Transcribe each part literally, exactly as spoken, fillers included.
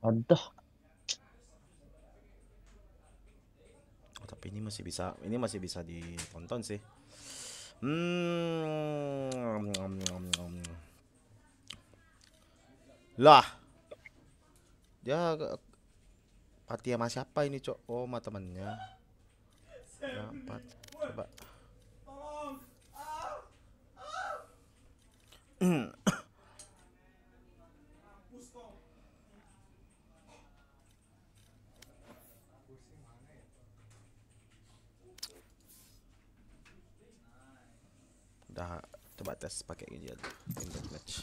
Aduh. Oh, tapi ini masih bisa, ini masih bisa ditonton sih. Hmm. Lah, dia Pati sama siapa ini, Cok? Oh, sama temennya. Ya, Pat. Coba. Udah, coba tes pakai ini aja. Invite match.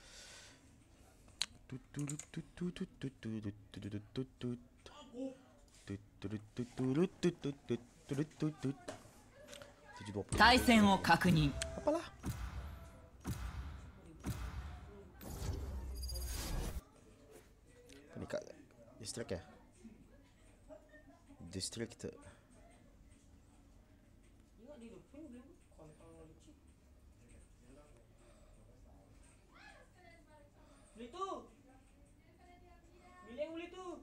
Apalah? Ini kak, distrik ya? Distrik itu. Beli tuh. Beli yang beli tuh.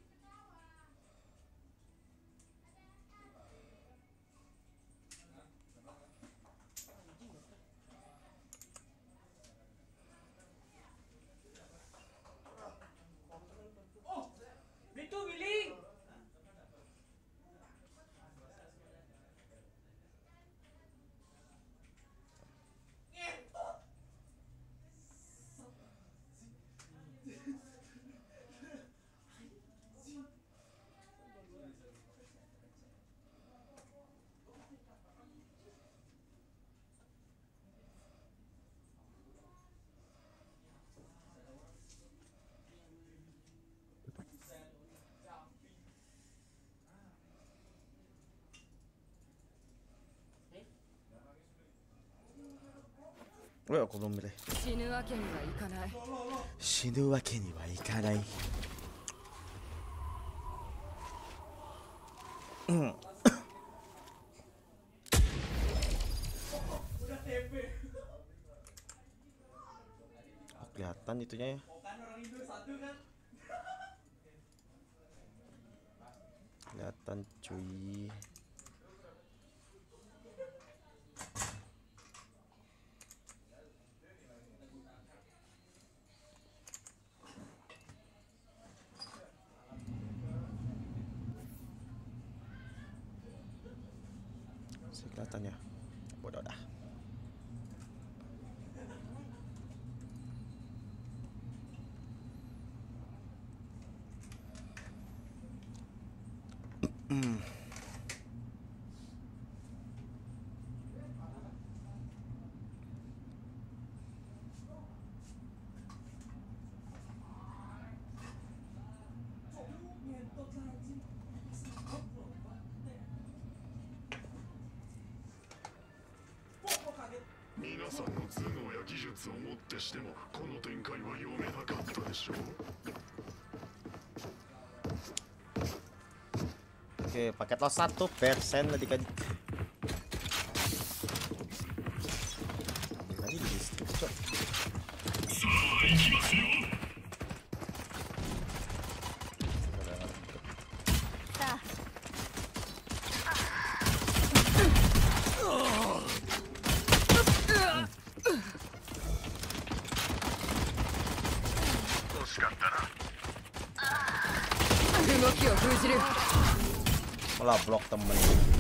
Oh, beli tuh, beli. Oh, aku belum milih. 死ぬわけにはいかない。 死ぬわけにはいかない。Hmm. Oh, kelihatan itunya ya. Kelihatan cuy. Masih kelihatan ya. Bodoh dah. Hmm. Oke, paket lo satu persen adik-adik. Tadi di distrik, Cok. Malah blok temen.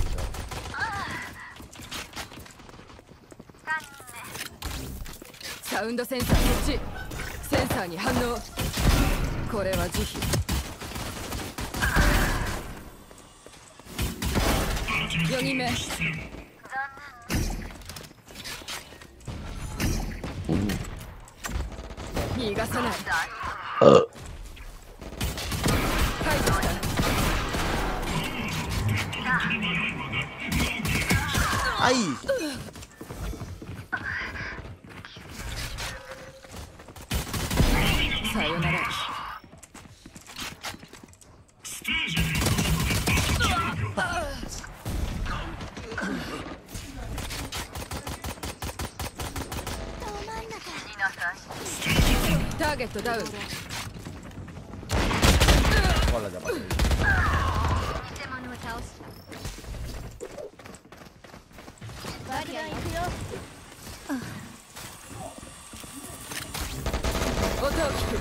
Sound sensor 設置。センサーに反応。これは慈悲。よにんめ。逃がさない。排除した。 Ai. Sayonara. Target down. kalau dapat. 音を聞く。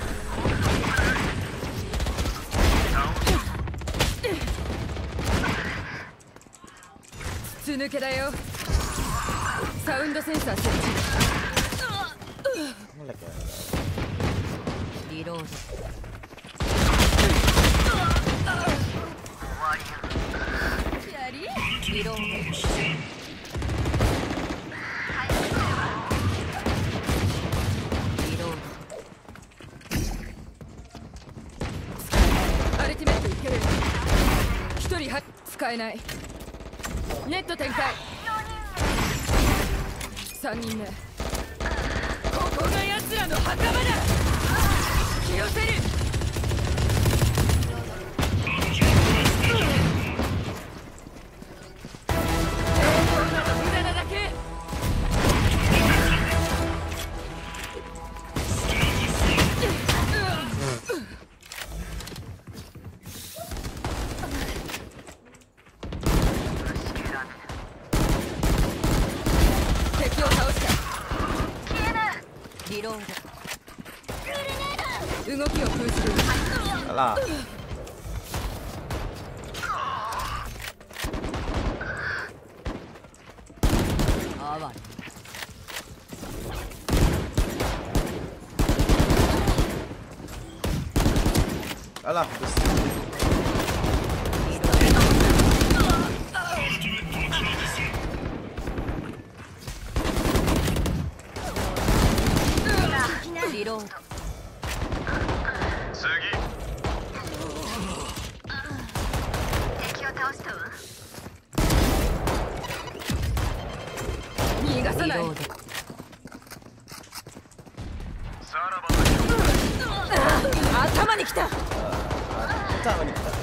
筒抜けだよ。サウンドセンサー設置。 Ngelag ya. リロード。やり？リロード。リロード。アルティメットいける。一人は使えない。ネット展開。三人目。ここが奴らの墓場だ。引き寄せる。無駄なだけ。敵を倒した。リロード。動きを封じる。 Alah. Awan. Alah, terus. Reload. Reload. 頭に来た。 Pertama nih kita.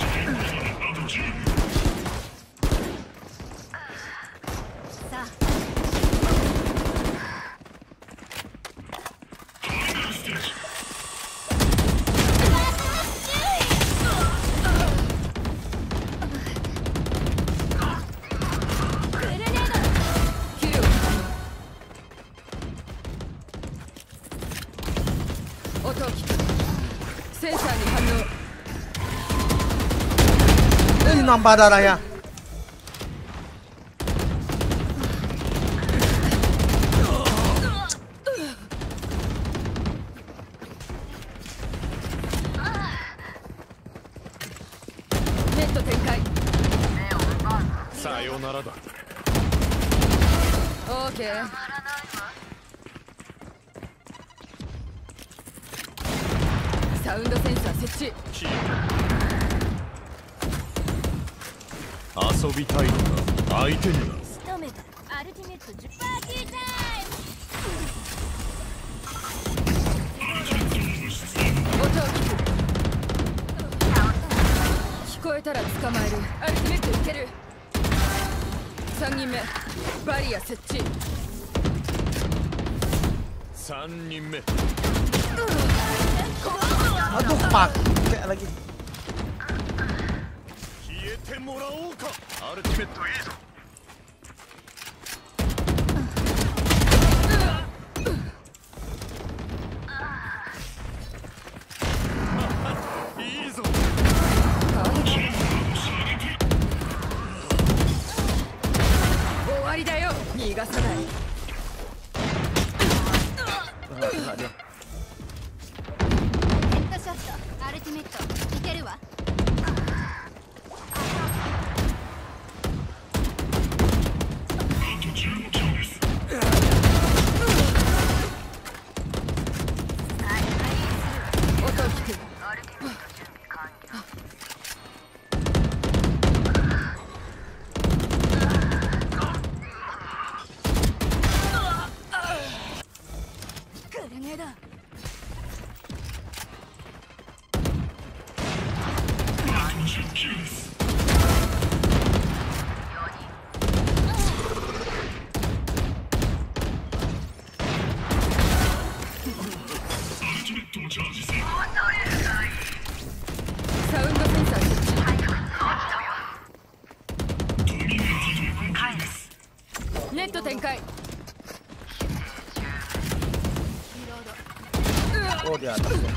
Ini nambah darahnya. Netto tenkai. Sayonara da. Okay. サウンドセンサー設置。 遊びたいのか相手には。 仕留めた。アルティメットじゅうパーティータイム。 音を聞く。聞こえたら捕まえる。アルティメットいける。三人目。バリア設置。 三人目。 Aduh, pakai lagi. 消えてもらおうか。アルティメットいいぞ。いいぞ。 終わりだよ。逃がさない。 ショット、アルティメット、いけるわ。 音を聞く。グレネード。 サウ Oh di atas ya.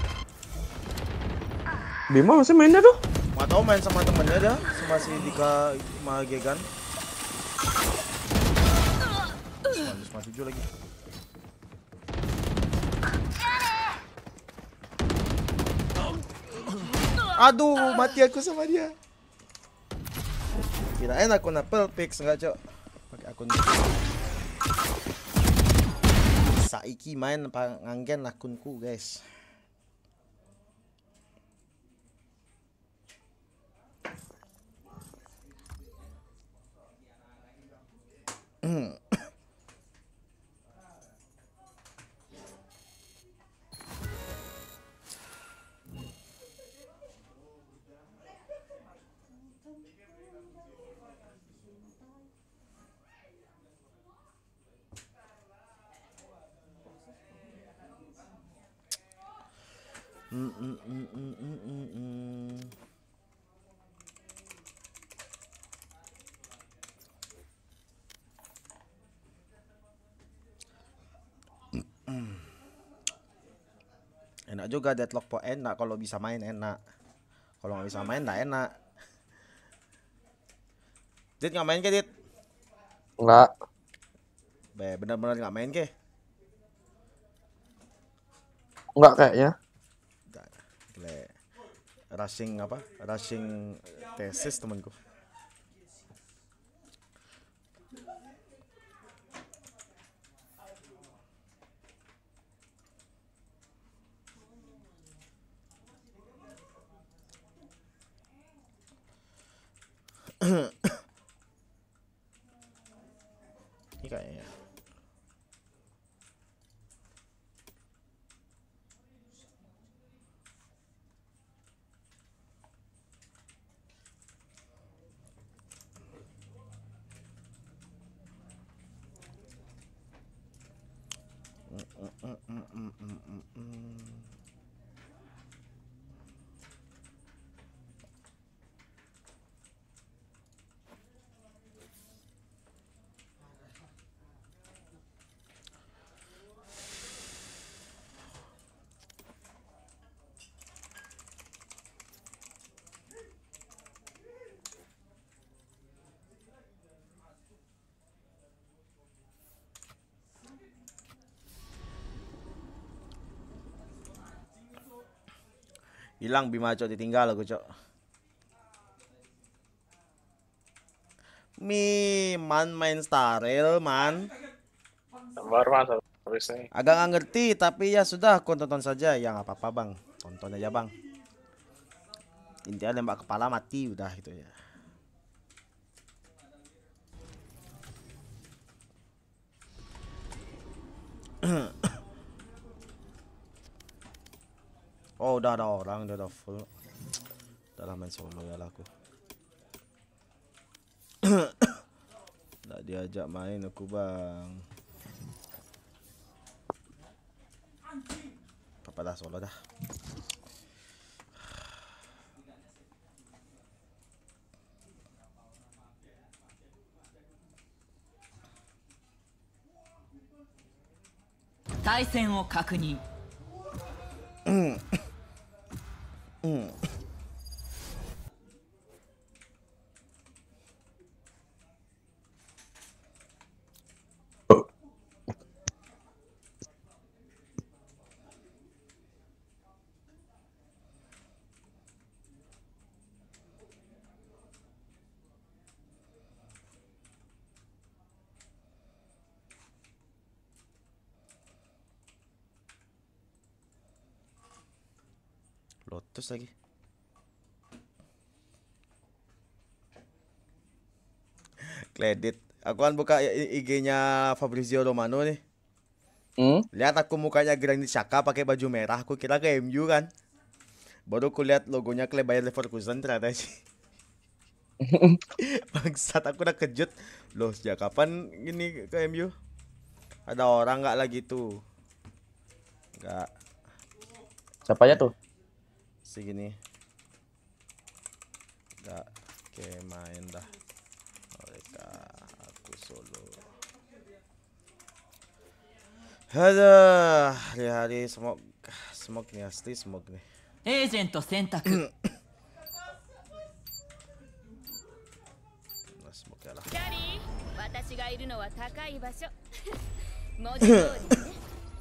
Bima masih mainnya tuh? Nggak tahu main sama temennya dia, sama si Dika Magegan. Habis mati tujuh lagi. Aduh, mati aku sama dia. Kirain aku na Pelpix enggak, Cok. Pakai akun saiki main nganggen akunku, guys. Mm, mm, mm, mm, mm, mm, mm. Enak juga deadlock po, enak kalau bisa main enak. Kalau nggak bisa main nggak enak. Dit nggak main ke Dit? Enggak. Be bener-bener nggak main ke? Enggak kayaknya. Le, rushing apa? Rushing tesis temanku. Ini kayaknya. Hilang Bima, Cok, ditinggal aku, Cok. Mi man main Star Rail, man. Baru masuk habis ini. Agak nggak ngerti, tapi ya sudah, aku tonton saja. Ya nggak apa-apa, Bang. Tonton aja, Bang. Intinya lembak kepala mati udah gitu ya. Oh udah ada orang, udah ada full. Udah main solo ya lah aku. Nggak diajak main aku, Bang. Apa dah solo dah. Taisenを確認。 Lotus lagi. Kredit. Aku kan buka I G-nya Fabrizio Romano nih. Hmm? Lihat aku mukanya Granit Xhaka pakai baju merah. Aku kira ke M U kan. Baru aku lihat logonya ke Bayer Leverkusen ternyata sih. Bangsat, aku udah kejut. Loh, sejak kapan gini ke M U? Ada orang nggak lagi tuh? Nggak. Siapa aja tuh? Segini nggak kayak main dah mereka, aku solo. Aduh, hari-hari semoga smoke nih, asli smoke nih. エージェント選択 Nah, smoke ya lah. キャリー、私がいるのは高い場所。文字通りね。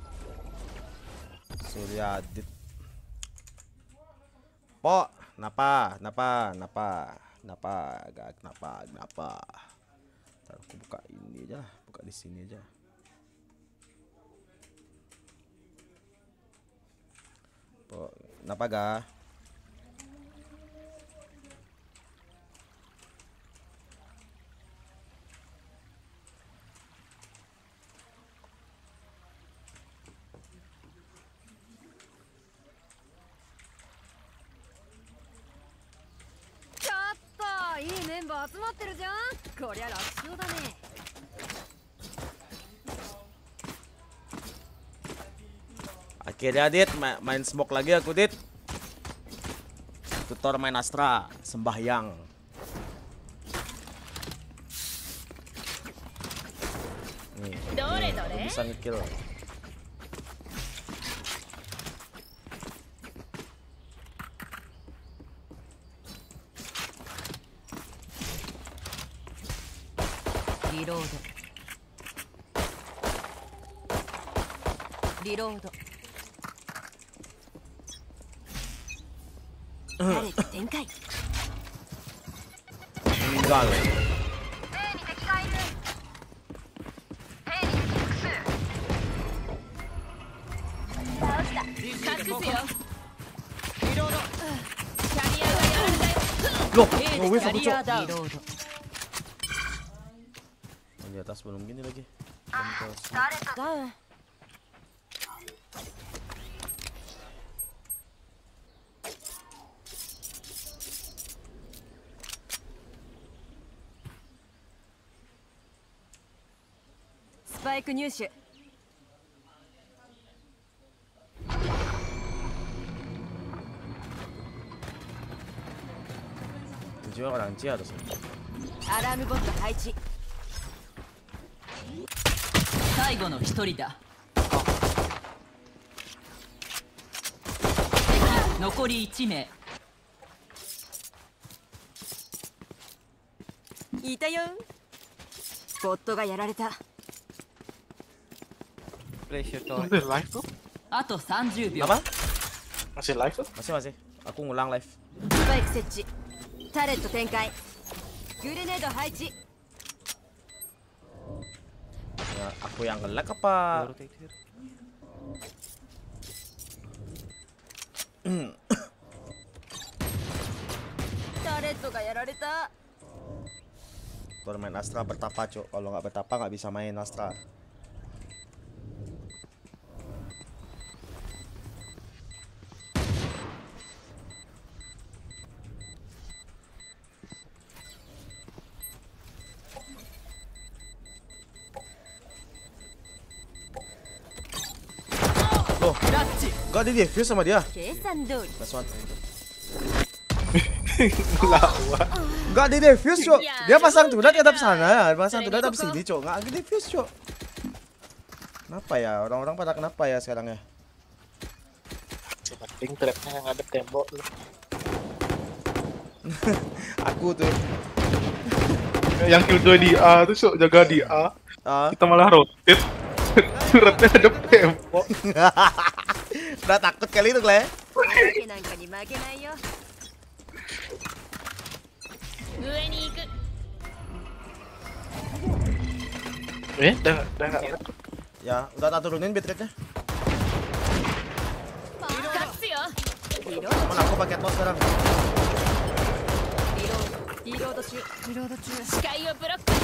Surya Adit. Po, napa, napa, napa, napa, agak kenapa, kenapa. Ntar aku buka ini aja, buka di sini aja. Po, napa ga? Akhirnya Dit ma- main smoke lagi aku Dit. Tutor main Astra sembahyang. Nih, Dore, nih, dore. aku bisa ngekill. Reload. Reload. Tarik tenkai. Meninggal. Loh, oh, wave aku cok. Reload. Di atas belum gini lagi. Terus. Down. スパイク入手 Tujuh orang Cia tuh sih. アラームボット配置最後の一人だ敵残りいち名いたよボットがやられた Masih live tuh? あとさんじゅうびょう Apa? Masih live tuh? Masih masih. Aku ngulang live. スパイク設置タレット展開グレネード配置 Ya, aku yang nge-lag apa? Hmm. タレットがやられた Tutor main Astra bertapa cok. Kalau nggak bertapa nggak bisa main Astra. Loh, ラッチ nggak di defuse sama dia. 計算通り Last one. Lawa. Nggak di defuse cok. Dia pasang tudat tetap sana, pasang tudat tetap sini cok. Nggak di defuse cok. Kenapa ya orang-orang pada kenapa ya sekarang ya? Penting trapnya yang ada tembok tuh. Aku tuh. Yang kill dua di A tuh sok jaga di A. Ah, Kita malah rotate. Turretnya ada tembok. udah takut kali itu Clay. なんかに負けないよ上に行く。 Eh, udah udah nggak lihat. Ya, udah tak turunin bitrate-nya. 勝つよ。 Cuman aku pakai tos sekarang. リロードリロード中リロード中視界をブロック。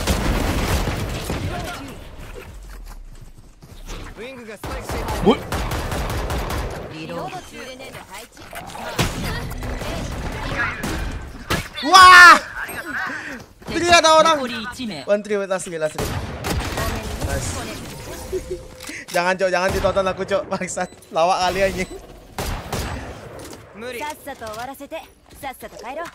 Bu, リロード中グレネード配置 Wah! Tadi ada orang. 残りいち名 One three, asli, asli. Nice. Jangan cok, jangan ditonton aku cok. Bangsat, lawak kali anjing. さっさと終わらせてさっさと帰ろ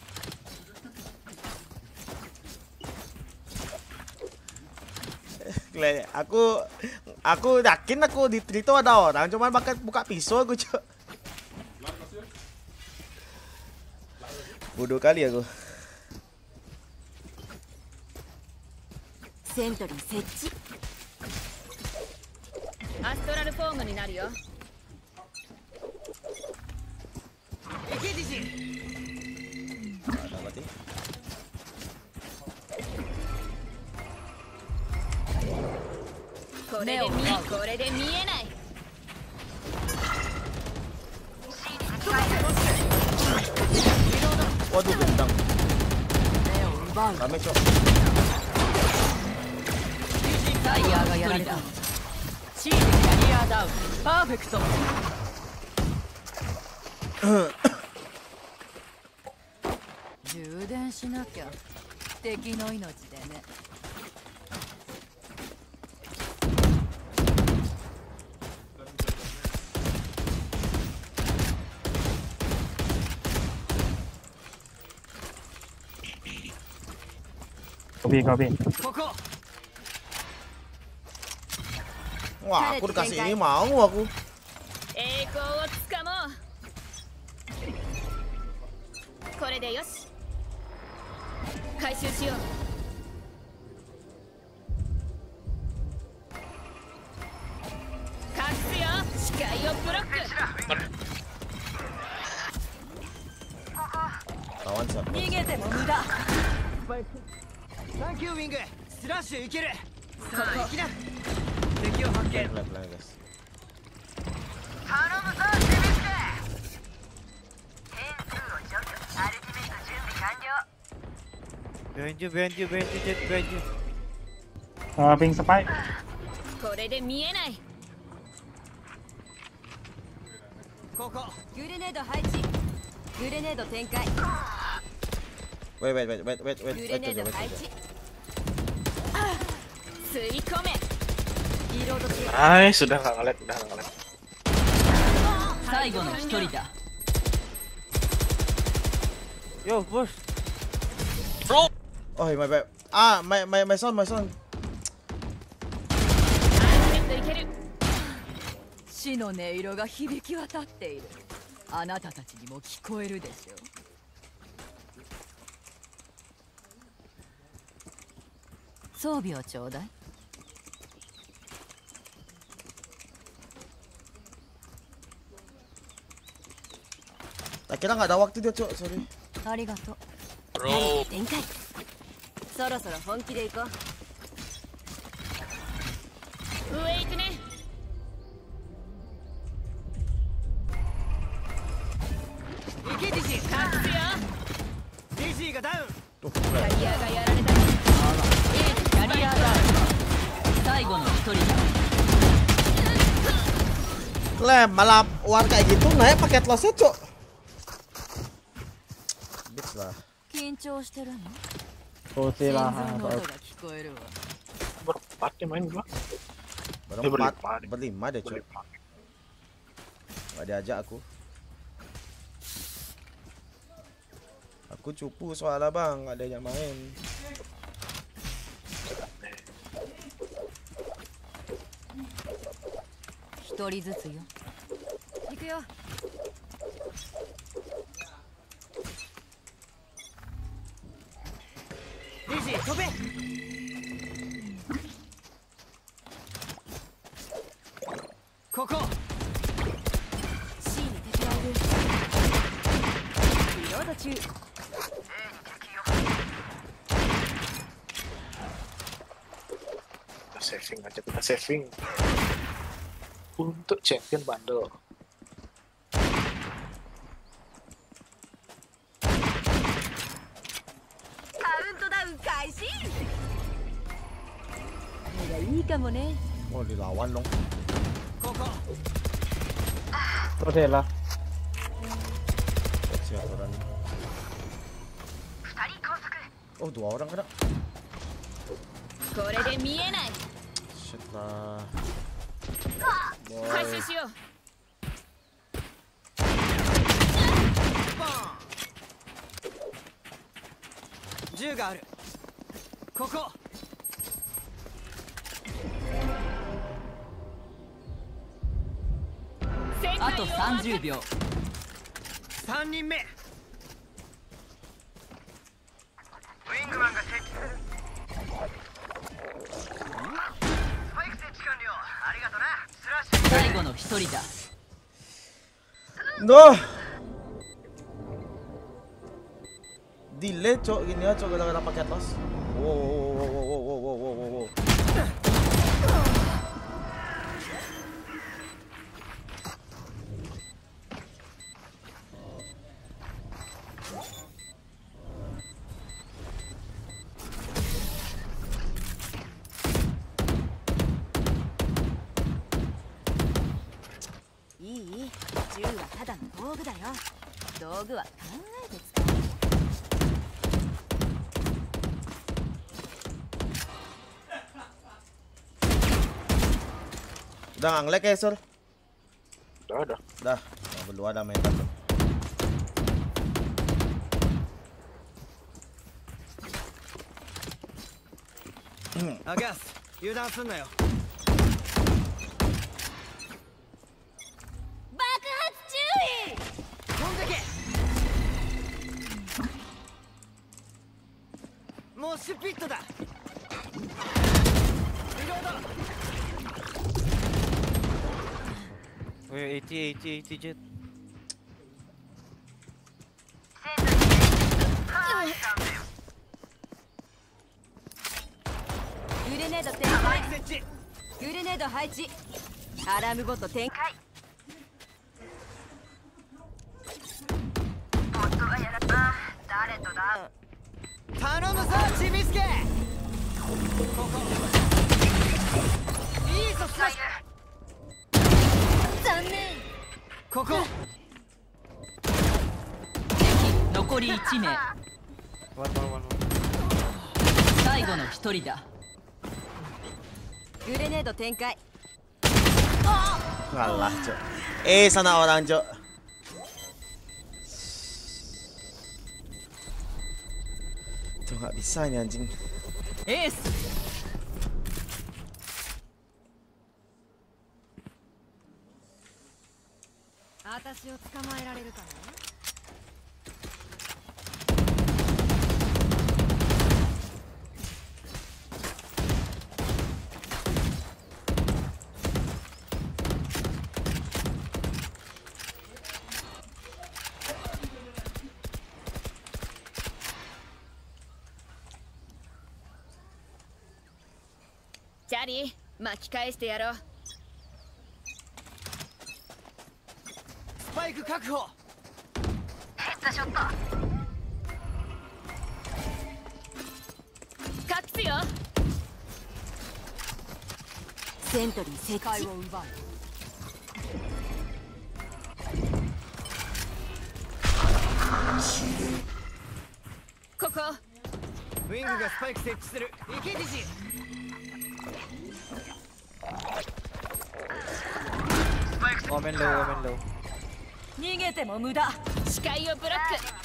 う Le, aku aku yakin aku di itu ada orang, cuman bakal buka pisau aku, Cok. Bodoh kali aku. セントリー設置。 アストラルフォームになるよ。 Ada berarti. Kore de mi, kore de mienai. Waduh, bentang. Rame, Cok. タイヤーがやられた。チームキャリアダウン。パーフェクト。充電しなきゃ。敵の命でね。 Copy, copy. Wah, aku dikasih ini mau aku. 栄光をつかもう。これでよし。回収しよう。隠すよ。視界をブロック。 Lawan siapa? 逃げても無駄。 サンキューウィングスラッシュいけるここ。 行きな敵を発見 Pelan, pelan, guys. 頼むぞシビスケ変数を除去アルティメット準備完了 Benju, benju, benju, jet, benju. Uh, ping spike. これで見えない。 ここグレネード配置。グレネード展開。 Wait, wait, wait, wait, wait, wait, グ wait, レネー wait, ド wait, 配 wait. 置。 吸い込め。 リロード中。 Nice, sudah nggak ngeliat, udah nggak ngeliat. 最後の一人だ。 Yo, bos. Oh, my bad. Ah, my my my son, my son. アルティメットいける。 死の音色が響き渡っている。あなたたちにも聞こえるでしょう。装備をちょうだい。 Tak kira nggak ada waktu dia, Cok. Sorry. ありがとう。 展開。そろそろ本気で行こう。 上行くね。 行けディジー隠すよ。 ディジーがダウン Tuh, キャ keren. リアがやられた。 キャリアダウン。最後の一人だ。 Lem, malah war kayak gitu naik pakai lossnya, Cok. Bitch lah. 緊張してるの？ Posisi 心 lah. 臓の音が聞こえるわ。 Berempat ya main gua. Baru Dia empat, berlima deh. berlima deh, Cok. Berlima. Nggak diajak aku. Aku cupu soalnya, Bang, nggak diajak main. 一人ずつよ。行くよ。 ディジー飛べここ C に敵がいる。リロード中。 Kita saving aja, kita saving. Untuk champion bundle. カウントダウン開始。これがいいかもね。 Oh, dilawan dong. ここ Rotate lah. Si aturan. Oh, dua orang kena. これで見えない。 Shit lah. 回 Boy. 収しよう。 銃があるここあとさんじゅうびょう。 さんにんめ。ウィングマンが設置する。スパイク設置完了。ありがとな。スラッシュ。 最後の一人だ。 No. Delay cok gini ya cok gara-gara pakai tos. Wow wow wow wow wow wow wow wow wow. いい、銃はただの道具だよ。道具は考えて使う。 Udah nge-lag ya, Sur? Udah, udah. Dah, yang berdua ada main satu. Agas, 油断すんなよ。 爆発注意。 飛んでけ。もうシュピットだ。リロード。 Weh, eighty, eighty, eighty jet. Grenade 展開。Grenade 配置。アラームボット展開。ボットがやられた。誰とだ。 頼むぞ、ちびすけ。ここ。いいぞ、スラッシュ。 残念。 ここ。 敵残りいち名。最後のひとりだ。グレネード展開。 Kalah, cok. Eh, sana orang, cok. Tuh nggak bisa nih anjing. エース。 私を捕まえられるかな。 チャリー、巻き返してやろう。 スパイク確保。 ヘッドショット。 隠すよ。 セントリー設置を奪う。 ここ。 ウィングがスパイク設置する。行け、ディジ。オーメンロー、オーメンロー。 逃げても無駄。 視界をブロッ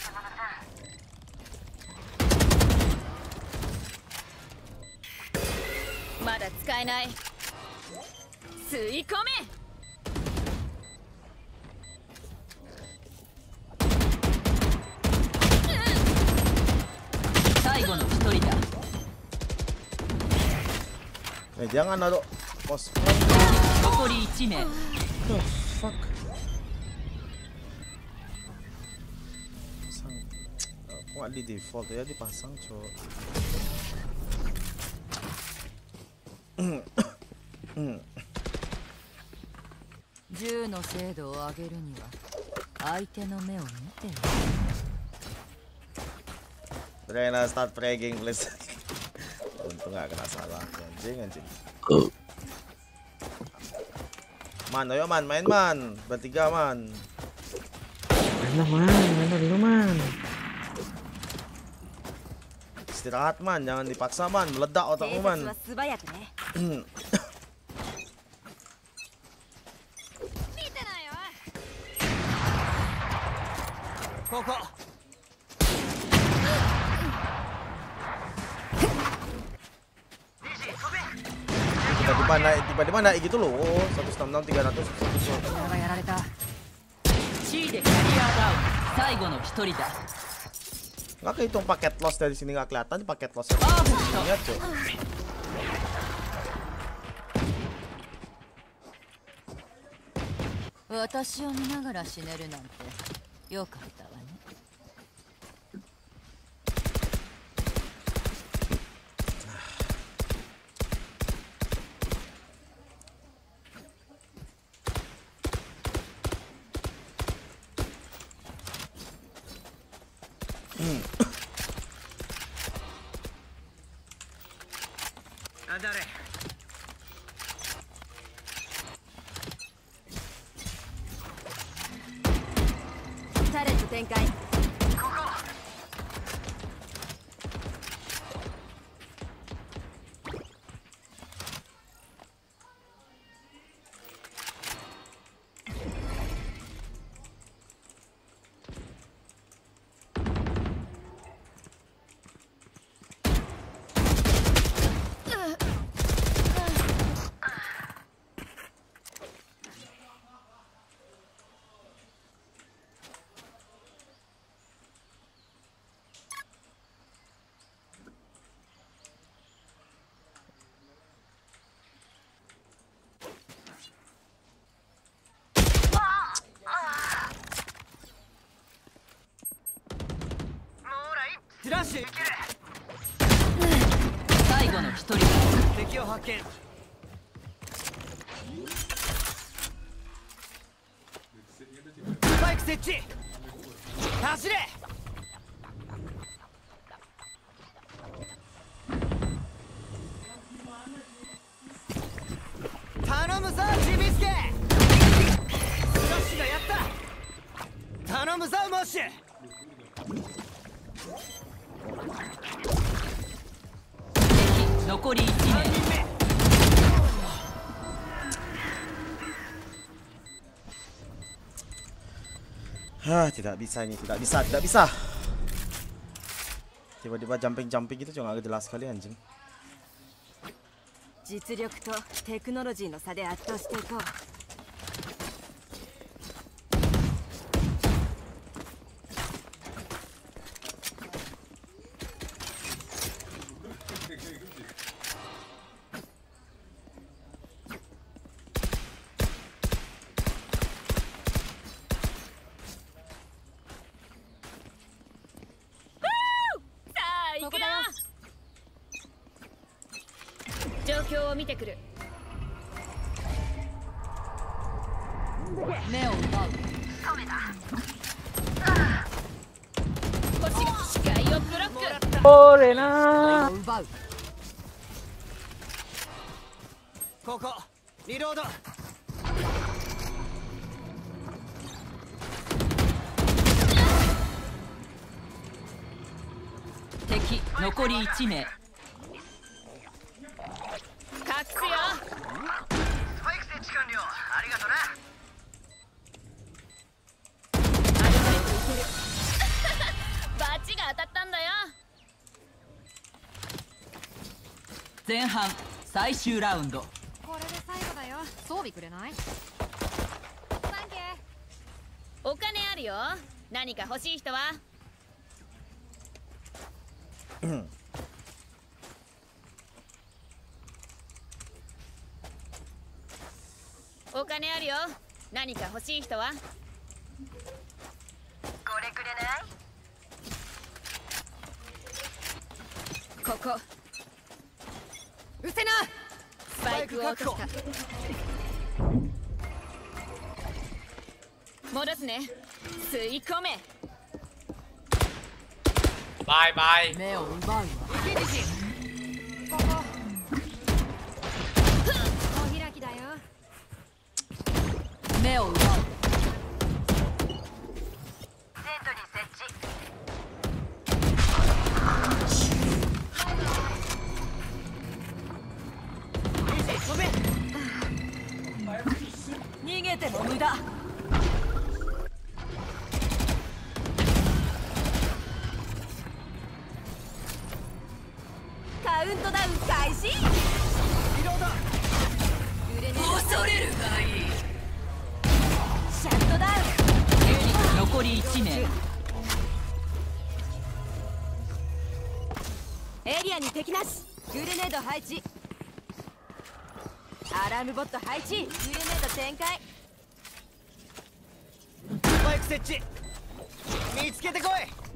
ク。まだ使えない。吸い込め。 最後の一人だ。 Eh, jangan naruh pos. 残りいち名。 The fuck. Kok nggak di default ya, dipasang cok. 銃の精度を上げるには相手の目を見て。 Rena start fragging please. Untung nggak kena salah anjing anjing. Man, ayo man, main man, bertiga man. Mana man, mana dulu man. Istirahat man, jangan dipaksa man, meledak otakmu man. Tiba-tiba naik tiba-tiba naik gitu loh. Oh, seratus enam puluh enam, tiga ratus. やられた C でキャリアダウン最後の一人だ Nggak kehitung paket loss dari sini nggak kelihatan paket loss. Lihat tuh. 私を見ながら死ねるなんてよかったわね タレット展開フラッシュ最後の一人だ敵を発見 スパイク設置走れ 頼むぞちびすけフラッシュがやった頼むぞモッシュ残りいち名 Hah, tidak bisa ini, tidak bisa, tidak bisa. Tiba-tiba jumping-jumping gitu juga nggak jelas sekali anjing. 実力とテクノロジーの差で圧倒していこう状況を見てくる目を奪う星が視界をブロック Boleh nah. 奪うここリロード敵残りいち名隠すよスパイク設置完了ありがとなアルティメットいけるバチが当たったんだよ前半最終ラウンドこれで最後だよ装備くれない サンキューお金あるよ何か欲しい人はお金あるよ何か欲しい人はこれくれないここうせなスパイクを落とした戻すね吸い込め Bye bye. 目を奪うわ ここお開きだよ目を奪うテントに設置イージー飛べ逃げても無駄カウントダウン開始リロードいち名。 エリアに敵なし。グレネード配置。アラームボット配置。グレネード展開。 スパイク設置。見つけてこい。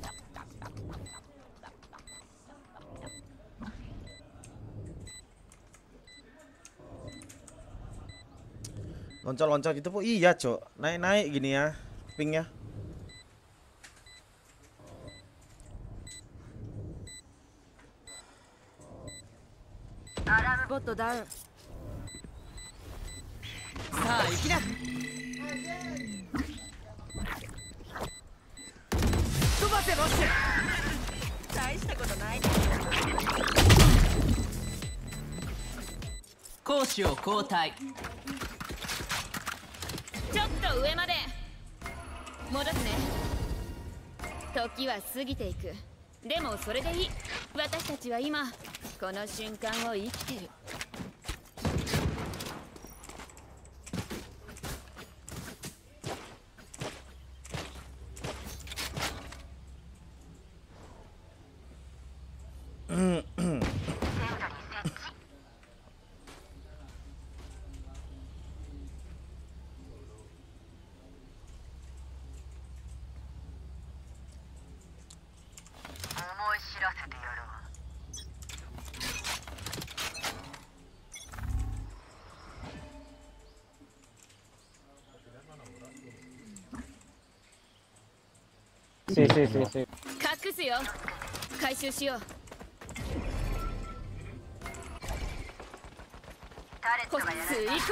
Loncat-loncat gitu po. Iya, Cok. Naik-naik gini ya pingnya. Alarm bot down. さあ行きな。飛ばせボッシュ。大したことないね。 攻守を交代。 ちょっと上まで戻すね。時は過ぎていく。でもそれでいい。私たちは今この瞬間を生きてる。 Sí, sí, sí, sí. 隠すよ。回収しよう。こ吸い込め。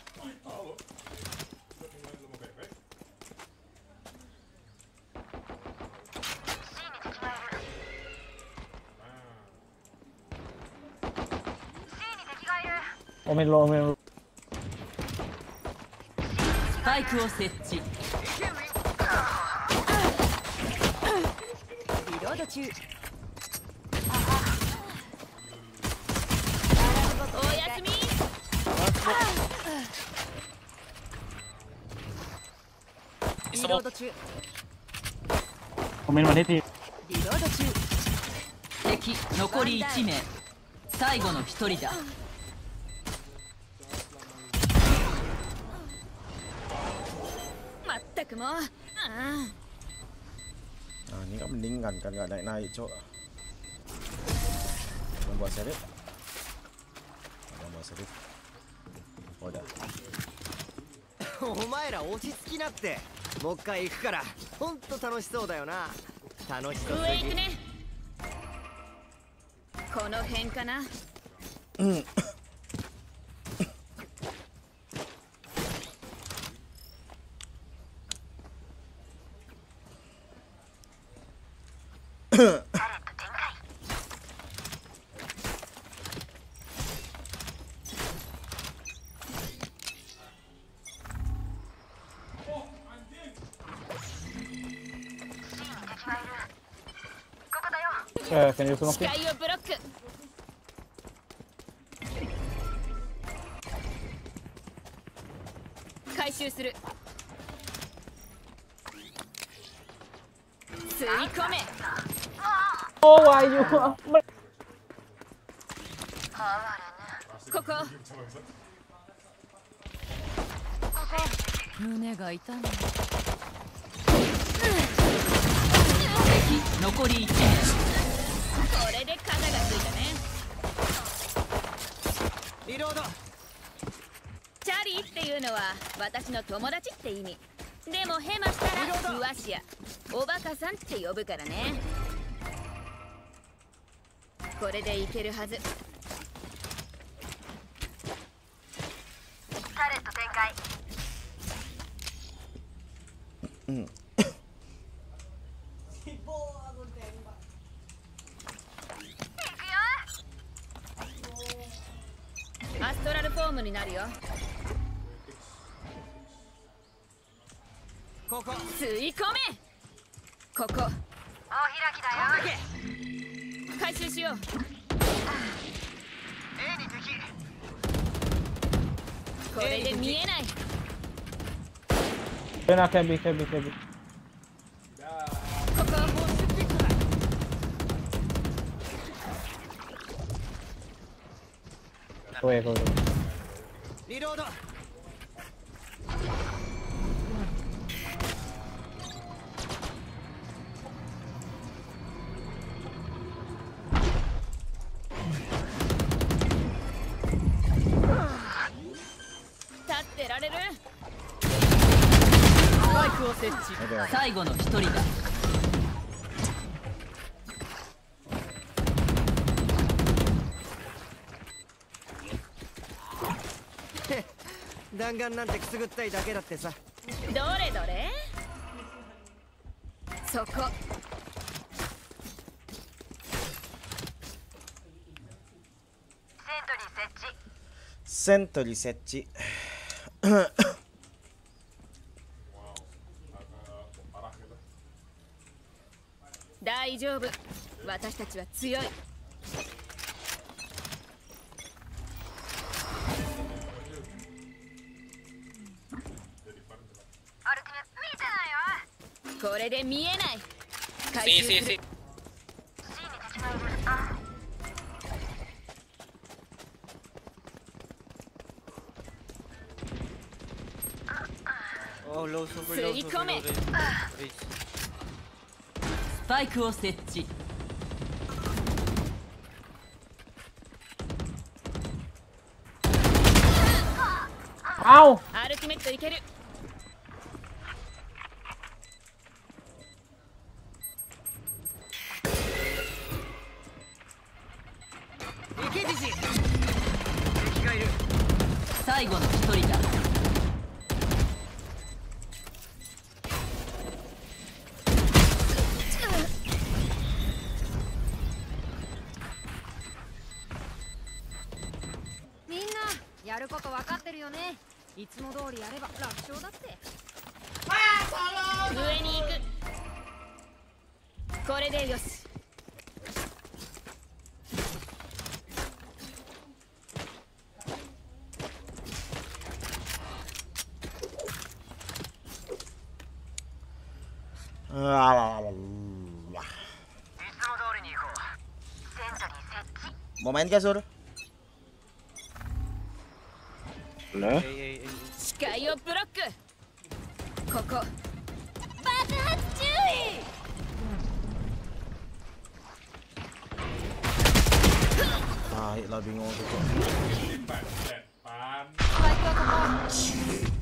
Omen lo, omen lo. スパイクを設置。 リロード中。 おやすみ。 リロード中。 Omen maneti. リロード中。 敵残りいち名。最後のひとりだ。 まったくもう。ああ。 Nah, ini kan mendingan kan nggak naik-naik, Cok. Membuat seri. Membuat seri. Oh, udah. お前ら落ち着きなって。もう一回行くから。ほんと楽しそうだよな。楽しそうすぎ。 上行くね。この辺かな。 うん。 Eh, can you 視 smoke it? 界をブロック。回収する。吸い込め。 Oh, why you? ここ。 胸が痛む。敵残りいち名。 これで肩がついたね。 リロード。 チャリーっていうのは私の友達って意味。でもヘマしたらフワシやおバカさんって呼ぶからね。これでいけるはず。 タレット展開。 うん。 アストラルフォームになるよ。 ここ。 吸い込め。ここ。 大開きだよ。 回収しよう。 A に敵。 これで見えない。 Kena, can be, can be, can be. Go away, go away. リロード。 立ってられる？ スパイクを設置。最後の一人だ。 弾丸なんてくすぐったいだけだってさ。 どれどれ？そこ。 セントリー設置。 大丈夫。私たちは強い。これで見えない。回収する。吸い込め。 スパイクを設置。 Ow! アルティメットいける。 最後の一人だ。 みんなやること分かってるよね。いつも通りやれば楽勝だって。 上に行く。これでよし。 Mau main kah, Sur? Lah. 視界をブロック。ここ。爆発注意。 Ah, lah bingung tuh. スパイクはここ。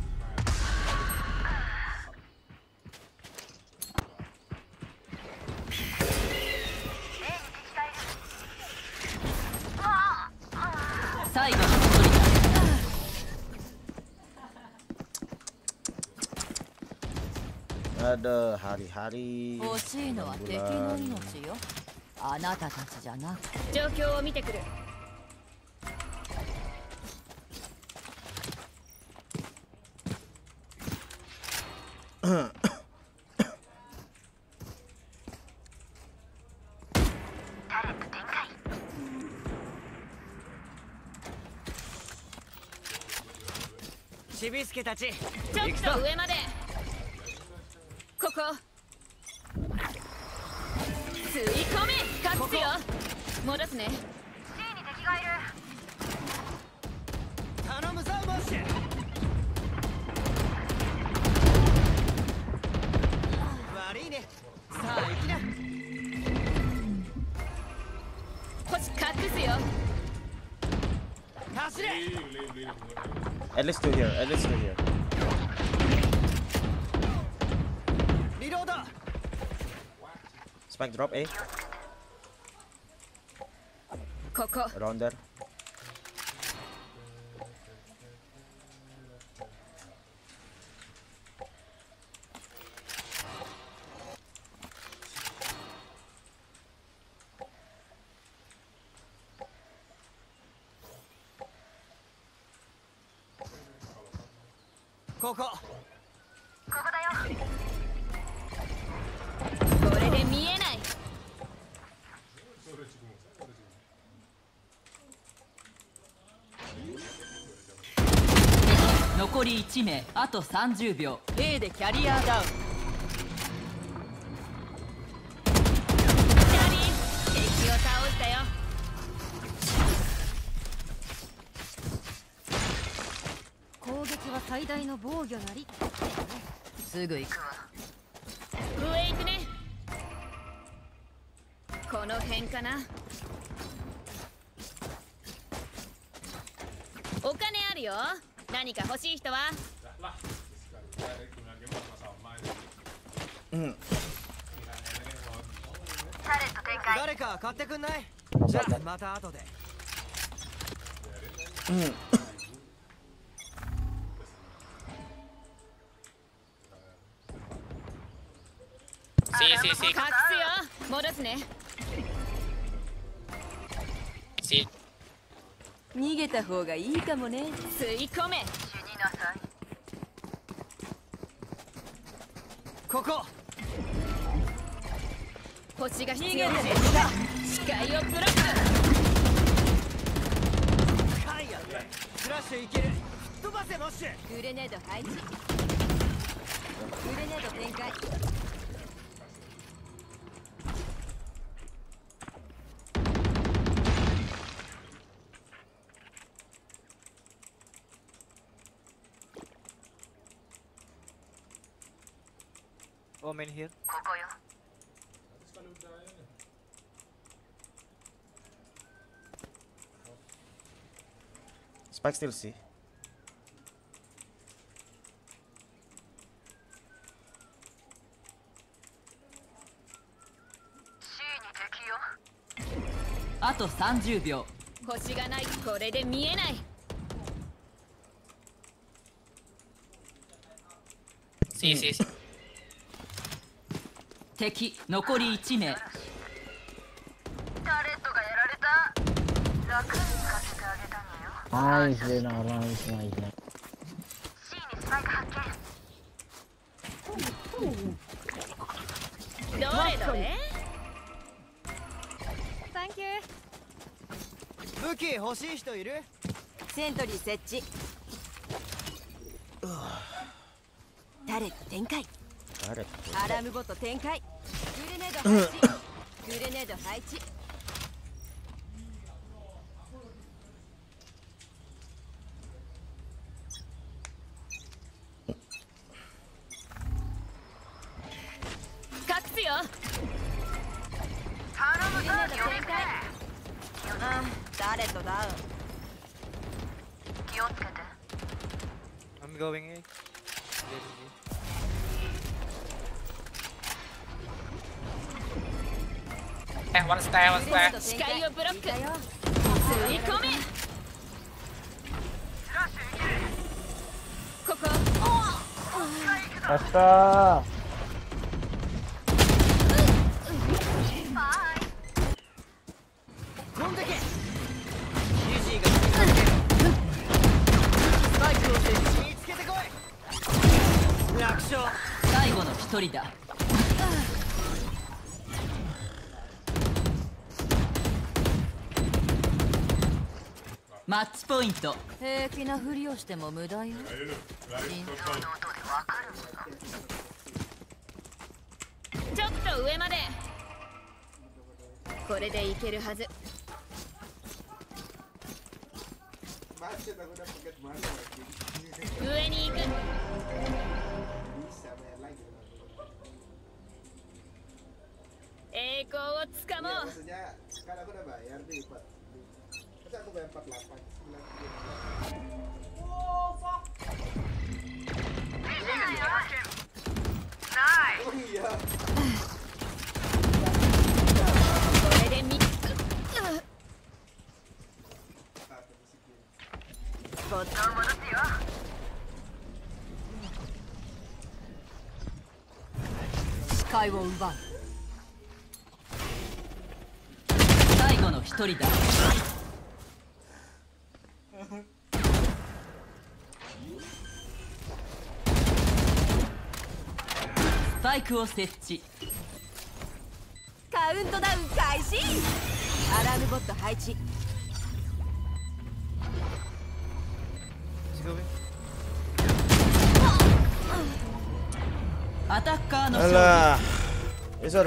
最後の一人だ。 Ada hari-hari. 欲しいのは敵の命よ。あなたたちじゃなくて。 状況を見てくる。 ちびすけたち。 ちょっと上まで。ここ。吸い込め。勝つよ。戻すね。 頼むぞボッシュ。悪いね。さあ行きな。 星隠すよ。 走れ。 At least two here. At least two here. リロード。 Spike drop A. ここ。 Around there. ここ。ここだよ。 これで見えない。 残りいち名、あとさんじゅうびょう。 A でキャリアダウン。 チャーリー、敵を倒したよ。 は最大の防御なり。 すぐ行くわ。 上行くね。この辺かな。お金あるよ。何か欲しい人は。 うん。 誰か買ってくんない？じゃあまた後で。 うん。 Sí, sí, sí. 隠すよ。戻すね。 Sí. 逃げた方がいいかもね。 吸い込め。 ここ。 星が必要だね。視界をブロック。 はいや。スラッシュいける。飛ばせマッシュ。 グレネード配置。グレネード展開。 オーメンヒル。 Spike still C. C あとさんじゅうびょう。 星がない。これで見えない。 Sí, sí, sí. 敵残りいち名。 ナイスな、ナイスナイスな。 どれどれ。 サンキュー。 武器欲しい人いる？ セントリー設置。タレット展開。アラームボット展開。グレネード配置。グレネード配置。 隠すよ。 グレネード展開。あ、タレットダウン。気をつけて。 I'm going A. Eh, one stay, one stay. 視界をブロック。吸い込め。ここ。 やったー。 飛んでけ。ユージーがスパイクを設置。見つけてこい。楽勝。 最後の一人だ。マッチポイント。 平気なふりをしても無駄よ。 ちょっと上まで。これでいけるはず。上に行く。栄光をつかもう。これでみっつ。ボットを戻すよ。 視界を奪う。 最後の一人だ。スパイクを設置。 カウントダウン開始。アラームボット配置。 アタッカーの勝利。 Alah. Eh, sorry.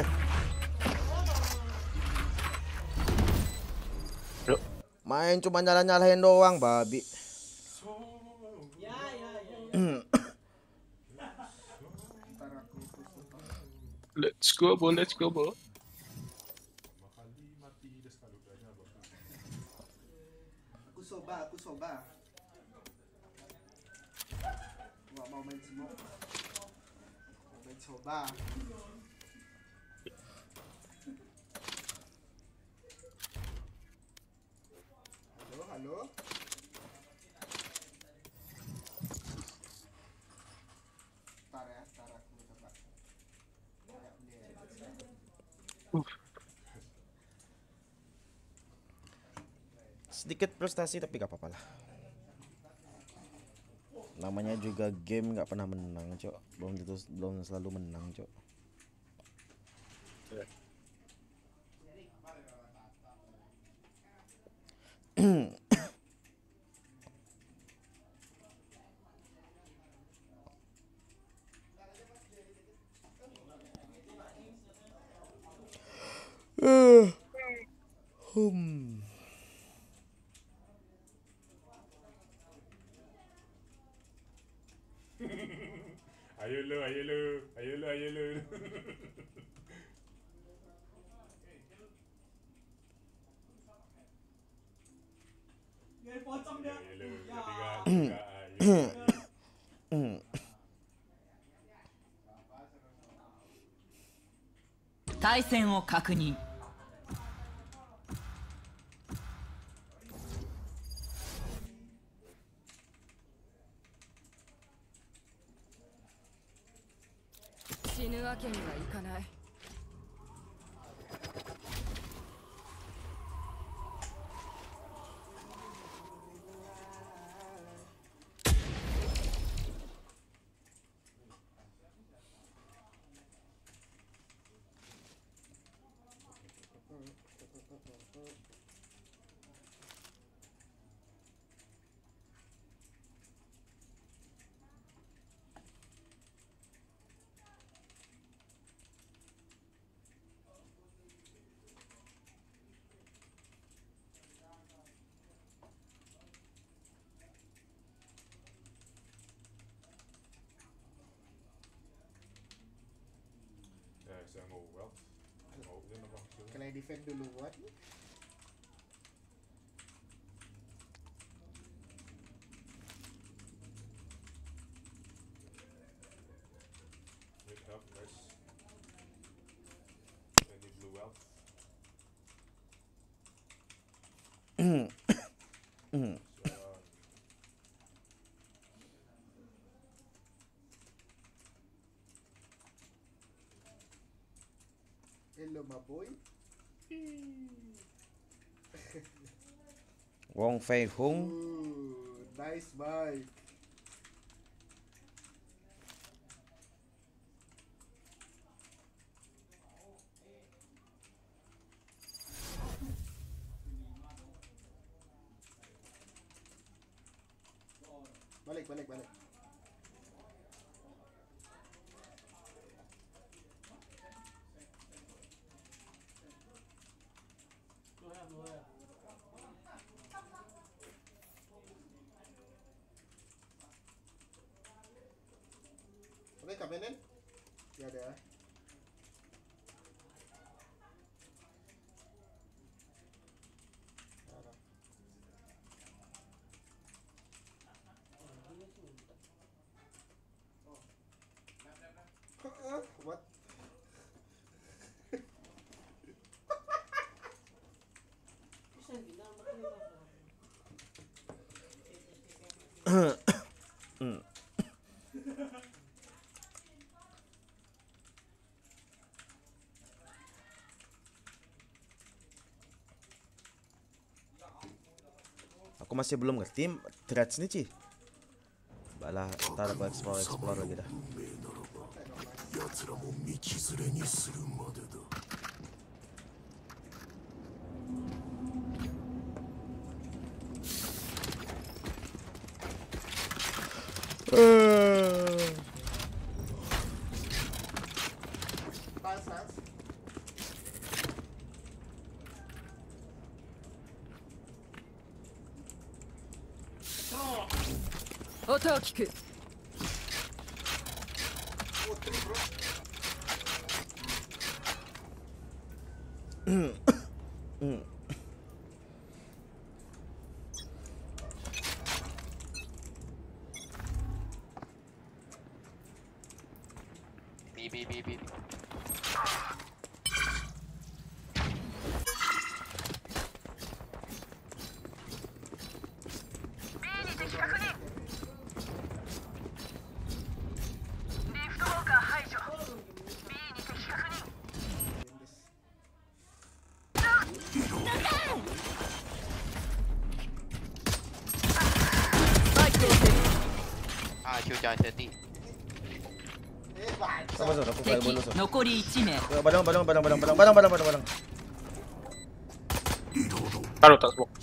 Main cuma nyala-nyalahin doang, babi. Let's go, bro. Let's go, bro. Aku soba, aku soba. Gua mau main smoke. Mau main soba. Halo, halo. Tar ya, tar aku coba. Sedikit frustasi tapi gak apa-apa lah. Namanya juga game nggak pernah menang, cok. Belum tentu belum selalu menang, cok. Hmm. Ayo lu, ayo lu, ayo lu, ayo lu. Dia pocong dia. Ayo lu, tiga, tiga, ayo. 対戦を確認。 死ぬわけにはいかない。 Ya, saya mau well. Mau dia apa? Kalian defend duluan. Need help, guys. I need blue well. Hello, my boy. Wong Fei Hung. Ooh, nice bike. Balik, balik, balik. Oke, kamenin. Ya ada. What? Aku masih belum ngerti threads nih, Ci. Balah, ntar aku explore explore lagi dah. Otoを聞く。 B B B B. Ah, Chuja thirty. Sama sama aku kayak bonus. 残りいち名 Badang badang badang badang badang badang badang badang badang. Taruh tak smoke.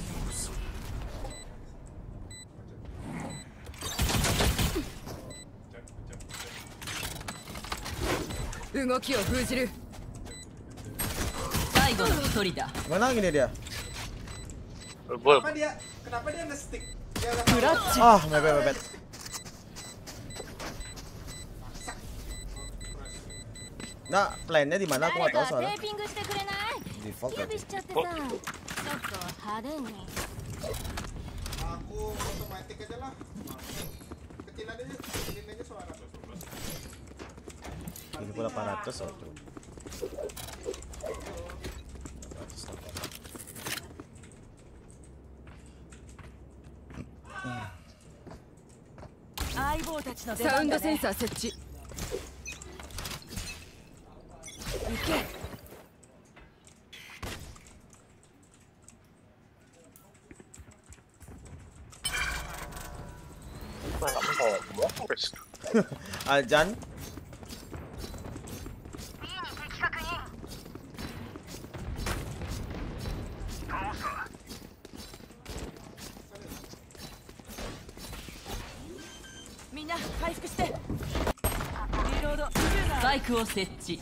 動きを封じる。 最後の一人だ Mana gini dia? Kenapa dia? Kenapa dia nge-stick? Dia nge- Ah, mepet mepet. Nah, plannya di mana aku nggak tahu 誰か soalnya. テーピングしてくれない Default 準備 berarti. しちゃってさちょっと派手に Aku otomatis aja lah. Kecilan aja, kecilin aja suara. Ini pula delapan ratus oh tuh. Hmm. サウンドセンサー設置。行け。 Aljan. Minna, 回復して。リロード。 スパイクを設置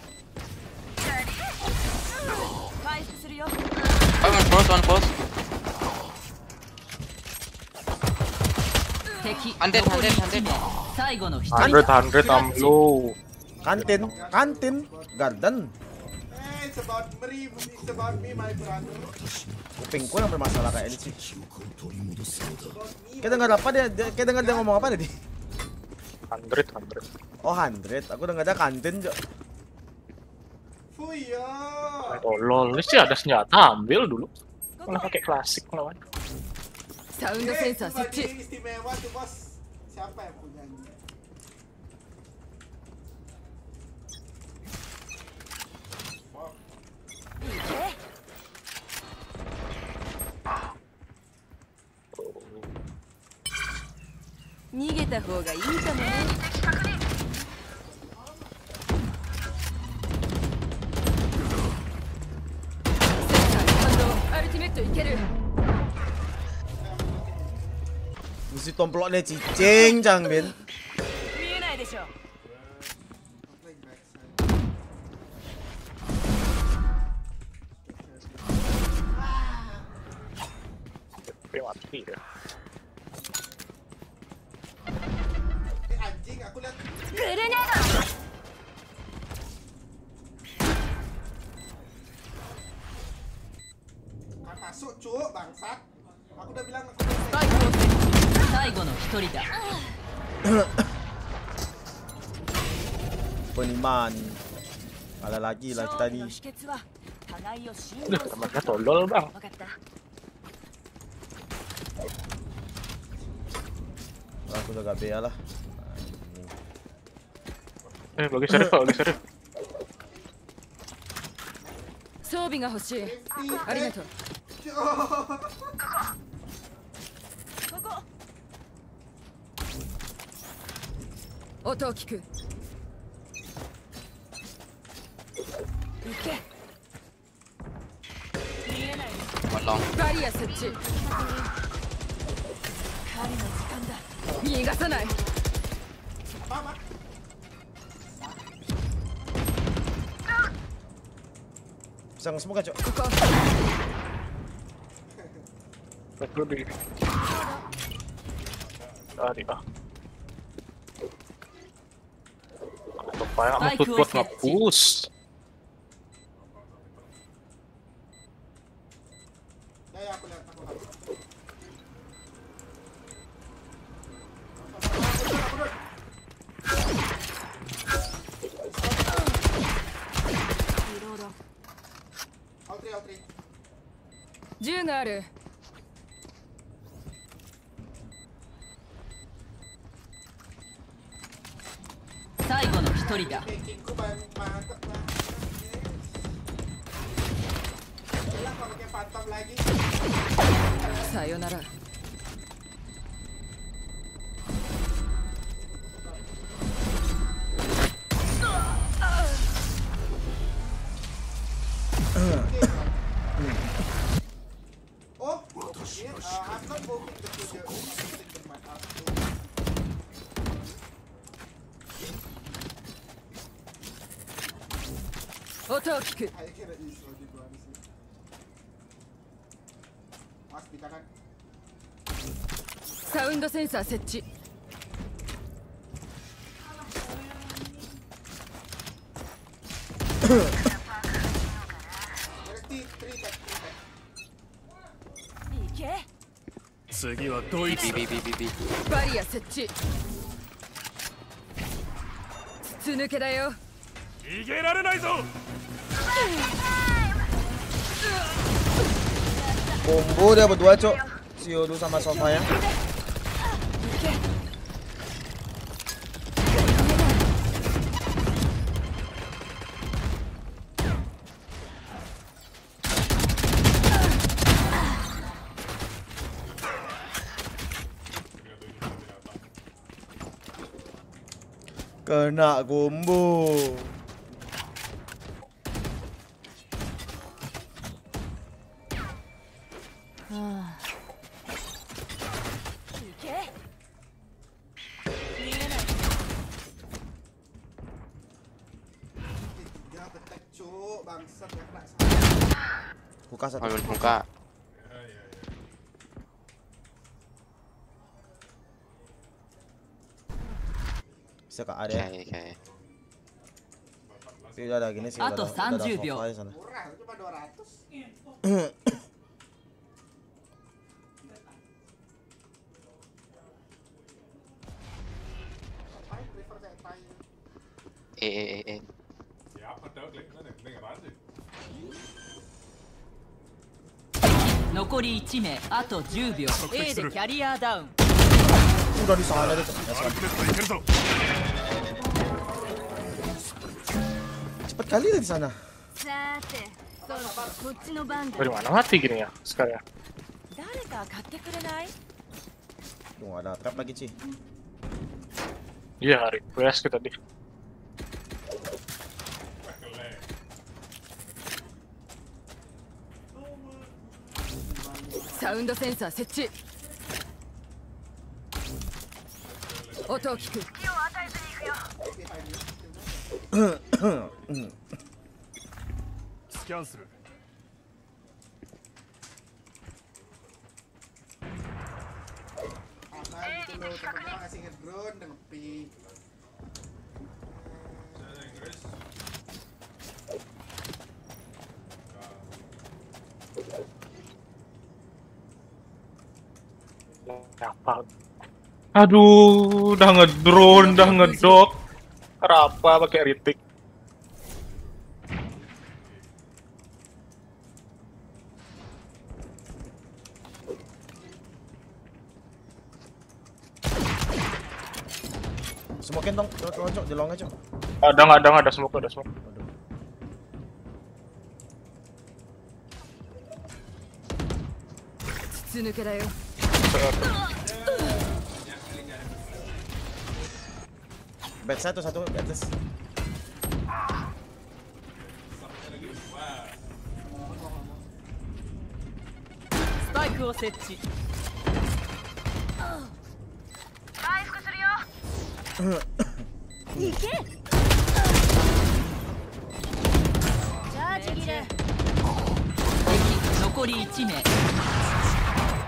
回復するよ。 One close, one close. 敵 Undead, 残り undead, いち名 undead. 最後の一人 Hundred, だ hundred, I'm low. Kantin, kantin, garden. Eh, it's about me, it's about me, my brother. Kupingku yang bermasalah kayak ini sih. Kita dengar apa dia? dia- Kita dengar dia ngomong apa tadi? Hundred, hundred. Oh, hundred. Aku dengar ada kantin, Jo. Fuya. Tolol, ini sih ada senjata, ambil dulu. Malah pakai klasik lawan. サウンドセンサー Itu 設 baju 置。 istimewa tuh bos. Siapa yang punyanya? Eh, 逃げた方がいいかもね。 反動。アルティメットいける。 Mesti tomploknya cicing, Changbin. 見えないでしょ。 Tapi mati ya. Eh anjing, aku lihat. グレネー Kan masuk, cuk, bangsat. Aku udah bilang aku スパイクを設置最後の一人だ Peniman. Kalah lagi lah kita 勝利 nih. の秘訣は互いを信 Udah 用する。 mereka tolol bang. わかった。 Aku udah gak bea lah. Eh bagi serif, bagi serif. 装備が欲しい。ありがとう。 ここ。 音を聞く。 行け。見えない。 One long. バリア設置。 狩りの時間だ。 逃がさない。 Bisa nge-smoke kan, Cok? ここ。 Back lebih. Tadi ah. Supaya maksud buat nge-push. Ya ya aku lihat aku lihat. All three, all three. 銃がある。 最後の一人だ。 Making-ku mantap banget. Udah kalau pakai phantom lagi. さよなら。 Oh, yeah, uh, I'm not moving the future. I'm using the mic out. Auto kick. I cannot use Lodi bro, honestly. Mas di kanan. サウンドセンサー設置。 次はドイツだ。 バリア設置。筒抜けだよ。 逃げられないぞ。 Combo dia berdua, Cok. Si Yodu sama Sofa ya. Kena combo. Buka satu. Ambil buka. Bisa ke area. Oke, oke. Sih udah ada gini sih. Udah ada sofa di sana. Murah, cuma dua ratus. Eh, eh, eh, eh. Siapa tahu klik sana, dengar aja. 残りいち名、あとじゅうびょう。A でキャリアダウン。 Udah di sana deh. Cepet kali deh di sana. Dari mana mati gini ya sekarang? Tuh nggak ada trap lagi, Ci. Iya, request kita tadi. Sound sensor 設置。音を聞く。 スキャンする。 Apa gitu loh, temennya ngasih hit drone dan ngepi. Apa? Aduh, udah ngedrone, udah ngedok. Kenapa pakai ritik? Smokein dong, Cok, di long aja, Cok. Ada nggak ada nggak ada smoke, ada smoke. Bet satu satu atas. スパイクを設置。 回復するよ。行け。チャージ切れ。 敵残りいち名。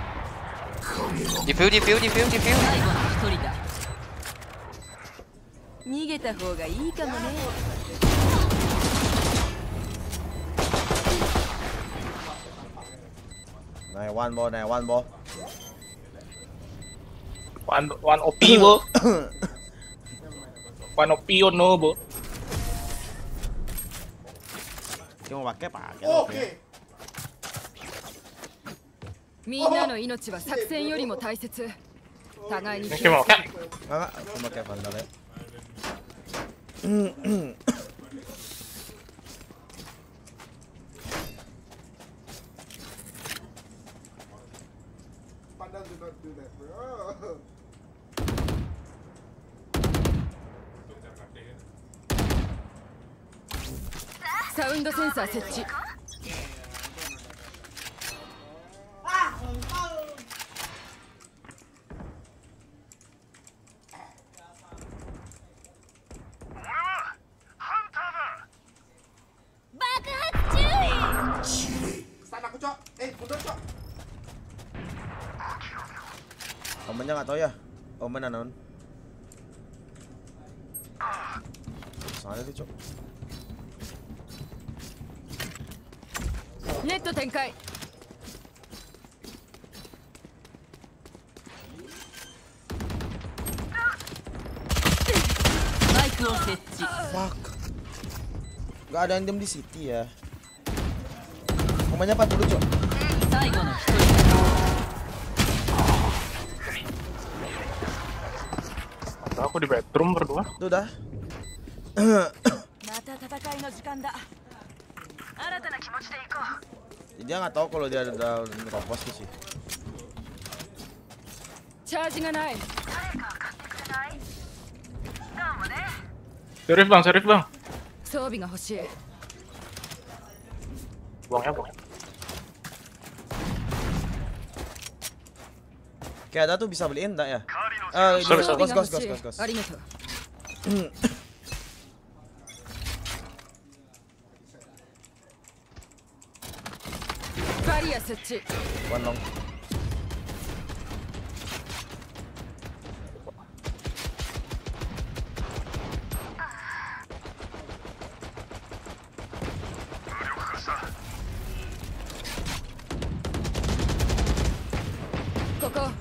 Defuse, defuse, defuse, defuse. 最後の一人だ。 逃げた方がいいかもね。 Này one ball này one ball. One one O P bro. One O P or no bro. Cuma pakai pakai. Oke. みんなの命は作戦よりも大切。互いに。 Ini mau kan? Enggak, cuma pakai vandal ya. Pandang do not do that, bro. サウンドセンサー設置。 Stun aku, Cok. Eh, mundur, Cok. Omennya nggak tahu ya. Omen anon. Soalnya tuh, Cok. ネット展開。 マイクを設置。 Fuck. Gak ada endem di City ya. Omennya empat puluh, Cok. 最後の一人だ。 Aku di bedroom berdua. Tuh dah. また戦いの時間だ。新たな気持ちで行こう。 Dia nggak tahu kalau dia ada ngeropos sih. チャージがない。 Serius bang, serius bang. 装備が欲しい。 Buang ya, buang ya. Kayak ada tuh bisa beliin enggak ya? Eh, Sorry, sorry. gos, gos, gos, gos, gos. ありがとう。 バリア設置。 One long. Koko.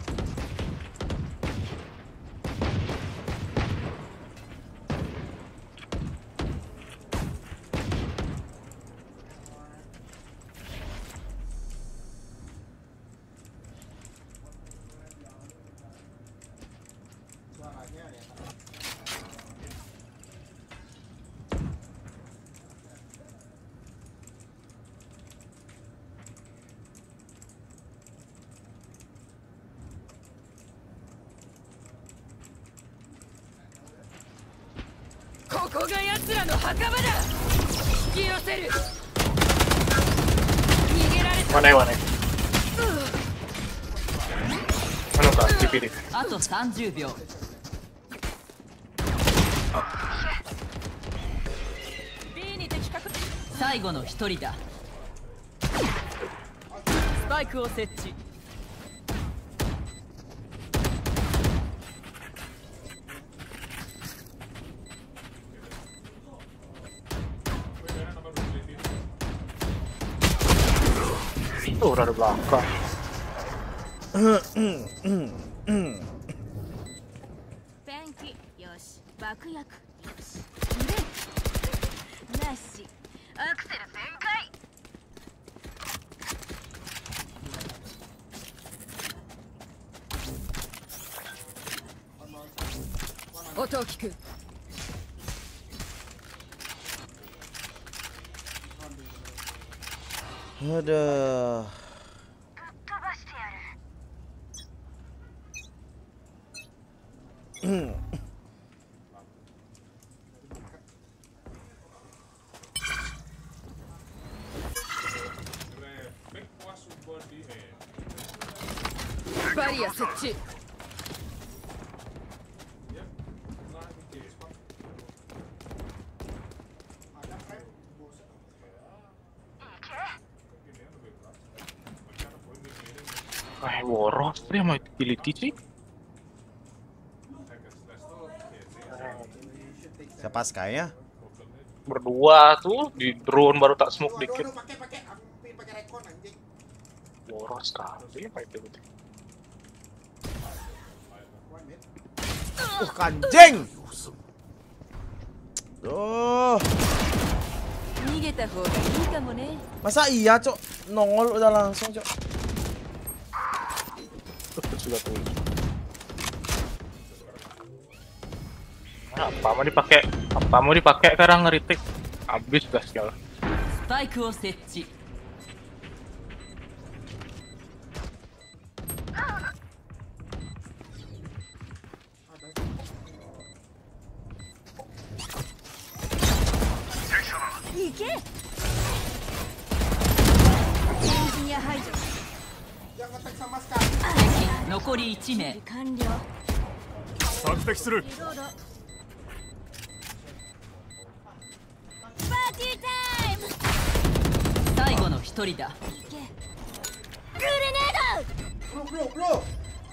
Koko ここが奴らの墓場だ。引き寄せる。逃げられた。 Mana ya, mana? Anu kah? T P D. あとさんじゅうびょう。最後の一人だ。スパイクを設置。 Tuh, udah di belakang. Penki, yoshi. Bakuyaku, yoshi. Nashi. Axel senkai. 音を聞く。 Aduh. Barrier設置。 Eh, boros dia mau utility sih. Siapa Sky-nya? Berdua tuh di drone baru tak smoke dikit. Pakai pakai api pakai recon anjing. Boros sekali apa itu? Uh, kanjing. Duh. Masa iya, Cok? Nongol udah langsung, Cok. Sudah tuh. Apa mau dipakai? Apa mau dipakai sekarang ngeritik? Habis dah segala. Spikeを設置。 行け。エンジニア排除。 Yang ngetek sama Sky. 敵残りいち名。 完了。 索敵する。 パーティータイム。 最後の一人だ。 グレネード。 Bro bro bro.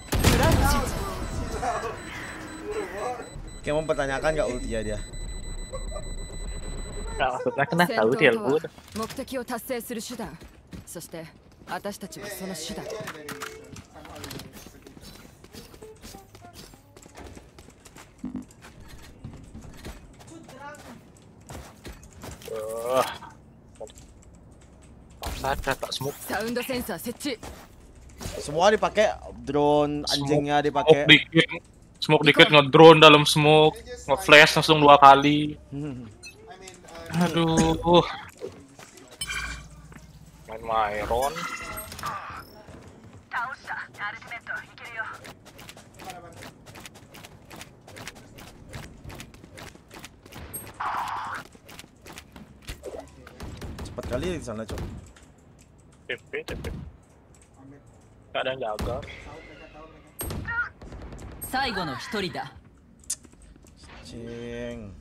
Kayak mempertanyakan nggak ultinya dia? Nggak, maksudnya kena tahu dia lembut. 目的を達成する手段。そして私たちはその手段。 Uh, Sadar tak smoke. Sound sensor setting. Semua dipakai, drone anjingnya dipakai. Smoke dikit, smoke dikit ngedrone dalam smoke, ngeflash langsung dua kali. Aduh, main Myron. Cepat kali di sana, Cok. T P, T P. Gak ada yang jaga. 最後の一人だ。 Cing.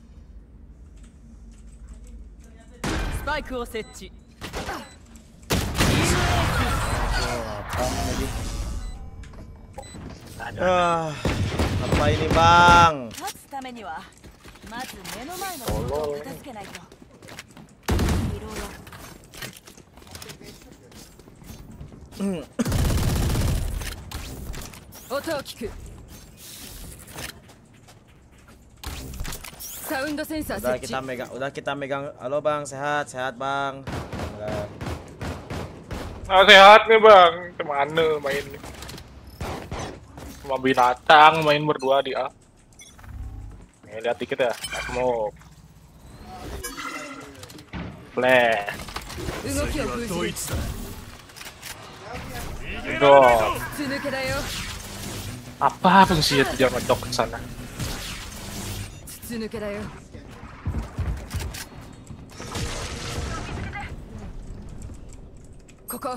スパイクを設置。 Ah, apa ini, Bang? 勝つためにはまず目の前のことを片付けないと。リロード。 音を聞く。サウンドセンサー Udah 設 kita 置。 megang, udah kita megang. Halo Bang, sehat, sehat Bang. Udah. Ah, sehat nih Bang, kemana main nih? Sama binatang main berdua di A. Nih lihat dikit ya, smoke. Flash. 動きを封じる。 Dong. 筒抜けだよ。 Apa fungsinya tuh dia ngedok ke sana? 筒抜けだよ。ここ。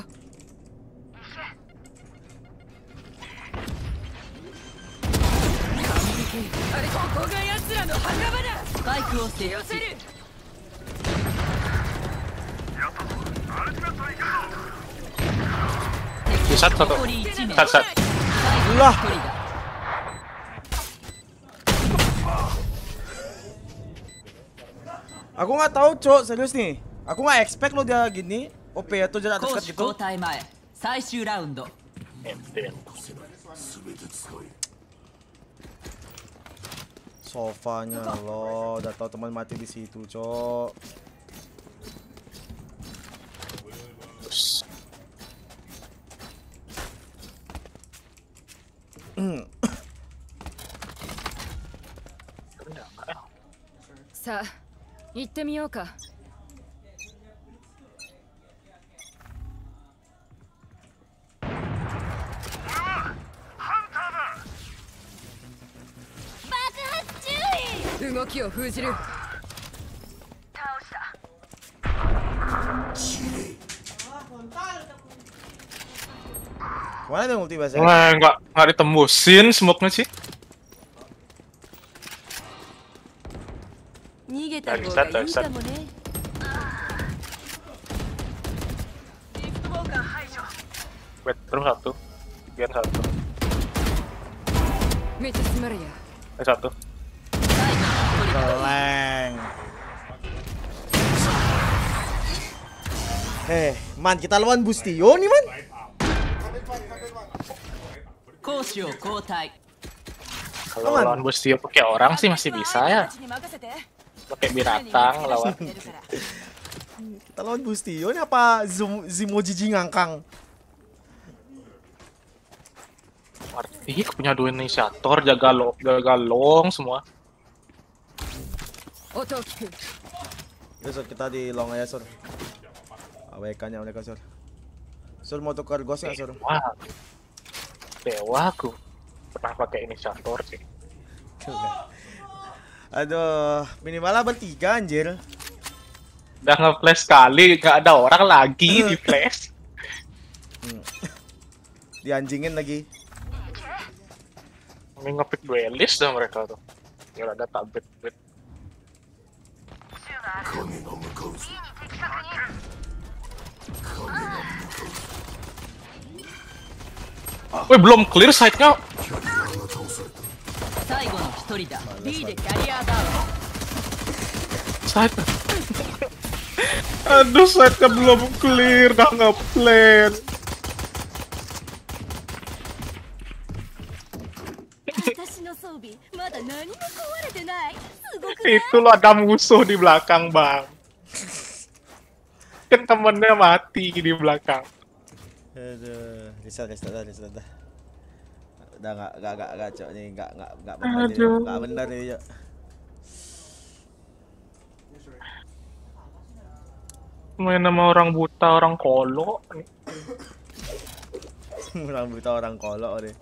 あれここが奴らの墓場だ。 スパイクを設置。 Sat satu. Sat sat. Lah. Aku nggak tahu, Cok, serius nih. Aku nggak expect lo dia gini. O P atau jalan atas gitu. 交代前。最終ラウンド。 Sofanya lo, udah tahu teman mati di situ, Cok. Sa, 行ってみようか。 動きを封じる。 Mana ada ulti bahasa? Wah, nggak nggak ditembusin smoke-nya sih. 逃げた方がいいかもね。 Wait, terus satu. Biar satu. めっちゃ詰まるや。 Eh satu. Keleng. Eh, man, kita lawan Bustio nih, man. Kalau lawan Bustio pakai orang sih masih bisa ya. Pakai binatang lawan. Kita lawan Bustio nih apa Zoom Zimo Jiji ngangkang? Arti punya dua inisiator, jaga lo, jaga long semua. Ya, Sur, kita di long aja, Sur. A W K-nya mereka, Sur. Sur, mau tukar ghost nggak, Sur? Wah, dewa aku pernah pakai inisiator sih. Aduh, minimal bertiga anjir. Udah nge-flash sekali, nggak ada orang lagi di flash. Dianjingin lagi. Ini ngepick duelist dah mereka tuh. Ya ada tablet bet. Woi, belum clear site-nya. Site. Aduh, site-nya belum clear, dah nge-plan. Itu lo ada musuh di belakang, Bang. Kan temennya mati di belakang. Aduh, reset reset dah, reset dah. Udah enggak enggak enggak enggak cok nih, enggak enggak enggak benar nih. Enggak benar nih, Cok. Main sama orang buta, orang kolok. Orang buta, orang kolok nih.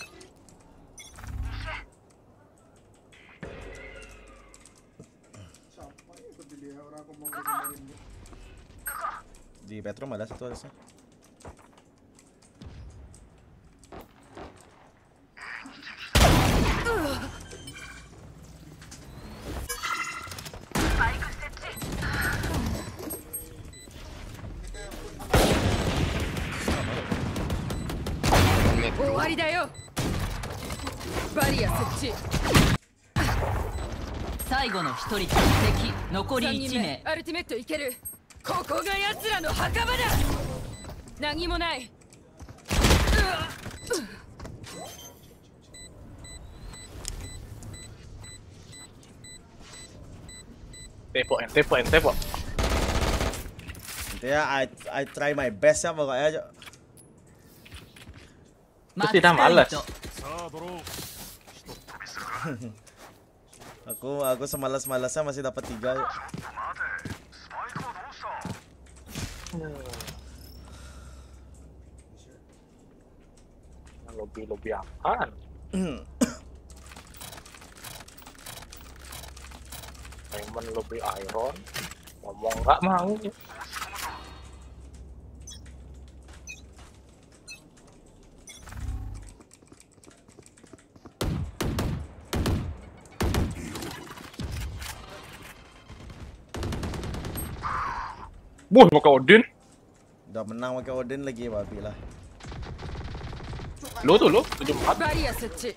Di Petrom ada satu harusnya. Owari da yo. Barrier 設置。 最後の一人敵残りいち名。 アルティメットいける。ここが奴らの墓場だ。何もない。 Tepo, tepo, tepo. Ya, I I try my best ya pokoknya, Cok. Itu tidak malas. Aku aku semalas-malasnya masih dapat tiga. Lobby-lobby apaan? Diamond lobby iron. Ngomong nggak mau. Buh, pakai Odin. Udah menang pakai Odin lagi, babi lah. Lo tuh lo, tujuh empat. Barrier 設置。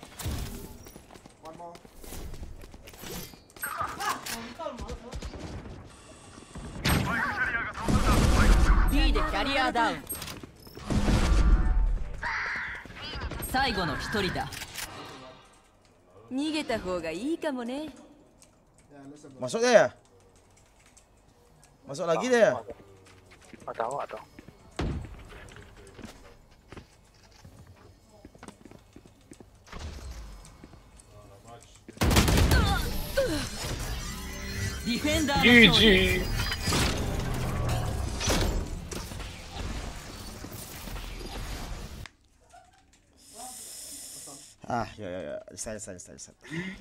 B でキャリアダウン。最後の一人だ。 逃げた方がいいかもね。 Masuk dia ya? Masuk lagi dia ya? Nggak tahu, nggak tahu. Defender G G. Ah, ya ya ya, saya saya saya saya.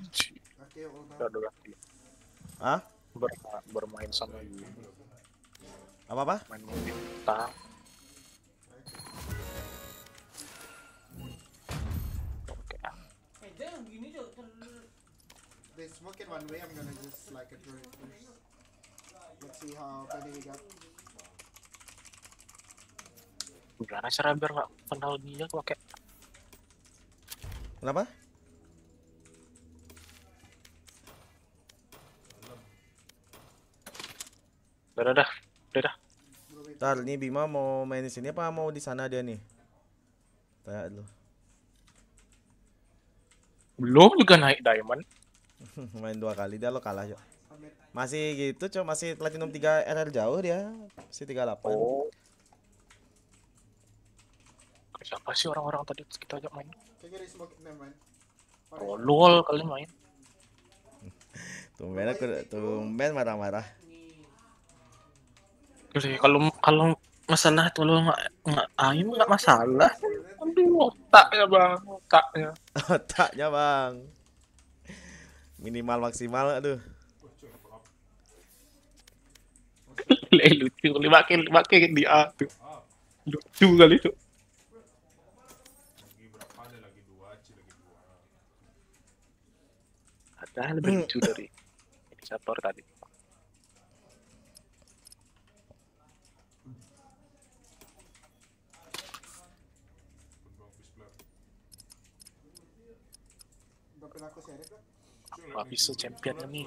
Ah? Ber bermain sama apa apa? Main bintang. They smoke it one way. I'm gonna just like it first. Let's see how many we got. Gimana cara biar nggak kenal dia pakai? Kenapa? Udah dah, udah dah. Ntar nih Bima mau main di sini apa mau di sana dia nih? Tanya dulu. Belum juga naik diamond. Main dua kali dia lo kalah, Cok. Masih gitu, Cok, masih platinum tiga R R jauh dia. Masih tiga puluh delapan. Oh. Siapa sih orang-orang tadi kita ajak main? Kayaknya dari semua main. Tolol kali main. Tumben aku tumben marah-marah. Jadi kalau kalau masalah itu lo nggak nggak ayo nggak masalah. Aduh, otaknya bang, otaknya. Otaknya bang. Minimal maksimal, aduh. Lucu, lima kill, lima kill di A tuh. Lucu kali itu. Ada lebih lucu dari inisiator tadi. Apa bisa championnya nih?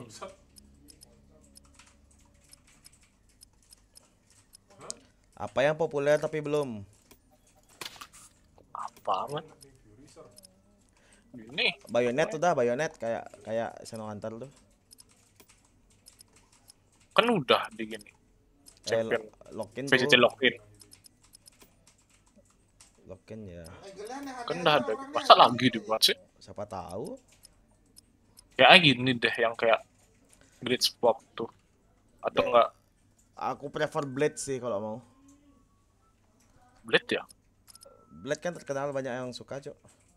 Apa yang populer tapi belum? Apa man? Ini Bayonet udah, Bayonet kayak kayak Senong Hunter tuh. Kan udah di gini. Champion eh, Lock-in V C C Lock-in. Lock-in ya. Kan udah ada. Masa lagi dibuat sih? Siapa tahu? Ya gini deh yang kayak Great Swap tuh. Atau ya, enggak? Aku prefer Blade sih kalau mau. Blade ya? Blade kan terkenal banyak yang suka, Cok.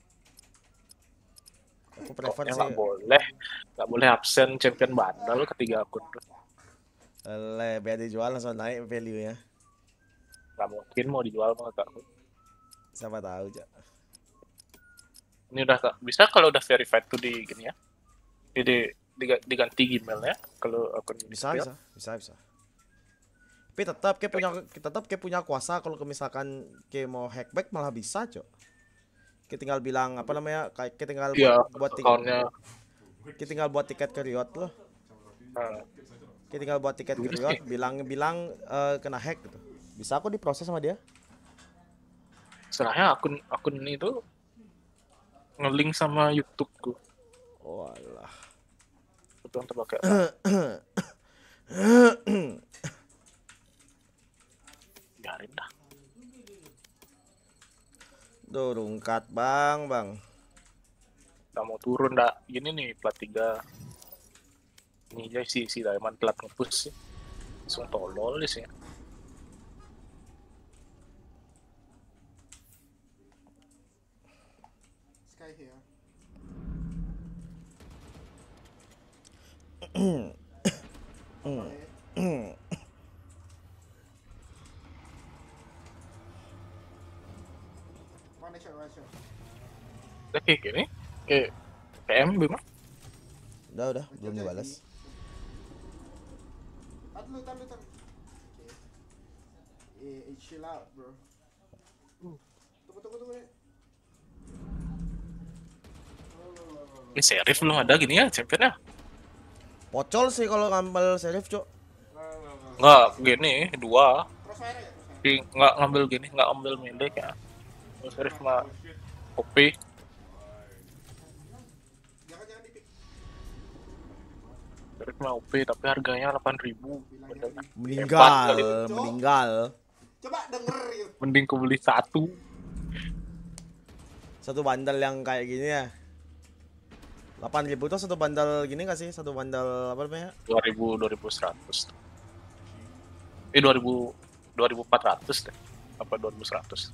Aku prefer sih. Nggak boleh, nggak boleh absen champion bandel ketiga akun. Le, biar dijual langsung naik value-nya. Nggak mungkin mau dijual sama kakak. Siapa tahu, Cok. Ini udah bisa kalau udah verified tuh di gini ya. Jadi diganti emailnya kalau akun bisa bisa bisa bisa. Tapi tetap kayak punya tetap kayak punya kuasa kalau misalkan kayak mau hackback malah bisa, Cok. Kita tinggal bilang apa namanya kayak kita tinggal ya, buat, buat tiket kita tinggal buat tiket ke Riot loh. Nah. Kita tinggal buat tiket ke Riot bilang bilang uh, kena hack gitu. Bisa aku diproses sama dia. Serahnya akun akun itu nge-link sama YouTubeku. Oh alah. Itu yang terpakai. Biarin dah. Duh, rungkat bang, bang. Gak mau turun dah. Gini nih plat tiga. Ini aja si si Diamond plat ngepush sih. Langsung tolol sih. Sky here. Udah kayak gini, kayak P M belum? Udah udah, belum dibalas. Tahan tahan tahan. Eh, chill out, bro. Tunggu tunggu tunggu. Ini Serif belum ada gini ya championnya. Pocol sih kalau ngambil Serif, Cok. Nggak, gini, dua. Di, nggak ngambil gini, nggak ambil melee ya. Serif mah O P. Serif mah O P, tapi harganya delapan ribu. Meninggal, meninggal. Coba denger yuk. Mending ku beli satu. Satu bandel yang kayak gini ya. delapan ribu tuh satu bandel gini gak sih? Satu bandel apa namanya? dua ribu, dua ribu seratus. Eh dua ribu, dua ribu empat ratus deh. Apa dua ribu seratus.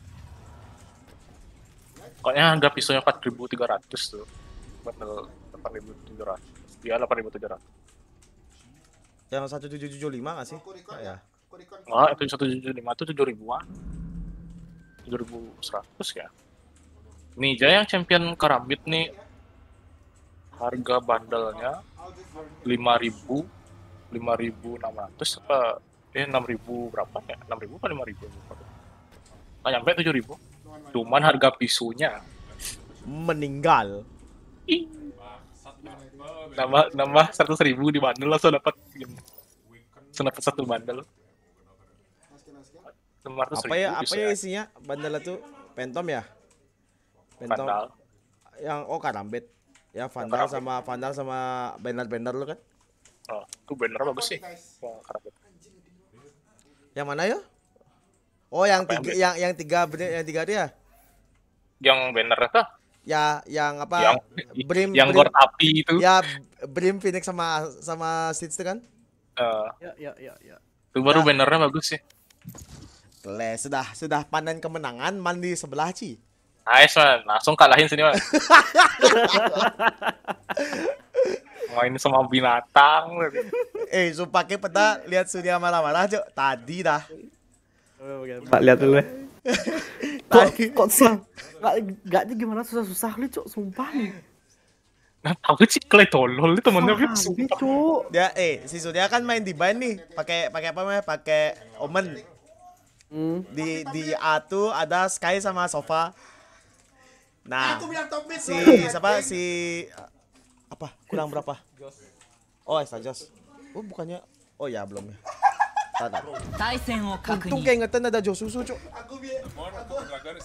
Pokoknya harga pisaunya empat ribu tiga ratus tuh. Bandel delapan ribu tujuh ratus. Dia delapan ribu tujuh ratus. Yang satu tujuh tujuh lima gak sih? Ya. Oh, itu satu tujuh tujuh lima itu tujuh ribuan. tujuh ribu seratus ya. Nih, aja yang champion Karambit nih. Harga bandelnya lima ribu, lima ribu enam ratus apa eh enam ribu berapa ya? enam ribu apa lima ribu? Nggak nyampe tujuh ribu. Cuman harga pisunya meninggal. Ih. Nambah nambah seratus ribu di bandel langsung dapat gini. Senapa satu bandel. Apa ya apa ya isinya bandel itu? Pentom ya? Pentom. Vandal. Yang oh karambit. Ya Vandal sama Vandal sama banner-banner lu kan? Oh, itu banner bagus sih. Wah, karambit. Yang mana ya? Oh, yang tiga, yang yang tiga yang tiga dia. Yang banner apa? Ya, yang apa? Yang Brim, yang Brim, Gord api itu. Ya, Brim Phoenix sama sama Stitch itu kan? Uh, ya, ya, ya, ya. Itu baru ya. bannernya bagus sih. Le, sudah sudah panen kemenangan mandi sebelah Ci. Nice man, langsung kalahin sini man. Main sama binatang. Eh, sumpah ke peta lihat Surya marah-marah Cok. Tadi dah. Pak lihat dulu. Kok kok susah? Enggak enggak gimana susah-susah lu, Cok, sumpah nih. Nah, tahu sih Clay tolol itu temennya Fit. Dia eh si Surya kan main di ban nih, pakai pakai apa namanya? Pakai Omen. Hmm. Di di A tuh ada Sky sama Sofa. Nah, si siapa si apa? Kurang berapa? Oh, Esta Jos. Oh, bukannya. Oh ya, belum ya. Tada. Untung kayak ingetan ada Jos susu, Cok. Aku biar aku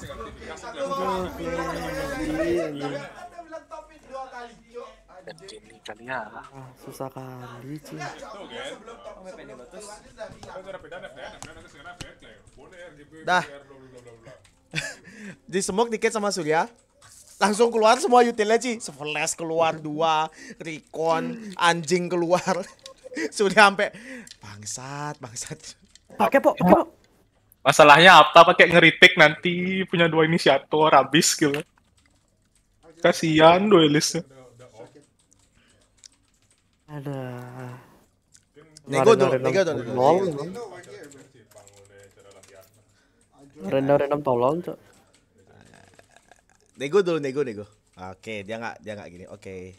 Ini kali ya. Ah, susah kali, Ci. Dah. Di smoke dikit sama Surya. Langsung keluar semua utilnya Ci. Flash keluar dua, Recon, anjing keluar. Surya sampai bangsat, bangsat. Pakai pok, pakai pok. Masalahnya apa pakai ngeritik nanti punya dua inisiator habis gitu. Kasihan duelisnya. Ada. Nego dulu, nego dulu. Random-random tolong, Cok. Nego dulu, nego, nego. Oke, dia nggak, dia nggak gini. Oke.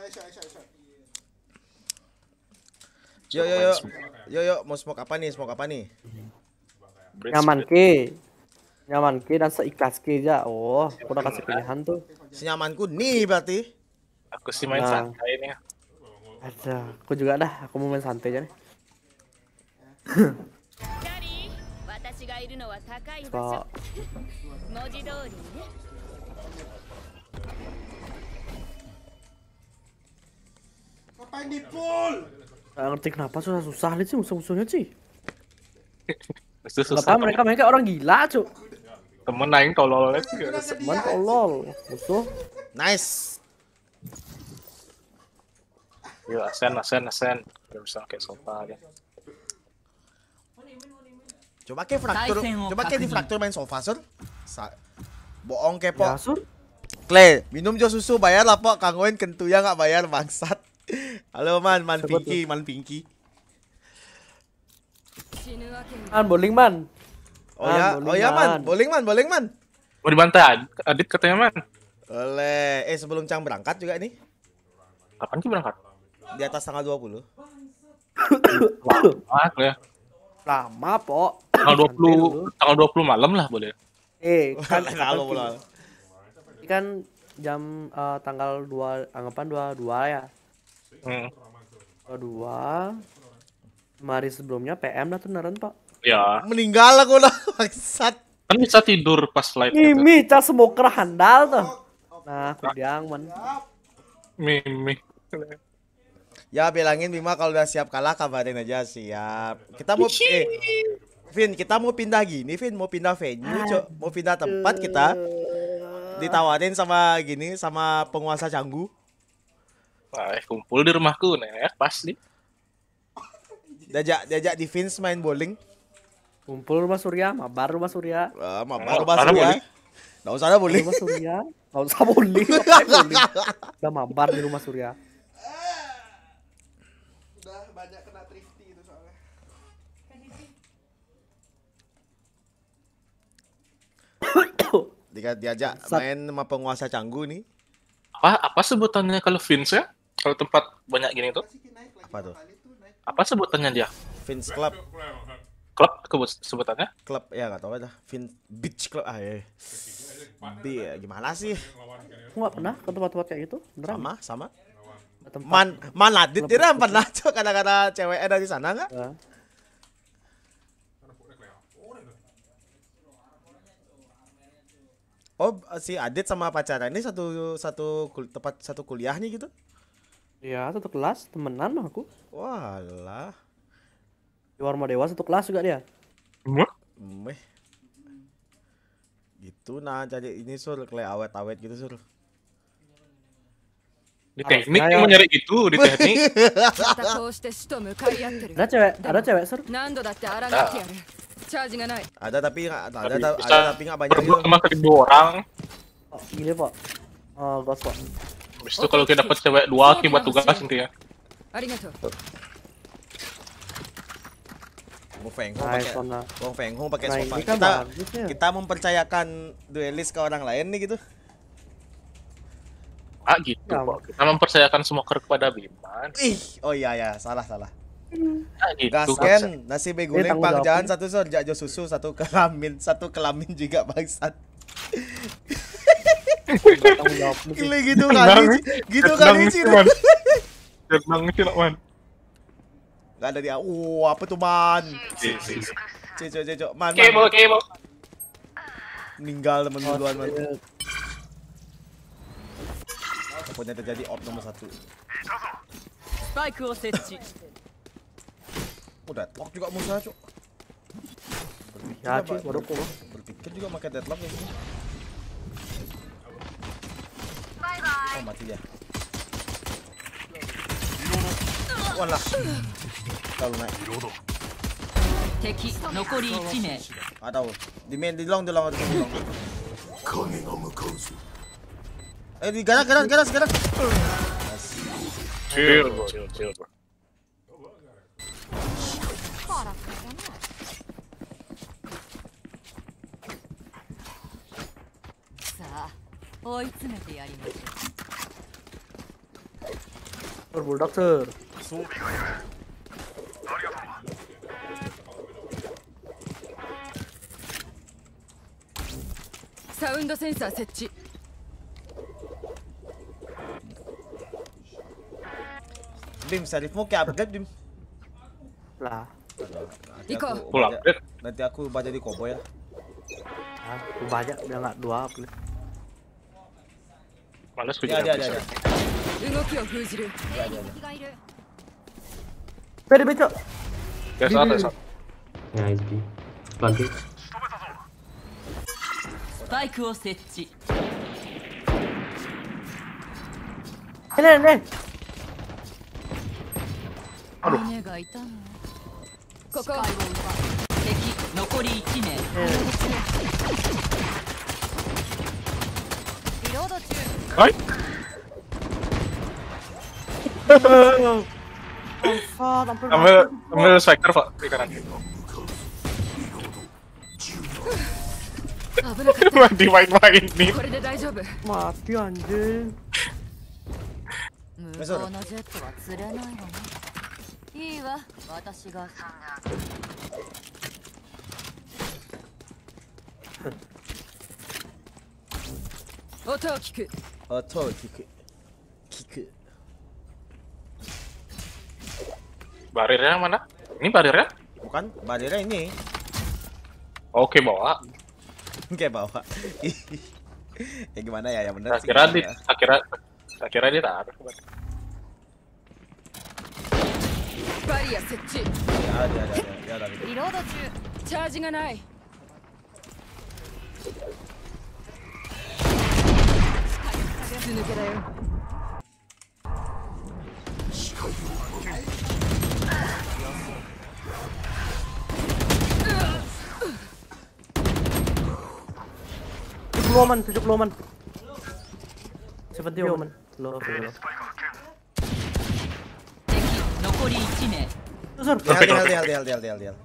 Yo, yo, yo, yo, yo, mau smoke apa nih? Smoke apa nih? Nyaman ke, nyaman ke dan seikhlas ke aja. Oh, aku udah kasih pilihan tuh. Senyamanku nih berarti. Aku sih main nah. santai nih. Ada, aku juga dah. Aku mau main santai aja nih. So. Ngapain di pool? Gak ngerti kenapa susah-susah nih sih musuh-musuhnya sih. Susah. Mereka mereka orang gila, Cuk. Temen aing tolol lagi. Temen tolol. Musuh. Nice. Yo, asen, asen, asen. Gak bisa kayak sofa aja. Coba ke fraktur, coba ke di fraktur main sofa, Sur. Sa bohong kepo. Ya, Sur. Clay, minum jo susu bayar lah, Pok. Kanggoin kentuya nggak bayar, bangsat. Halo, Man, Man Pinky, Man Pinky. Man, bowling, Man. Oh ya, oh ya, Man. Bowling, Man, bowling, Man. Mau dibantai, Adit katanya, Man. Oleh, eh sebelum Cang berangkat juga nih. Kapan sih berangkat? Di atas tanggal dua puluh. Lama ya. Lama, Pok. Tanggal dua puluh, tanggal dua puluh malam lah boleh. Eh, kan kalau bola. Kan jam uh, tanggal dua, anggapan dua puluh dua ya. Hmm. dua puluh dua. Hari sebelumnya P M dah tuh naren, Pak. Ya. Meninggal aku lah, bangsat. Kan bisa tidur pas flight. Mimi, cas smoker handal tuh. Nah, kudiang, Man. Mimi. Ya bilangin Bima kalau udah siap kalah kabarin aja, siap. Kita mau eh Vin, kita mau pindah gini, Vin, mau pindah venue, Cok. Mau pindah tempat kita. Ditawarin sama gini sama penguasa Canggu. Wah, kumpul di rumahku nih, pasti. Diajak diajak di Vince main bowling. Kumpul rumah Surya, mabar rumah Surya. Wah, mabar rumah Surya. Enggak usah ada bowling. Rumah Surya, enggak usah bowling. Udah mabar di rumah Surya. Udah banyak kena thrifty itu soalnya. Dia diajak main sama penguasa Canggu nih. Apa apa sebutannya kalau Vince ya? Kalau tempat banyak gini tuh? Apa tuh? Apa sebutannya dia? Vince Club. Klub sebutannya? Klub ya nggak tahu aja. Vince Beach Club ah ya. Bi gimana sih? Aku nggak pernah ke tempat-tempat kayak gitu. Beneran? Sama sama. Man man Adit tidak pernah cok kadang-kadang ceweknya dari sana nggak? Oh, si Adit sama pacarnya ini satu satu kul- tempat satu kuliahnya gitu? Iya, satu kelas, temenan mah aku. Walah. Di Warma Dewa satu kelas juga dia. Meh. Gitu nah jadi ini sur kayak awet-awet gitu sur. Di teknik yang mau nyari itu di teknik. Ada cewek, ada cewek sur. Ada tapi nggak ada, ada, ada tapi nggak banyak gitu. Sama kedua orang. Oh, gini pak. Oh, gos pak. Habis itu kalau kita dapat cewek dua akibat tugas intinya. Wong Feng Hong pakai Wong Feng Hong pakai sofa. Kita kita mempercayakan duelis ke orang lain nih gitu. Ah gitu kok. Kita mempercayakan semua kepada Biman. Ih, oh iya ya, salah salah. Ah gitu. Gasken, nasi beguling pangjahan satu sor, jajo susu satu kelamin, satu kelamin juga bangsat. Gila gitu kali, gitu kali sih. Tenang sih man. Gak ada dia. Uh, apa tuh man? Cico cico man. Kebo kebo. Meninggal temen duluan man. Pokoknya terjadi op nomor satu. Spikeを設置。 Oh, deadlock juga musuhnya, Cuk. Ya, Cuk, baru kok. Berpikir juga pakai deadlock ya. Oh, mati dia. Walah. Kalau naik. Teki, nokori satu名。 Ada. Di main di long di long di long. Eh, di ganas ganas ganas ganas. Chill, bro, chill, chill, bro. Sir, bulldog sir. Sound sensor 設置。 Dim, salifmu kayak upgrade, Dim. Lah. Nanti Iko. aku Pulang. baca- Nanti aku ubah jadi cowboy ya. Ah, ubah aja biar nggak dua upgrade. Males gue Ya, jadi ada, ada, ada. 動きを封じる。 Ya, ada, ada. Beda beda. Ya salah salah. Nice B. Plug it. スパイクを設置。 Ini ini. Aduh. 胸が痛む。ここ。敵残りいち名。 リロード中。 Hai. Alfa, tampil. Ambil ambil striker, Pak, di kanan. Dimain-main nih. これで大丈夫。 Mati anjing. 向こうのジェットは釣れないわね。いいわ、私が。 音を聞く。 Auto kick. Kick. Barirnya mana? Ini barirnya? Bukan, bariernya ini. Oke, bawa. Kayak bawa. Ya gimana ya, yang bener Saya kira di, saya kira, saya kira dia taruh. バリア設置。 Ya, ada, ada, ada, ada. リロード中。 チャージがない。筒抜けだよ。 tujuh puluh man, tujuh puluh man. tujuh puluh man. Low, low. 敵残りいち名。 Sir. Dial, dial, dial, dial, dial, dial, dial.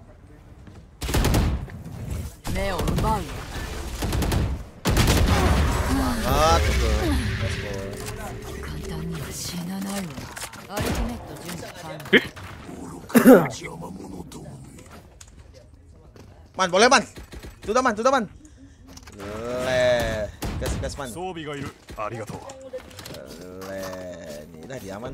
目を奪う。 Semangat, betul. Let's go. 簡単には死なないわ。アルティメット準備完了。 Man, boleh man. Sudah man, sudah man. Le, gas, gas man. 装備がいる。ありがとう。 Le, ini dah dia man.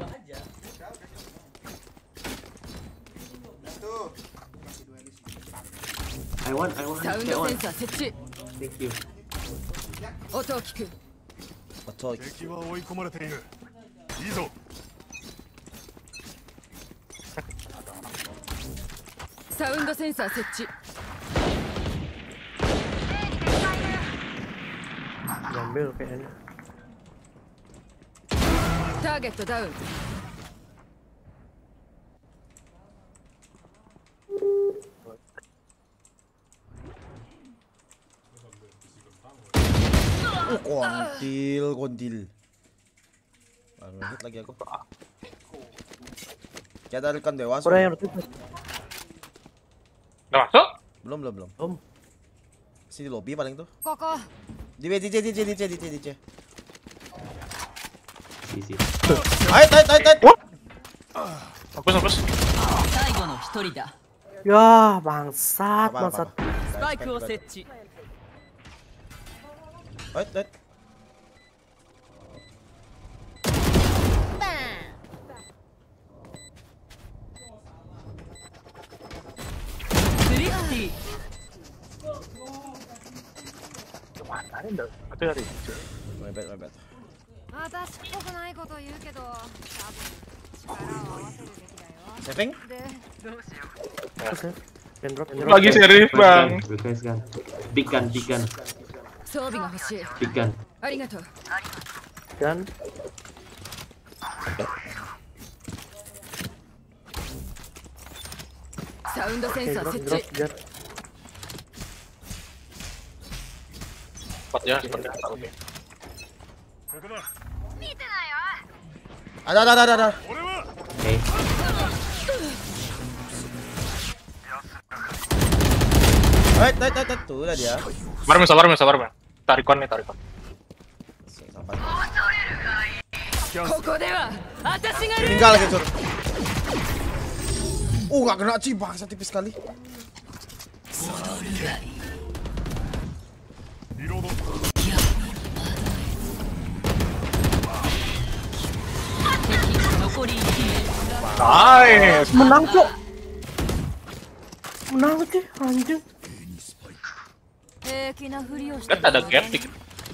I want, I want. サウン I ド want. センサー設置。 Thank you. 音を聞く。 音敵は追い込まれている。いいぞ。 サウンドセンサー設置。 Ambil kayaknya. ターゲットダウン。 Oh, kontil, kontil. Baru hit lagi aku. Kita rekan dewa. Orang yang tutup. Udah masuk? Belum, belum, belum. Belum. Sini lobby paling tuh. Koko. Di D J, D J, D J, D J, D J. Sisi. Ayo, ayo, ayo, ayo. Hapus, hapus. Ya, bangsat, bangsat. Spikeを設置。Ayo, ayo. Kemana nih? Itu dari My bad, my bad. 私っぽくないこと言うけど、多分力を合わせるべきだよ。 Saving? で、どうしよう。 Pendrop, Lagi serius bang. Request kan. Big gun, big gun. 装備が欲しい。 Big gun. ありがとう。 Dan サウンドセンサー drop, 設 drop, 置。 jar. Cepat ya, cepat ya. Oke. Ada, ada, ada, ada. Oke. Wait, wait, wait, tuh udah dia. Sabar, men, sabar, men, sabar, men. Tarikon nih, tarikon. Sampai. ここでは私が Tinggal lagi, Cur. Uh, gak kena Ci, bangsa tipis sekali. Nice. Menang, Cok. Menang sih, anjing. Kan ada gap dikit.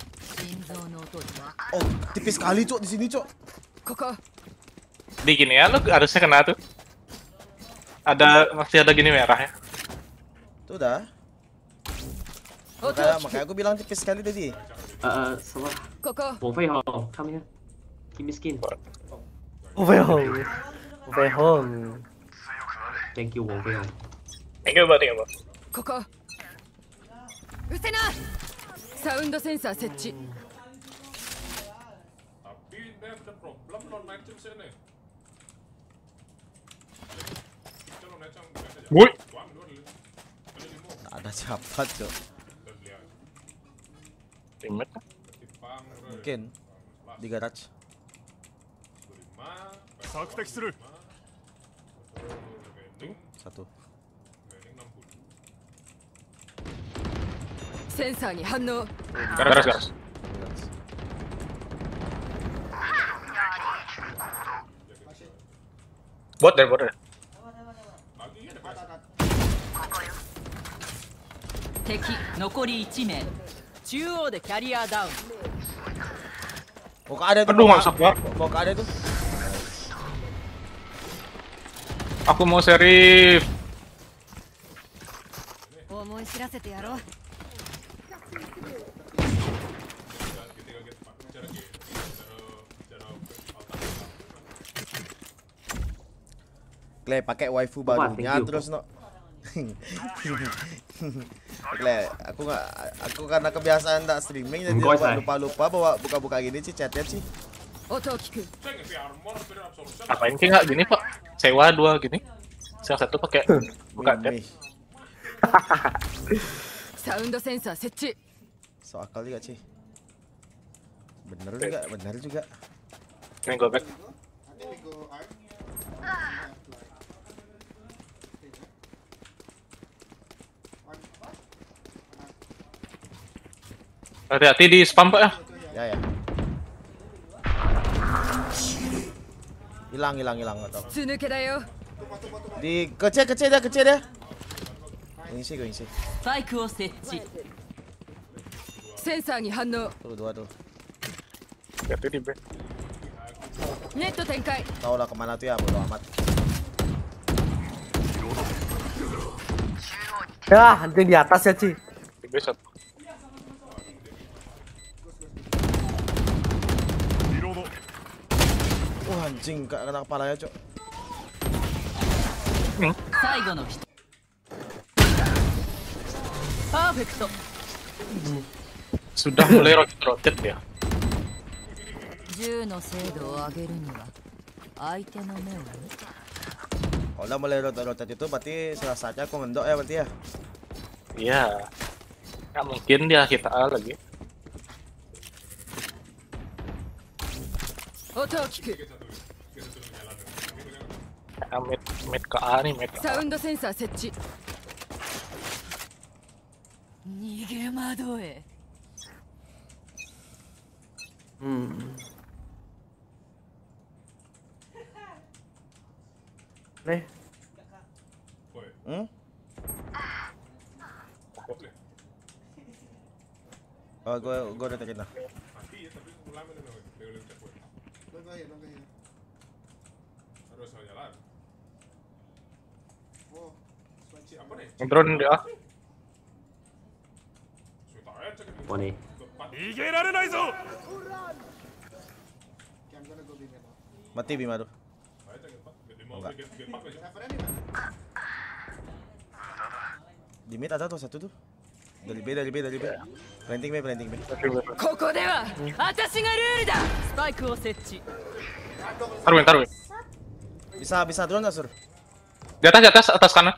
Oh, tipis sekali, Cok, di sini, Cok. Koko. Di gini ya, lu harusnya kena tuh. Ada, masih ada gini merah ya. Tuh udah. Makanya, makanya aku bilang tipis sekali tadi. Uh, salah. Koko. Wong Fei Hong, come here. Give me skin. Wong Fei Hong. Wong Fei Hong. Thank you, Wong Fei Hong. Thank you, Bang. Thank you, Bang. ここ。うせな。サウンドセンサー設置。 Tapi dia ada problem non matching sini. Woi. Ada siapa, Cok? Teammate? Mungkin di garage. Satu. Sensorに反応。 Garas, garas. Bot deh, bot deh. 敵残りいち名。中央でキャリアダウン。 Mau ke ada tuh. Aduh, masuk gua. Mau ke ada tuh. Aku mau serif. 思い知らせてやろう。 Kle pakai waifu barunya terus no. Kle, aku nggak, aku karena kebiasaan tak streaming jadi lupa lupa bawa buka-buka gini sih chatnya sih. Apain sih nggak gini pak? Sewa dua gini. Yang satu pakai buka chat. Sound sensor setting. So akal juga sih. Bener juga, bener juga. Ini gue back. Hati-hati di spam pak ya. Ya ya. Hilang hilang hilang atau. Di kecil kecil dah kecil dah. Ini sih gue ini sih. センサーに反応。 Tuh dua tuh. Lihat di B. ネット展開。 Tahu lah kemana tuh ya, bodo amat. Ya, anjing di atas ya, Ci. Di B satu. Wah, anjing, gak kena kepalanya, Cok. Perfect. Sudah mulai roket-roket ya. 銃の精度を上げるには相手の目を見て。 Kalau udah mulai rotate-rotate itu berarti salah saatnya aku ngendok ya berarti ya. Iya. Nggak mungkin dia kita A lagi. Ya, mid, mid ke A nih, mid ke A. サウンドセンサー設置。 逃げ惑え。 Hmm. Nih. Hmm? Oh, gue gue udah tekin lah. Drone dia. Mana? Mati Bima tuh. Enggak. Di mid ada tuh satu tuh. Dari B, dari B, dari B. Planting B, planting B. ここでは私がルールだ。スパイクを設置。 Taruhin, taruhin. Bisa, bisa drone nggak, Sur? Di atas, di atas, atas kanan.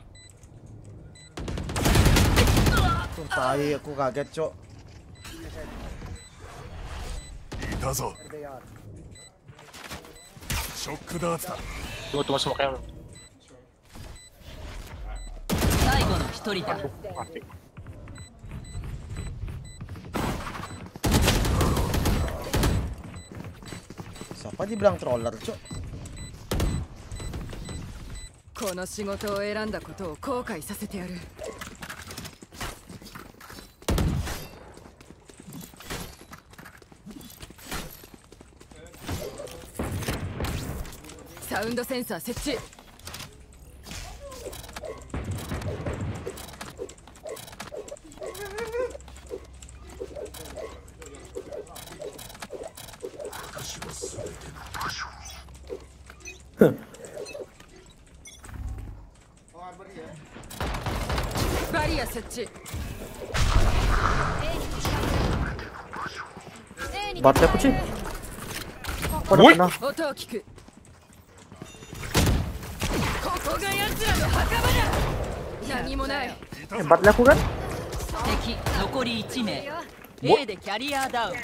Tuh, tai, aku kaget, Cok. Tunggu, tunggu semua kayak. Mati. Siapa dibilang troller, Cok? この仕事を選んだことを後悔させてやる。サウンドセンサー設置。バリア設置。 Batnya aku, Ci. Kok udah Woi. kena? 音を聞く。ここが奴らの墓場だ。何もない。 Hebat lah aku kan? 敵残りいち名。A でキャリアダウン。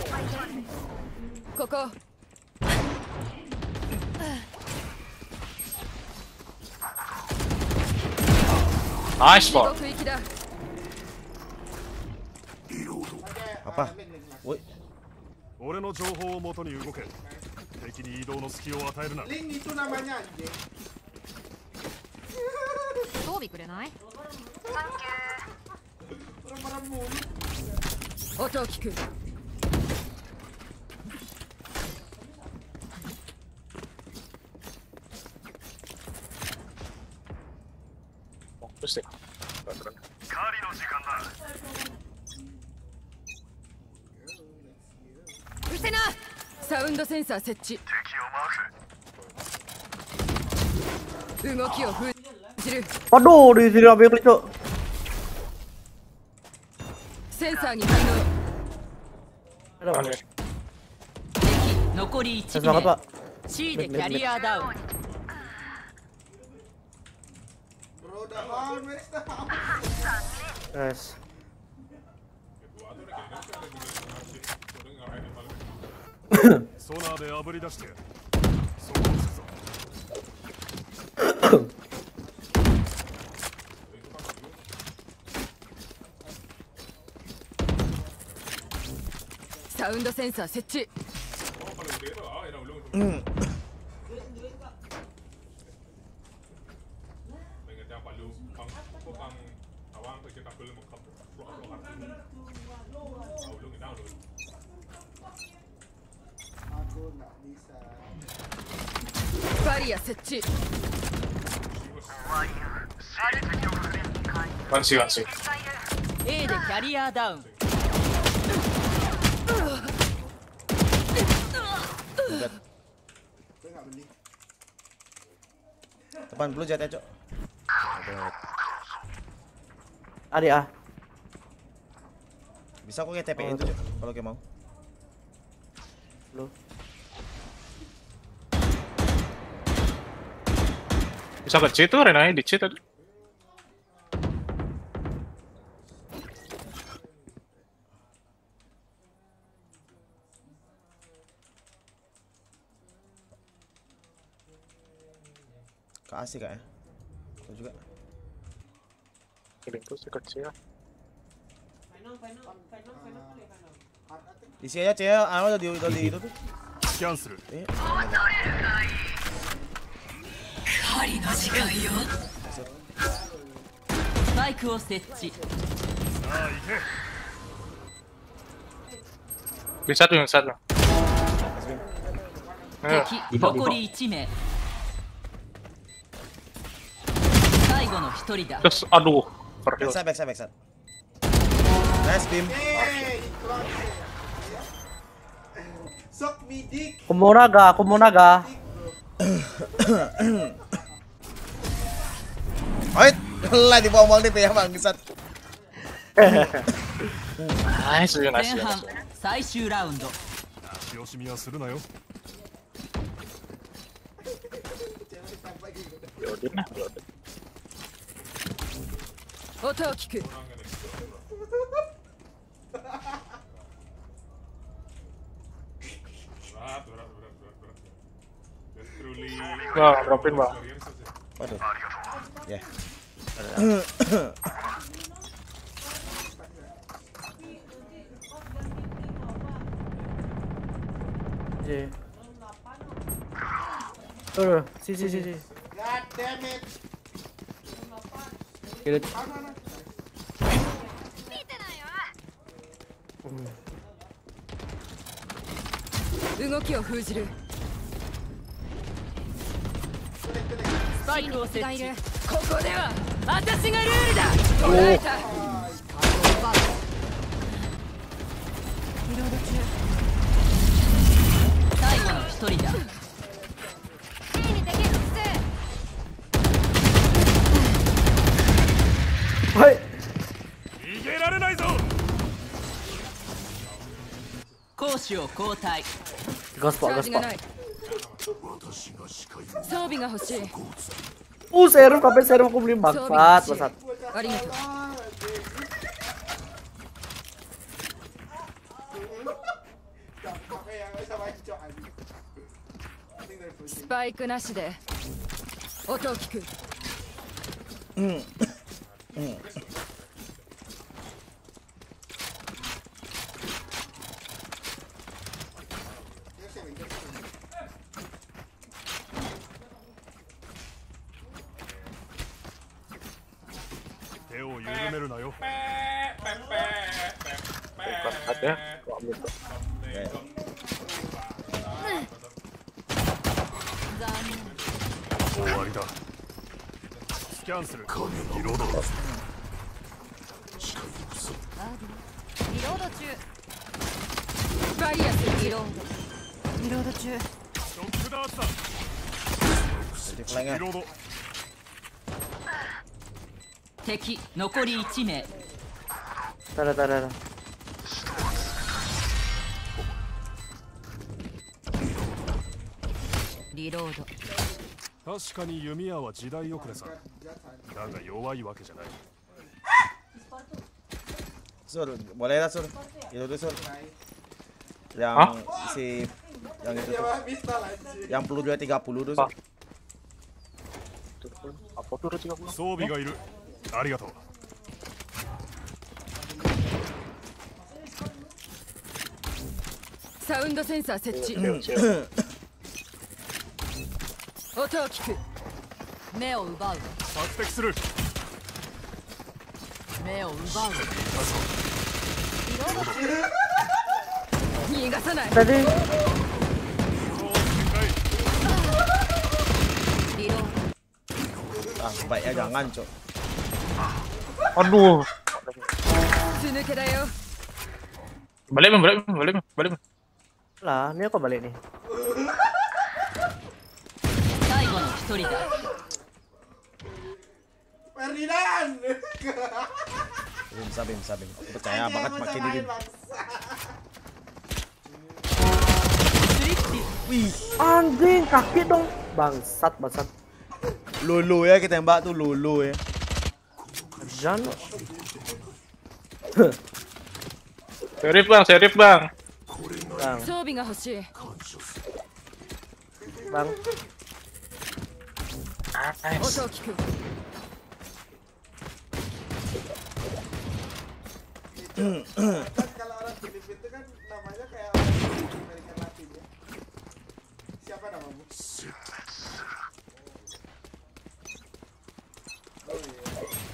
ここ。 Nice spot. Apa? Woi. 俺の情報をもとに動け。敵に移動の隙を与えるな。 Link itu namanya anjing. 装備くれない？ Orang-orang mulu. 音を聞く。 Terus deh. 狩りの時間だ。 うせな。サウンドセンサー設置。 動きを封じる。 Waduh, di sini ambil klik, Cok. センサーに反応。 Ada. 敵残りいち Semangat, 名。 Pak. C でキャリアダウン。 Bro, down, where's the house? Yes. Sonar で炙り出してやる。そうするぞ。 サウンドセンサー設置。 Hmm. Aku nggak bisa. バリア設置 Gansi, gansi. A でキャリアダウン Depan blue jet ya, Cok. Adi ah. Bisa kok kayak T P I itu, Cok, kalau kayak mau. Blue. Bisa ke C tuh, Renanya di C tadi. Ke A sih kak ya. Itu juga. Kirim tuh si kecil. Isi aja C ya, ah udah di udah di itu tuh. Cancel. Eh. 狩りの時間よスパイクを設置 Bisa tuh yang satu. 敵残りいち名最後のひとりだ Terus, aduh. Backside, backside, backside. Nice beam. Sok midik. Aku mau naga, aku mau naga. Oi, lah di bawah multi ya bangsat. Nice, 前 nice, 半 nice. 最終ラウンド足惜しみはするなよ。 Yaudah, nah, yaudah. 音を聞く Berat, berat, berat, berat, berat. Dan truly. Wah, dropin bang. Waduh. Ya. J. Tuh, si si si si. God damn it. Kill it. 動きを封じるスパイクを設置ここでは私がルールだ捕らえたリロード中最後のひとりだはい。 逃げられないぞ。 攻守を交代 Gaspar, チャージが gaspar. ない装備が欲しい Uh, serum sampai serum aku beli bangsat, bangsat. ありがとう スパイクなしで音を聞くうんうん手を緩めるなよ。 Ada, kok ambil tuh. 終わりだ。スキャンする。リロード。 リロード中バリアスリロードリロード中ショックダーツだ。 Jadi flank-nya. リロード。 敵残りいち名 Tada tada tada. リロード確かに弓矢は時代遅れさ。だが弱いわけじゃない。 Sur, boleh lah Sur. Itu tuh Sur. Yang Hah? si yang itu tuh. Yang peluru tiga puluh tuh Sur. Apa tuh tiga puluh? 装備がいる。ありがとう。 サウンドセンサー設置 音を聞く目を奪う索敵する。 目を奪う。 逃がさない。 Tadi Ah, sebaiknya jangan, Cok. Aduh. Tsunuke da yo. Balik, Bang, balik, Bang, balik, Bang, balik. Bang. lah, ini aku balik nih. Ferdinand. Bim, sabim, sabim. Aku percaya banget makin ini. Wih, Anjing, kaki dong. Bangsat, bangsat. Lulu ya kita tembak tuh Lulu ya. Jangan. Serif, Bang, serif, Bang. Bang. Sobi ga hoshii. Bang. Ah, nice. Oto kiku. Kalau orang Filipina itu kan namanya kayak orang Amerika Latin ya. Siapa namamu? Oh iya.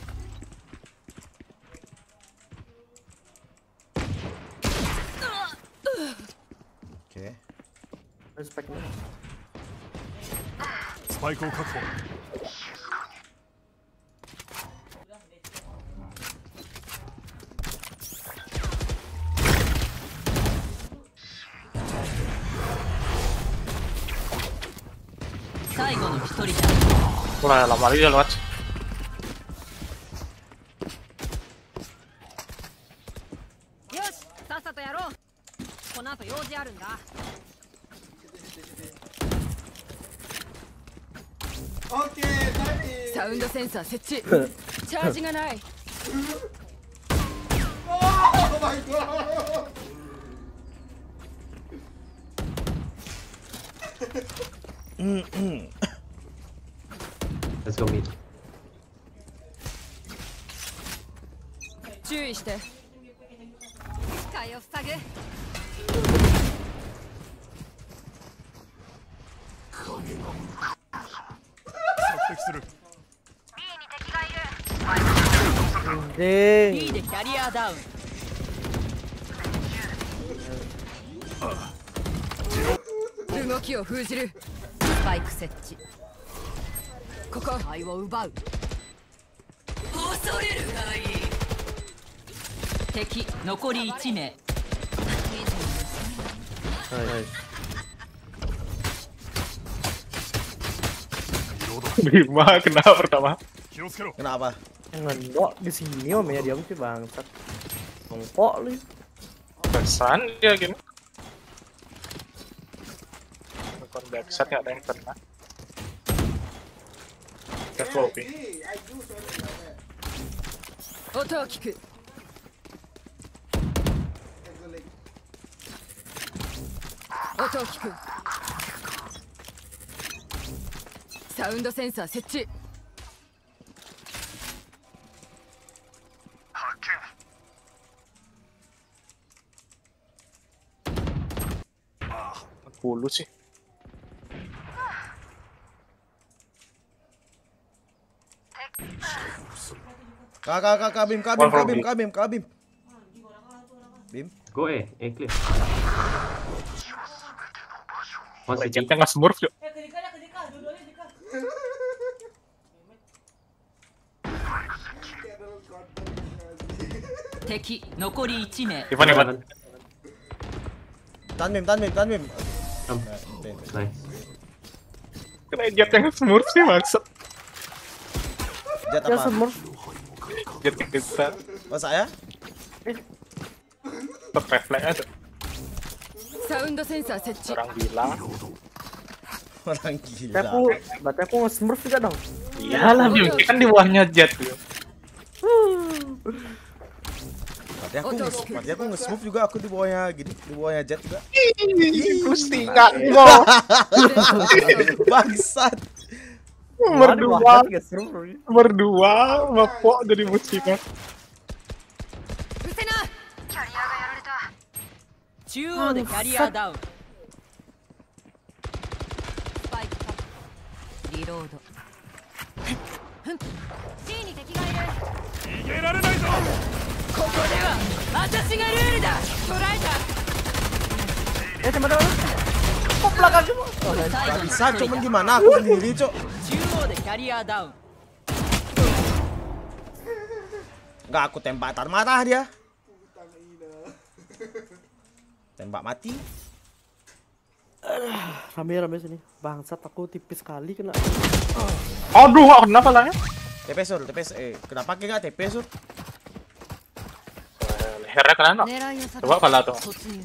Oke. Respect. スパイクを確保。 最後の一人だ。 Wah, lama lagi dia lewat. よし、さっさとやろう。この後用事あるんだ。 オッケー、何？ サウンドセンサー設置。チャージがない。 オーマイゴー。 うんうん。 Let's go meet. 注意して。 視界を塞ぐ。 敵する。 B でキャリアダウン。 動きを封じる。 スパイク設置。 ここ。 愛を奪う。恐れるがいい。敵残りいち名。 はいはい。 Bima kenapa pertama? Kenapa? Ngendok di sini om ya diam sih bangsat. Tongkok lu. Pesan dia gini. Bukan backsat nggak ada yang kena. Careful, Ping. Otoを聞く。音を聞く。サウンドセンサー設置。 Puluh sih. Kakak, kakak, Bim, kabim, kabim, kabim, kabim. Bim. Go eh, eh clear. Masih Legendnya nggak smurf yuk. Teki, nokori one名. Ivan, Ivan. Tanmim, tanmim, tanmim. Nice. Kena jet yang smurf sih maksud. Jet apa? Ya smurf. Jet kita. Masa ya? Terrefleks aja. サウンドセンサー設置。 Orang bilang. Orang Berarti gila. aku, berarti aku nge-smurf juga dong. Iyalah, Bim, kan di bawahnya jet. Berarti aku nge berarti aku nge-smooth juga, aku di bawahnya gini, di bawahnya jet juga. Gusti nggak mau. Bangsat. Berdua, berdua, bapak jadi musibah. 中央でキャリアダウン。スパイク確保。リロード。 C に敵がいる。 逃げられないぞ。 ここでは私がルールだ。捉えた。 Eh teman teman. Kok belakang semua? Oh, Gak bisa, cuman gimana aku sendiri, Cok. Enggak, aku tembak tar marah dia. Tembak mati. Rame-rame sini. Bangsat, aku tipis sekali kena. Aduh, kenapa lah ya? T P sur, T P eh kenapa kayak enggak T P sur? Lehernya kena. Coba kalah tuh.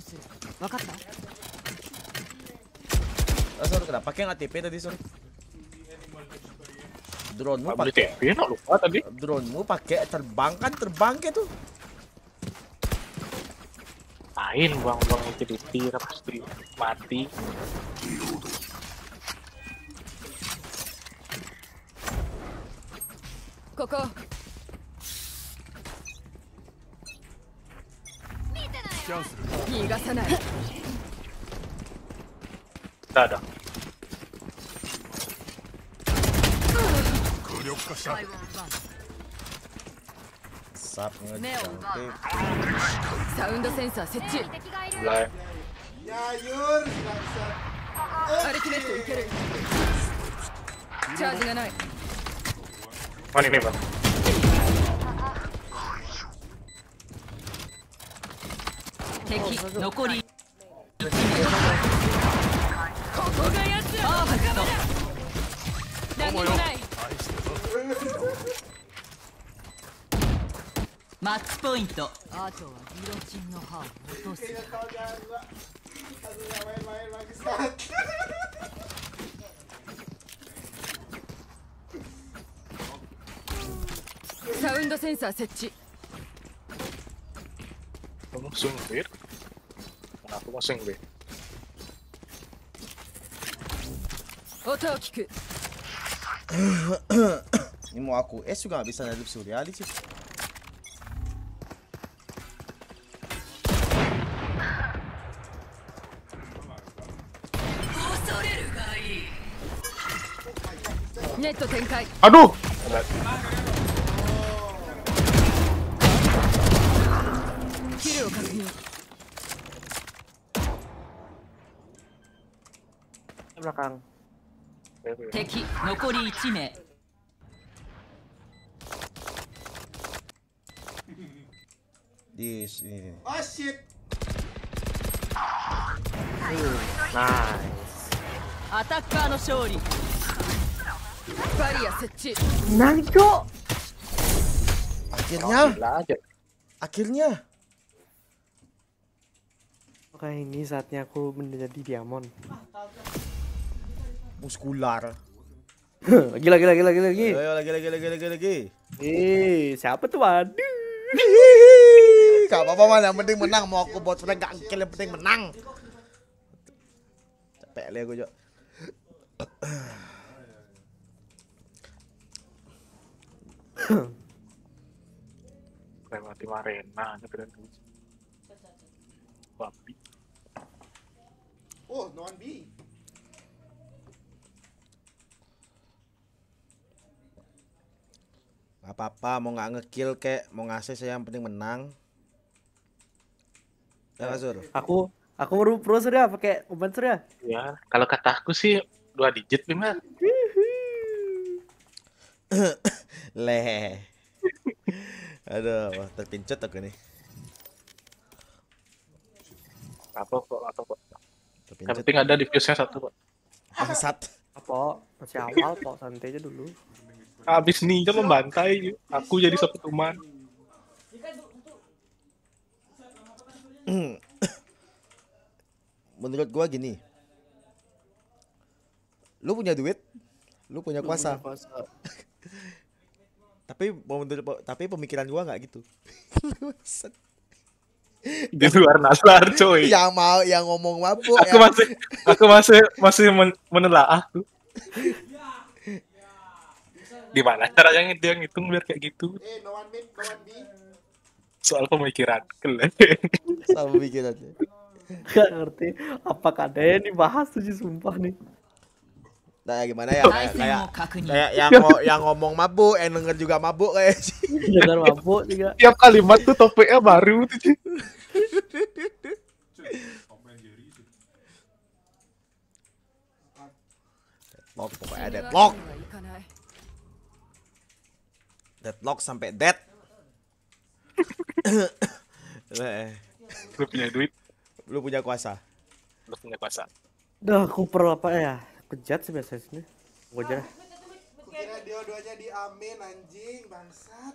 Oh, sur, kenapa kayak enggak T P tadi sur? Drone-mu pakai T P, enggak lupa tadi. Drone-mu pakai terbang kan terbang kayak tuh. Main buang-buang itu di tir pasti mati. Koko. Nigasanai. Dah dah. Sap ngecantik. Sound sensor 設置。 Mulai. Ya Yur, bangsa. アルティメットいける。チャージがない。 Mana ini bang? 敵残り。 ここが奴らの墓場だ。何もない。 マッチポイント。あとはギロチンの刃を落とす。 Kayaknya kau jangan Mbak. Aduh, nggak main-main bangsat. Sound sensor 設置。 Kamu swing bir? Kenapa mau swing bir? 音を聞く。 Ini mau aku es juga nggak bisa nyadip Surya di sih. Net 展開。 Aduh. Kill を確認。 belakang. 敵残りいち名。 Di sini. Oh shit. Nice. アタッカーの勝利。 バリア設置。 Nangko. Akhirnya. Akhirnya. Oke, ini saatnya aku menjadi diamond. Muskular. Gila gila gila gila lagi. Ayo lagi lagi lagi lagi lagi. Eh, siapa tuh? Waduh. Gak apa-apa man, yang penting menang. Mau aku buat frag gak kill, yang penting menang. Capek liat gue, Jok. Lewati arena aja keren. Babi. Oh, non B. Gak apa-apa, mau gak ngekill kek, mau ngasih saya yang penting menang. Ya gak, Sur? Aku aku baru pro sudah pakai obat sudah. Ya, kalau kata aku sih dua digit lima. Leh. Aduh, wah, terpincut aku nih. Apa kok, apa kok. Yang penting ada diffuse-nya satu kok. Bangsat. Apa? Masih awal kok, santai aja dulu. Abis ninja membantai, aku jadi satu teman. Menurut gua gini. Lu punya duit, lu punya kuasa. Lu punya kuasa. tapi menurut tapi pemikiran gua nggak gitu. Di luar nalar, coy. Yang mau yang ngomong mabuk. Aku yang... masih aku masih masih men menelaah tuh. Di mana caranya dia ngitung biar kayak gitu? Eh, no one mid, no one B. Soal pemikiran, keren. Soal pemikiran. Gak ngerti. Apakah ada yang dibahas tuh sih, sumpah nih. Nah, gimana ya? Kayak kayak, kayak yang ngo- yang ngomong mabuk, yang denger juga mabuk kayak sih. Denger mabuk juga. Tiap kalimat tuh topiknya baru tuh. Ci. Deadlock, pokoknya deadlock. Deadlock sampai dead. Lu punya duit, lu punya kuasa. lu punya kuasa. Dah, aku perlu apa ya? Kejat sih biasanya sini. Gua aja. Kira dua-duanya diamin anjing, bangsat.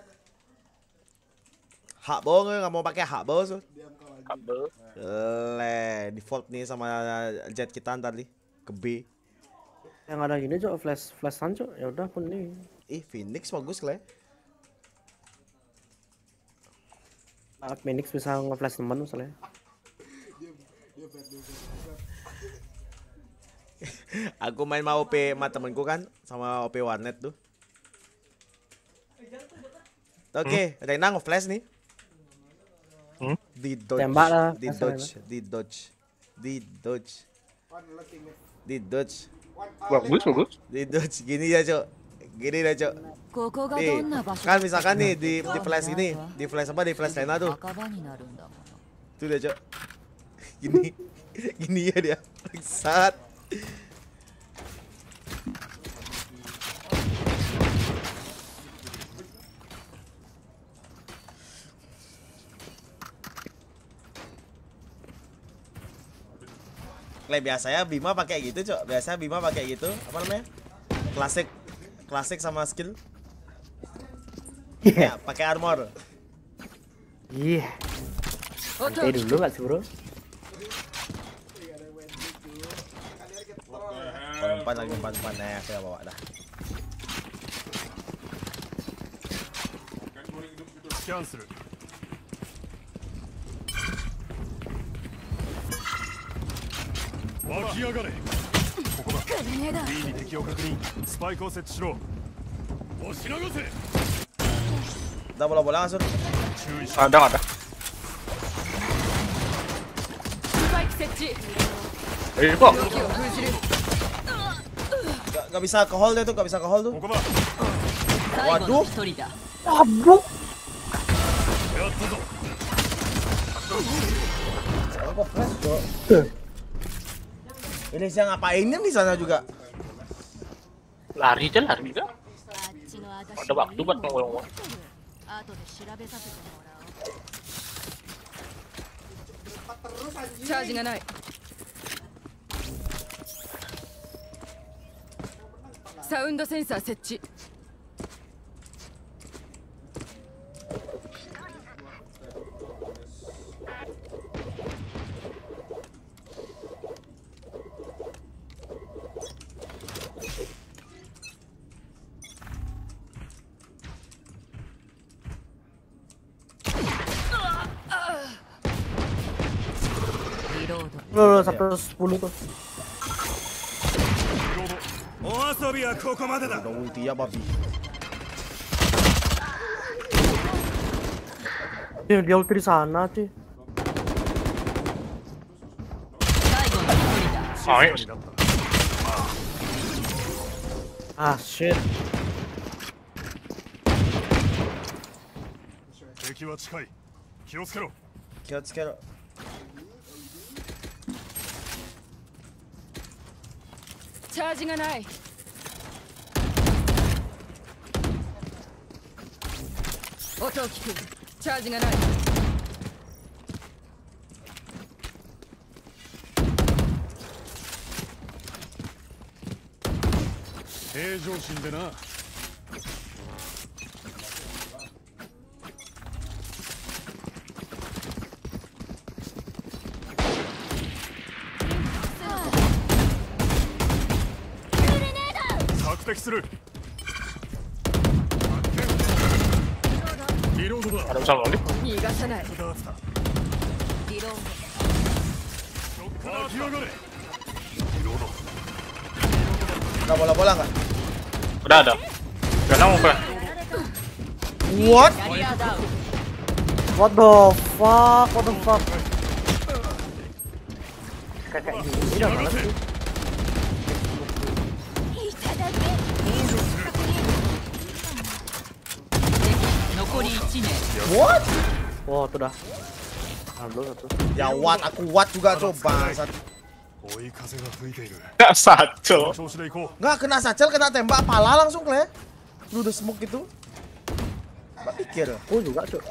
Hak bo nggak mau pakai hak bo so. Kabel. Le, default nih sama jet kita tadi ke B. Yang ada gini cok, flash flashan cok. Ya udah pun nih. Ih, Phoenix bagus le. Ah, Phoenix bisa nge-flash teman misalnya. Aku main sama O P sama temenku kan, sama O P Warnet tuh. Oke, okay, Reyna nge-flash nih. Hmm? Di dodge, Tembak lah, di dodge, di dodge, di dodge, di dodge. Bagus, bagus. Di dodge, gini ya cok, gini ya cok. Nih, kan misalkan nih di di flash ini, di flash apa di flash Reyna tuh. Tuh dia cok, gini, gini ya dia, bangsat. Kayak biasanya Bima pakai gitu, Cok. Biasanya Bima pakai gitu, apa namanya? Klasik. Klasik sama skill. Iya, yeah. Pakai armor. Iya. Yeah. Santai dulu enggak sih, Bro? Empat lagi empat empat nah, saya bawa dah. Cancel. Wakiagare. Koko da. B に敵を確認。スパイクを設置しろ。押し流せ。 Udah bola-bola langsung. Ada ada. Eh, kok? Gak, gak bisa ke hold tuh, gak bisa ke hold tuh. Waduh. Waduh. Kok flash, Bro? Ini siang ngapainnya di sana juga? Lari aja, lari aja. Ada waktu buat ngomong-ngomong. Chargingがない。サウンドセンサー設置。 Loh, sampai sepuluh tuh. Udah ulti ya, babi. Dia dia ulti di sana, cuy. Ah, shit. 敵は近い。気をつけろ。 気をつけろ。 チャージがない。音を聞く。チャージがない。 平常心でな。索敵する。リロードだ。 Ada usaha lagi? 逃がさない。 リロード。湧き上がれ。リロード。 Ada bola-bola nggak? Udah ada. Karena mau apa? What? What the fuck? What the fuck? Kayak gini udah banget sih. What? Wah, tuh dah. Halo satu. Ya what, aku what juga coba. Gak satu. Nggak kena satchel, kena tembak pala langsung Kle. Lu udah smoke gitu. Nggak pikir. Oh juga cok.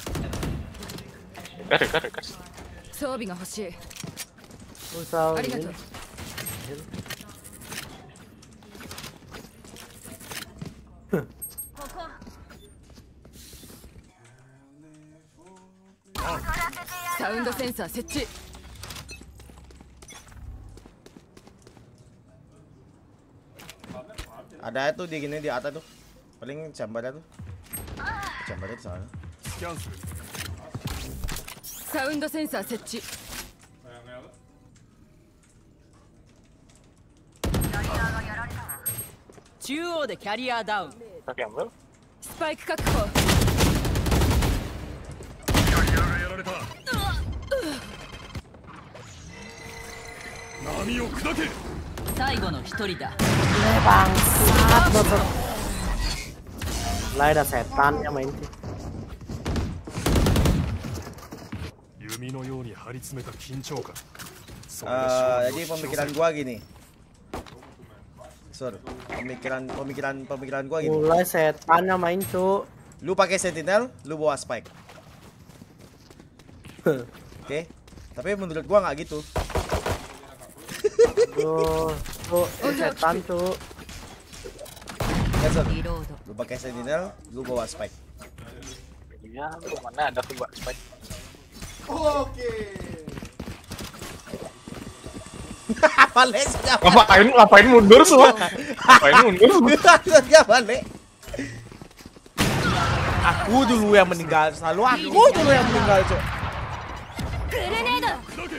Garis, garis, garis. 装備が欲しい。 Usah. ありがとう。 サウンドセンサー設置。 Ada tuh di gini di atas tuh. Paling jambarnya tuh. Jambarnya di sana. サウンドセンサー設置。 中央でキャリアダウン。 Pakai ambil. スパイク確保。 波を砕け。 最後の一人だ。 Bangsat bocor. Lah ada setan yang main sih. Uh, jadi pemikiran gua gini. Sur, pemikiran pemikiran pemikiran gua gini. Mulai setan yang main cuk. Lu pakai sentinel, lu bawa spike. Oke. Okay. Tapi menurut gua nggak gitu. Tuh, tuh, setan tuh. Ya, Sur. Lu pakai sentinel, lu bawa spike. Iya, lu mana ada tuh buat spike. Oke. Balik siapa? Ngapain ngapain mundur semua? Ngapain mundur semua? Dia balik. Aku dulu yang meninggal, selalu aku dulu yang meninggal, Cok. Grenade.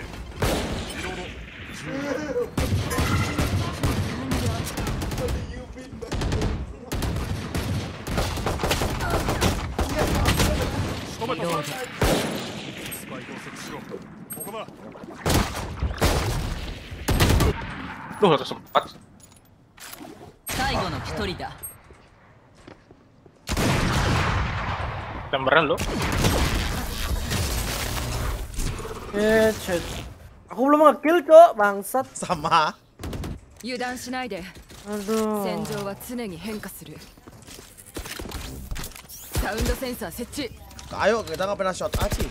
Duh, harus sempat. 最後の一人だ。 Gambaran lo. Eh, shit. Aku belum nge-kill, Cok. Bangsat. Sama. 油断しないで。 Aduh. 戦場は常に変化する。サウンドセンサー設置。 Ayo, kita nggak pernah shot aci.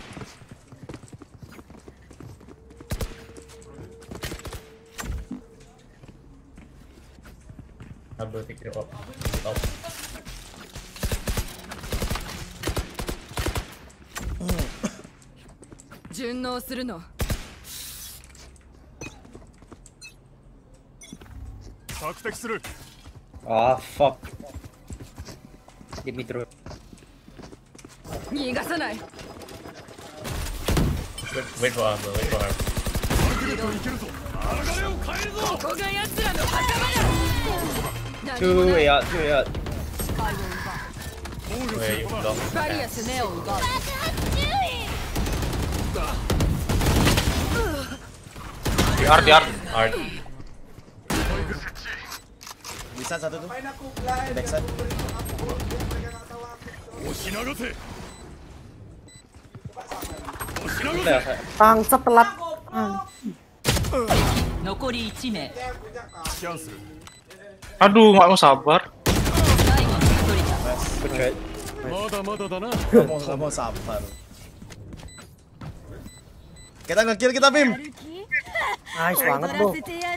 Double pick it up. Up. Junnoするの。 Ah, fuck. Give me through. 逃がさない。 Wait, wait for armor, wait for armor. ここが奴らの墓場だ。 Two A out, two A out. Wait, you long. バリアスネを奪う。 Di art, di art. Art. Bisa satu tuh. Backside. Bangsat telat. 残りいち名。 Aduh, nggak mau sabar. Nggak mau sabar. Kita nge-kill kita, Bim. Nice banget, Bro.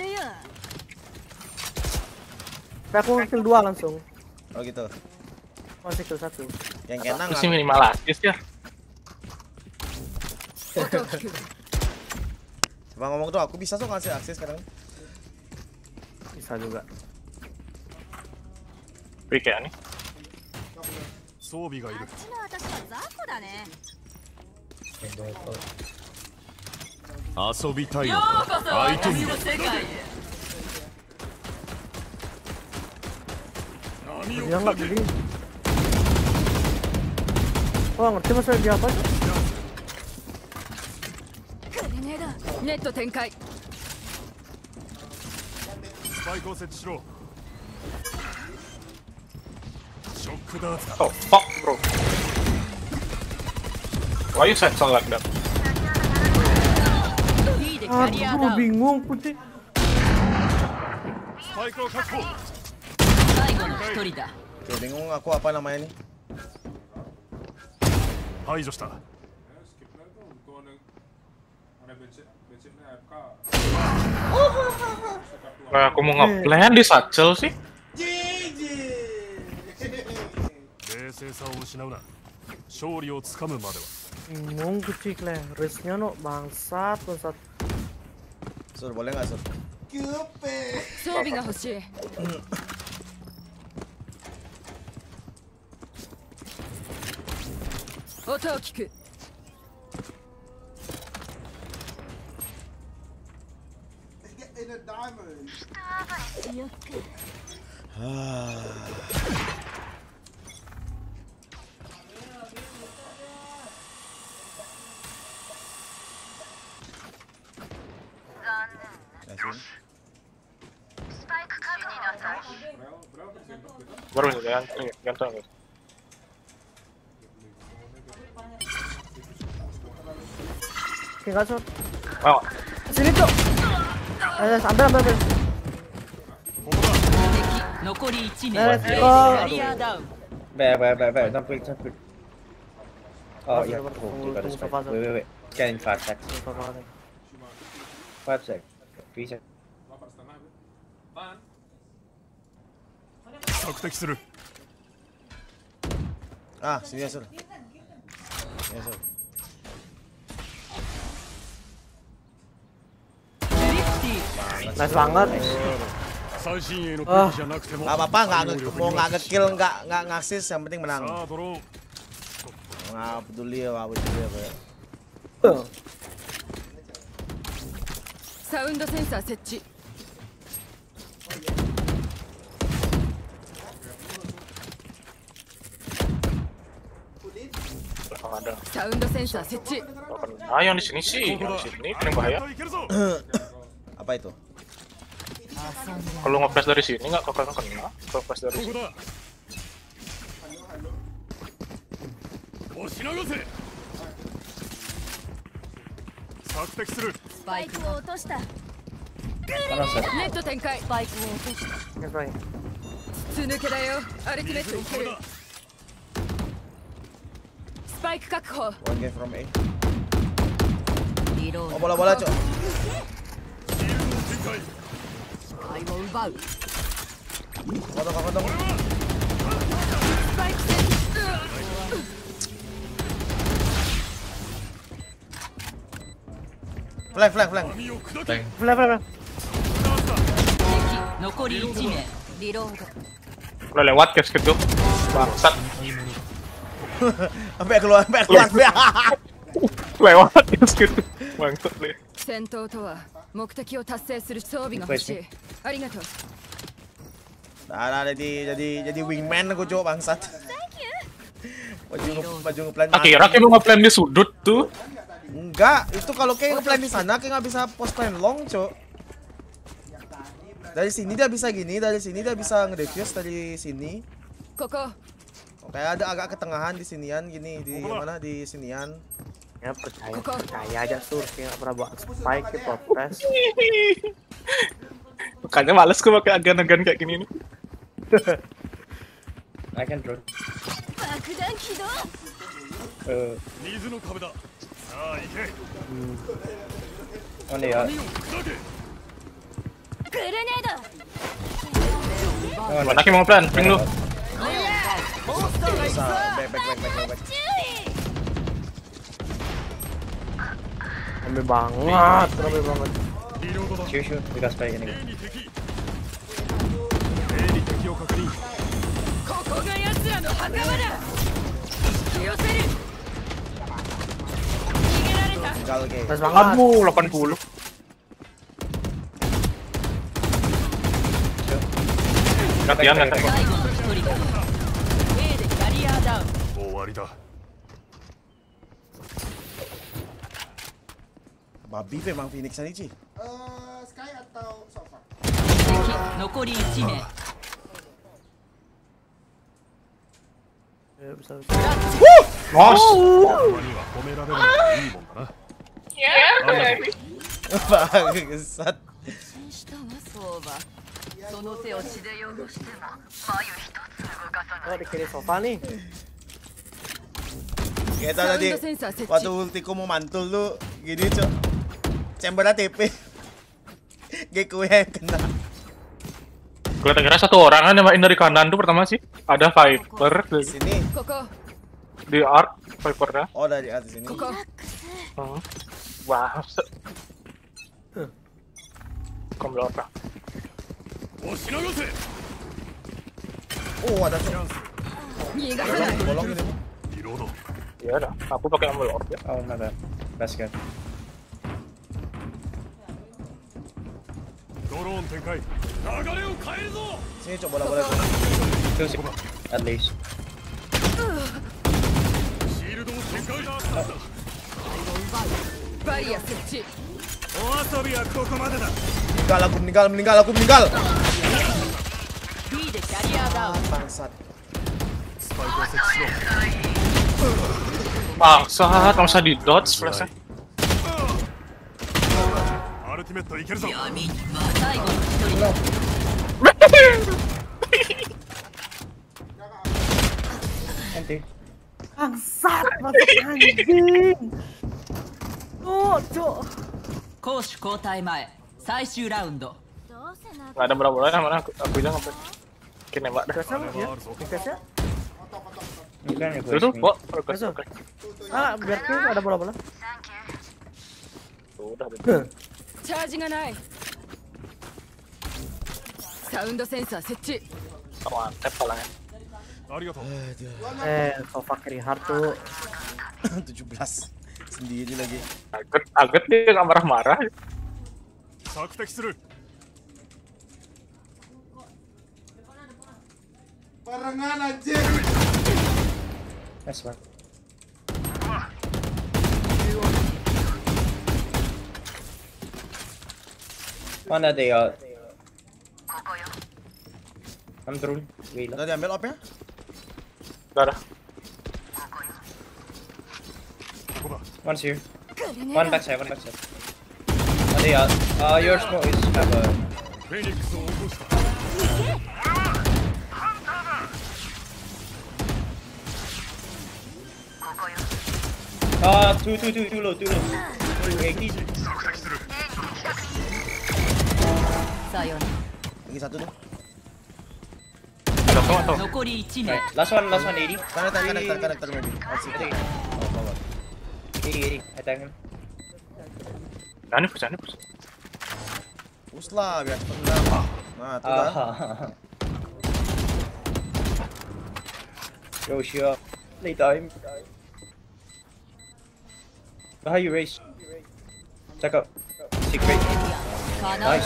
Tapi aku nge-kill dua langsung. Oh gitu. Masih kill satu. Yang kena Itu sih minimal assist ya. Coba ngomong tuh, aku bisa tuh ngasih akses sekarang. Bisa juga. Wih kayak nih. 装備がいる。遊びたいのか。相手に。 Dia nggak beli. Oh, ngerti maksudnya dia apa? ネット展開。 スパイクを設置しろ。ショックダーツだ。 Oh, fuck, bro. Why you said so like that? Aduh, bingung putih. Oke, bingung aku apa namanya nih. Nah, aku mau nge-plan di Satchel sih. Bingung kucing leh, risknya no bangsat bangsat. Sur, boleh nggak Sur? Sobi ga hoshii. Oto o kiku. In a diamond. Baru nih, jangan ganteng. Tinggal shot. Mau. Sini tuh. Eh, ambil ambil ambil. Back, back, back, back. Don't quick, don't quick. Oh, yeah. Oh, you got a spike. Wait, wait, wait. Get in five seconds. Five seconds. Three seconds. Ah, sini ya Sur. Sini ya Sur. Nice banget. Ah, nggak apa-apa, nggak nge- mau nggak ngekill, nggak nggak ngasis, yang penting menang. Nggak peduli, nggak peduli apa ya. Sound sensor setchi. Ada. Sound sensor setchi. Ah, yang di sini sih, yang di sini paling bahaya. Apa itu? Kalau nge-flash dari sini nggak kakak kena. Kalau flash dari sini. Spikeを落とした。 ネット展開。スパイクを落とした。 やばい。 筒抜けだよ。アルティメットいける。スパイク確保。 One game from A. リロード。 Oh, bola-bola, Cok. スパイを奪う。 Potong, potong. スパイクセット。 Flank, flank, flank. Flank. Flank, flank. 残りいち名。リロード。 Udah lewat guys gitu. Bangsat. Sampai keluar, sampai keluar. Lewat guys gitu. Bangsat deh. 戦闘とは目的を達成する装備が欲しい。ありがとう。 Nah, nah, jadi jadi jadi wingman aku Cok, bangsat. Baju baju ngeplan. Akhirnya kayak mau ngeplan di sudut tuh. Enggak, itu kalau kayak ngeplan di sana kayak nggak bisa post plan long, Cok. Dari sini dia bisa gini, dari sini dia bisa ngedefuse dari sini. Koko. Oke, ada agak ketengahan di sinian gini, di mana di sinian. Ya percaya, percaya aja Sur, kayak nggak pernah buat spike di podcast. Makanya males gue pakai agan-agan kayak gini nih. I can draw. Uh, on the uh, Mana Ki mau plan? Ping lu. Bisa, back back back back back. Rame banget, rame banget. shoot shoot, we got spike ini. ここが奴らの墓場だ。引き寄せる。逃げられた。 Tinggal kayak. Nice banget. Aduh, delapan puluh. Gantian kan? 最後の一人だ。A でキャリアダウン。 終わりだ。 Babi memang Phoenix ini, Ci. Eh, Sky atau Sofa? 敵、残りいち名。 Bos. Bangsat. そうばその手を血で汚しても眉一つ動かさない Oh, di kiri sofa nih. Kita tadi waktu ultiku mau mantul lu gini cok, chambernya tipis, gak kue yang kena. Gue kira satu orang kan yang main dari kanan tuh pertama sih ada Viper di sini. Di Ark Vipernya. Oh dari atas sini. Hmm. Wah. Kamera apa? Oh ada cok. Bolong ini. Ya udah, aku pakai ambil orb ya. Oh, my bad. Best gun. Sini coba bola bola. Two six. At least. Meninggal aku, meninggal, meninggal aku, meninggal. Bangsat. Bangsat, nggak usah di dodge flashnya. Nanti. Bangsat, masuk anjing. Oh, cok. 攻守交代前最終ラウンド Nggak ada bola-bola mana aku aku aja ngapain. Oke nembak dah. Dikasih. Bukan ya, Tuh tuh, kok. Ah, biar tuh ada bola-bola. Udah deh. チャージがない。サウンドセンサー設置。 Mantap palanya. Eh, sofa kiri hard tuh. tujuh belas sendiri lagi. Agak agak dia nggak marah-marah. Barengan anjir. Nice one. Mana dia? I'm drone. Udah diambil op-nya? Udah ada. One's here. One backside, one backside. Ada ya. Uh, your smoke is have a. Ah, two, two, two, too low, too low. eighty. Lagi satu tuh. Right. Last one, last one, eighty. Connector, connector, connector maybe. Let's see. Oh, forward. eighty, eighty. Attack him. Jangan push, jangan push. Push lah, biar cepet menang. Nah, tuh kan. Yo, sure. Play time. How you race? Check out. Secret. Nice.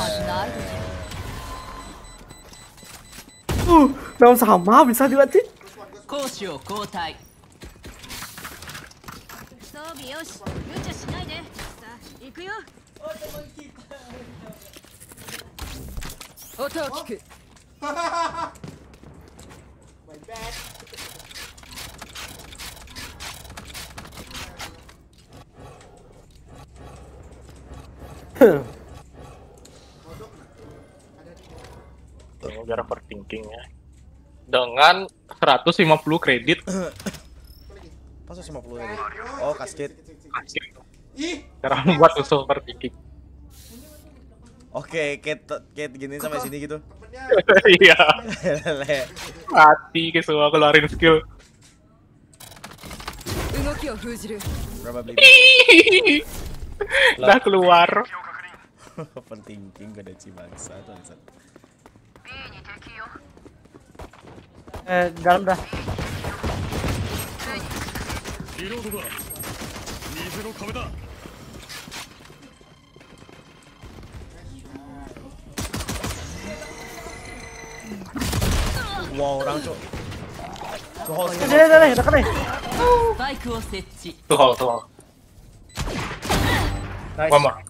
Uh, memang sama bisa dilatih. 攻守を交代装備よし無茶しないでさあ行くよ音を聞く Biar overthinking ya. Dengan seratus lima puluh kredit. Pas seratus lima puluh kredit. Oh, kasket. Kasket. Cara membuat usul overthinking. Oke, kayak kayak gini sampai sini gitu. Iya. Mati ke semua keluarin skill. Berapa beli? Udah keluar. Overthinking gak ada cibangsa bangsa. Eh, dalam dah. Wow, orang cok. Tuh, Nih, nih, nih, dekat nih. Tuh, tuh. Nice. One more.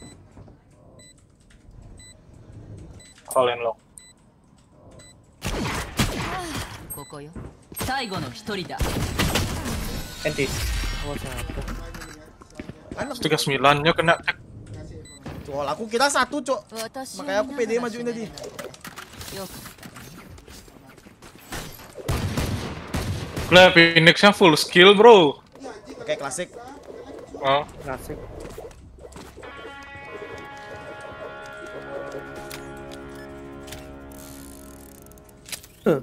Call and lock. ここよ。最後の一人だ。 Anti. tiga puluh sembilan nya kena tag. Tuh, aku kita satu, Cok. Makanya aku pede majuin tadi. Lah, Phoenix-nya full skill, bro. Oke, klasik. Oh, klasik. Huh.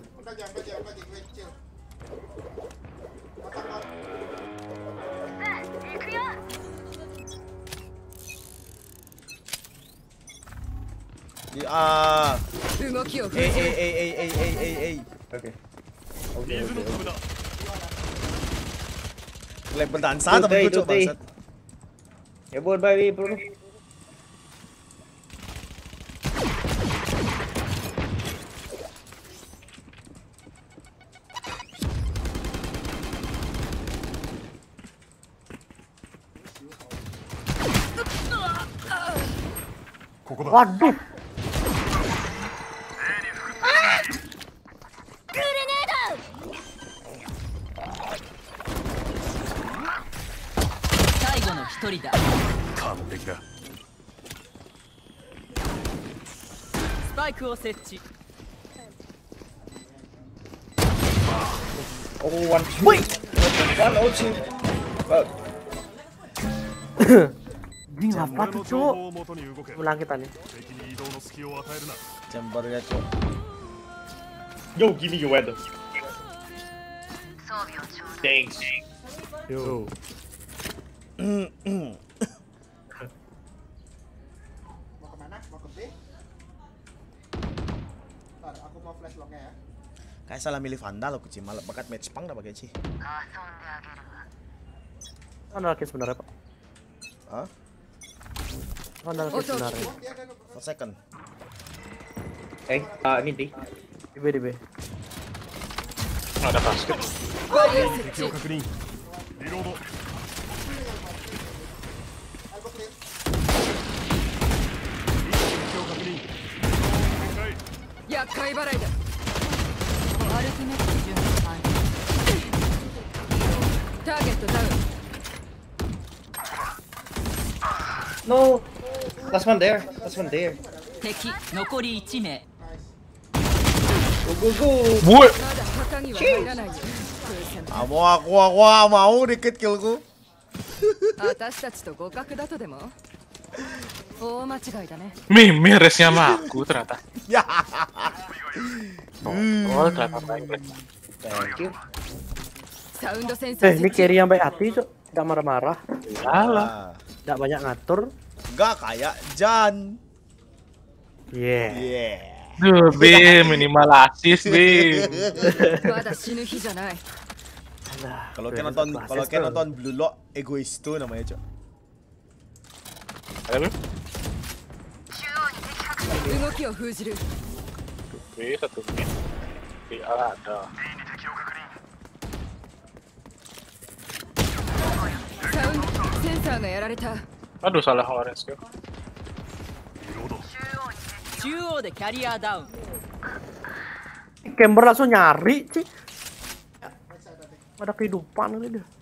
Ah. Eh, Eh, eh, eh, eh, eh, eh, eh, eh. Oke. Lek berdansa temen gue, Cok, bangsat. Ya buat bayi, bro. Waduh. Oh, one. Wait. One oh two. Ini apa tuh, Cok? Ulang kita nih. Chambernya, Cok. Yo, give me your weather. Thanks. Yo. Mau kemana? Mau ke B? Ntar, aku mau flash locknya ya. Kayak salah milih Vandal aku, Ci. Malah bakat match pang dah pakai, Ci. Mana lagi sebenarnya, Pak? Hah? Mana lagi sebenarnya? For second. Eh, ah ini di. Di B, di B. Ada basket. Yakai barai da. アルティメット準備完了。 ターゲットダウン。 No. Last one there. Last one there. 敵残りいち名。 Go go go. Boy. Kamu aku aku mau dikit killku. 私たちと互角だとでも大間違いだね。 Mih, miresnya sama aku ternyata. Ya. Oh, ternyata baik. Thank you. Eh, ini carry yang baik hati, Cok. Tidak marah-marah. Iyalah. Tidak banyak ngatur. Enggak kayak Jan. Yeah. Yeah. Duh, Bim, minimal asis, Bim. Kalau kalian nonton, kalau kalian nonton Blue Lock, egois tuh namanya, Cok. Ayo, Bim. 動きを封じる。 B satu B. B ada. サウンドセンサーがやられた。 Aduh, salah kemarin skill. 中央でキャリアダウン。 Camber langsung nyari, Ci. Ada kehidupan ini dia.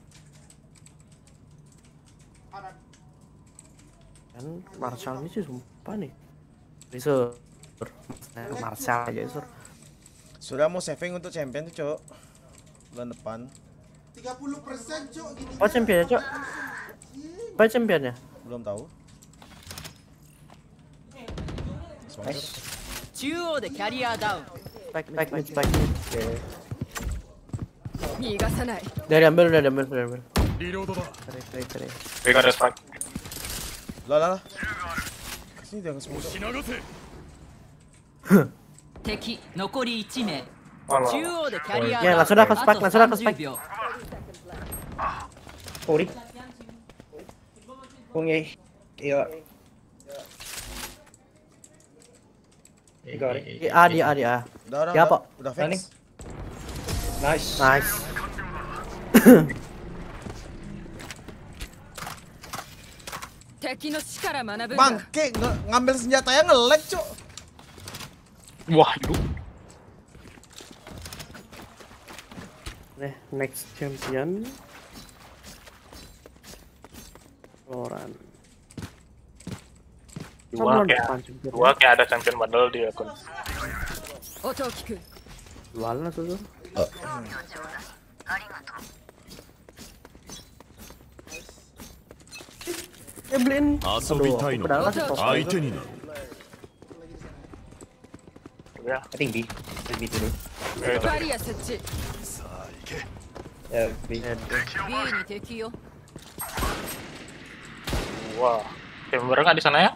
Kan Marshall ini sih sumpah nih. Bisa Marshall aja, Sur. Sudah mau saving untuk champion tuh, Cok. Bulan depan. tiga puluh persen, Cok, gini. Apa championnya, Cok? Apa championnya? Belum tahu. 中央でキャリアダウン。 Spike, spike, mid, spike, mid. 逃がさない。 Dari ambil, udah ambil, udah ambil. Tarik, tarik, tarik. B ada strike. Lah, lah, lah. Sini dia semua. 敵残りいち名。 Alah. 中央でキャリア Ya, ダウン。 langsung dah ke spike, langsung dah ke あと spike. さんじゅう秒。 Sorry. Kung yay. Iya. Got it. Di A, di A, di A. Udah, udah, Ya, udah, Pak. udah fix. Nice. Nice. Bangke, ng ngambil senjatanya nge-lag, Cok. Wah, itu. Nih, next champion. Loran. Dua kayak, dua kayak ada champion bundle di akun. Jual lah tuh. Ya beliin. Aduh, padahal kan top. Ya, I think B. I think B dulu. Ya, B. Wah, chamber nggak di sana ya?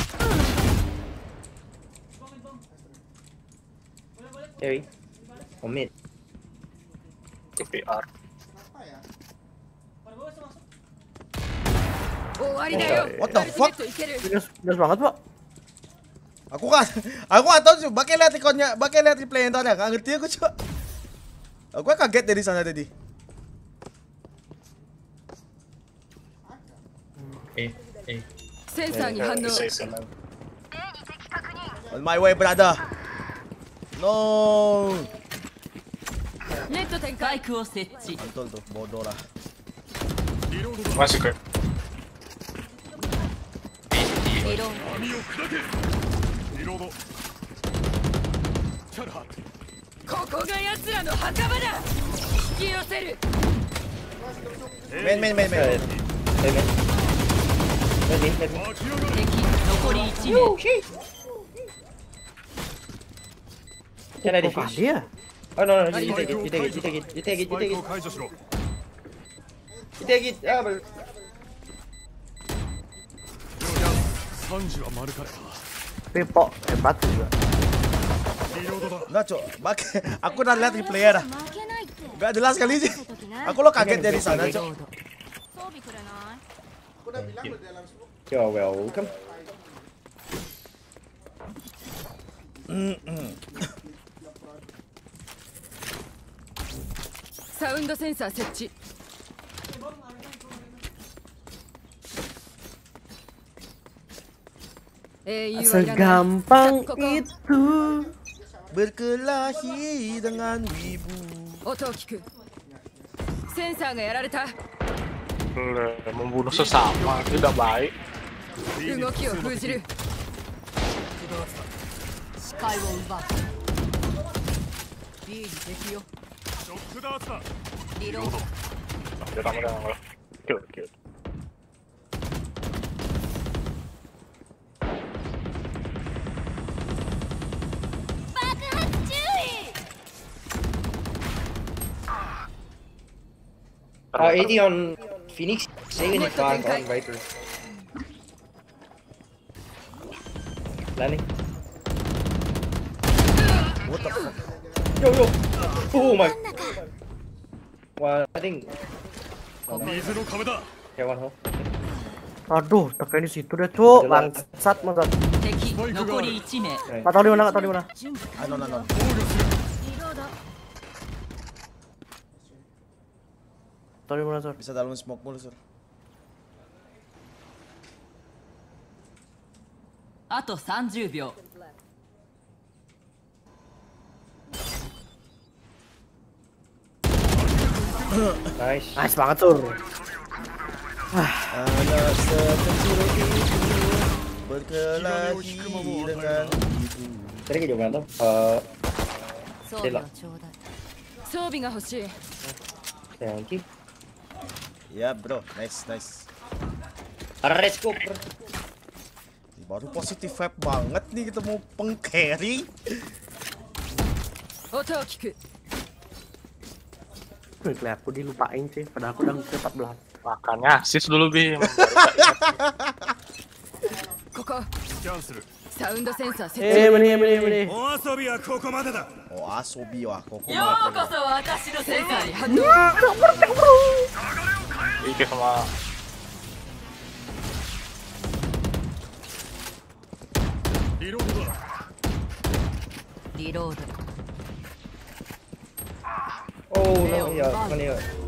Cherry. Oh mid. T P R. What the fuck? Minus, minus banget, Pak. Aku kan, aku nggak tahu sih. Bakal lihat ikonnya, bakal lihat replay yang tadi. Nggak ngerti aku coba. Aku kaget dari sana tadi. Eh, eh. On my way, brother. No. Mantul tuh, bodoh lah. Masih ke. Main, main, main, main. Can I defuse? Dia? Oh no, no, you take it, you take it, you take it, you take it, you take it. You take it, ah, but... Pipok, hebat juga. Nggak, Cok. Bak- aku udah lihat replay dah. Gak jelas kali sih. Aku lo kaget dari sana, Cok. Aku udah bilang lo dalam smoke. You're welcome. Sound sensor setchi. Segampang itu berkelahi dengan wibu. Otokiku. Sensor ga yarareta. Membunuh sesama tidak baik. Ugoki wo fujiru. Sky wo ubau. Bに敵よ。ショックダーツだ。リロード。 ダメだダメだ。キルキル。 Uh, eighty on Phoenix, seventy-five on Viper. Landing. What the fuck? Yo, yo! Oh my! Well, I think... Yeah, one hole. Aduh, tekan di situ deh, Cuk. Bangsat, bangsat. Nggak tahu di mana, nggak tahu di mana. Anon, anon. Tahu di mana, Sur? Bisa dalam smoke mulu, Sur. Ato thirty秒. Nice. Nice banget, Sur. Anak sekecil itu berkelahi dengan ibu. Tadi kita juga tuh. Eh, Stella. Sobi ga hoshii. Thank you. Ya, bro. Nice, nice. Let's go, bro. Baru positif vibe banget nih ketemu peng-carry. Otokiku. Wih, aku dilupain sih, padahal aku udah ke empat belas. Makanya sis dulu Bim. Koko. Sound sensor setchi. Eh, meni, meni, meni. Oasobi wa koko made da. Oasobi wa koko made. Yokoso watashi no sensor ni hannou. Ike sama Reload. Reload. Oh no, yeah, money.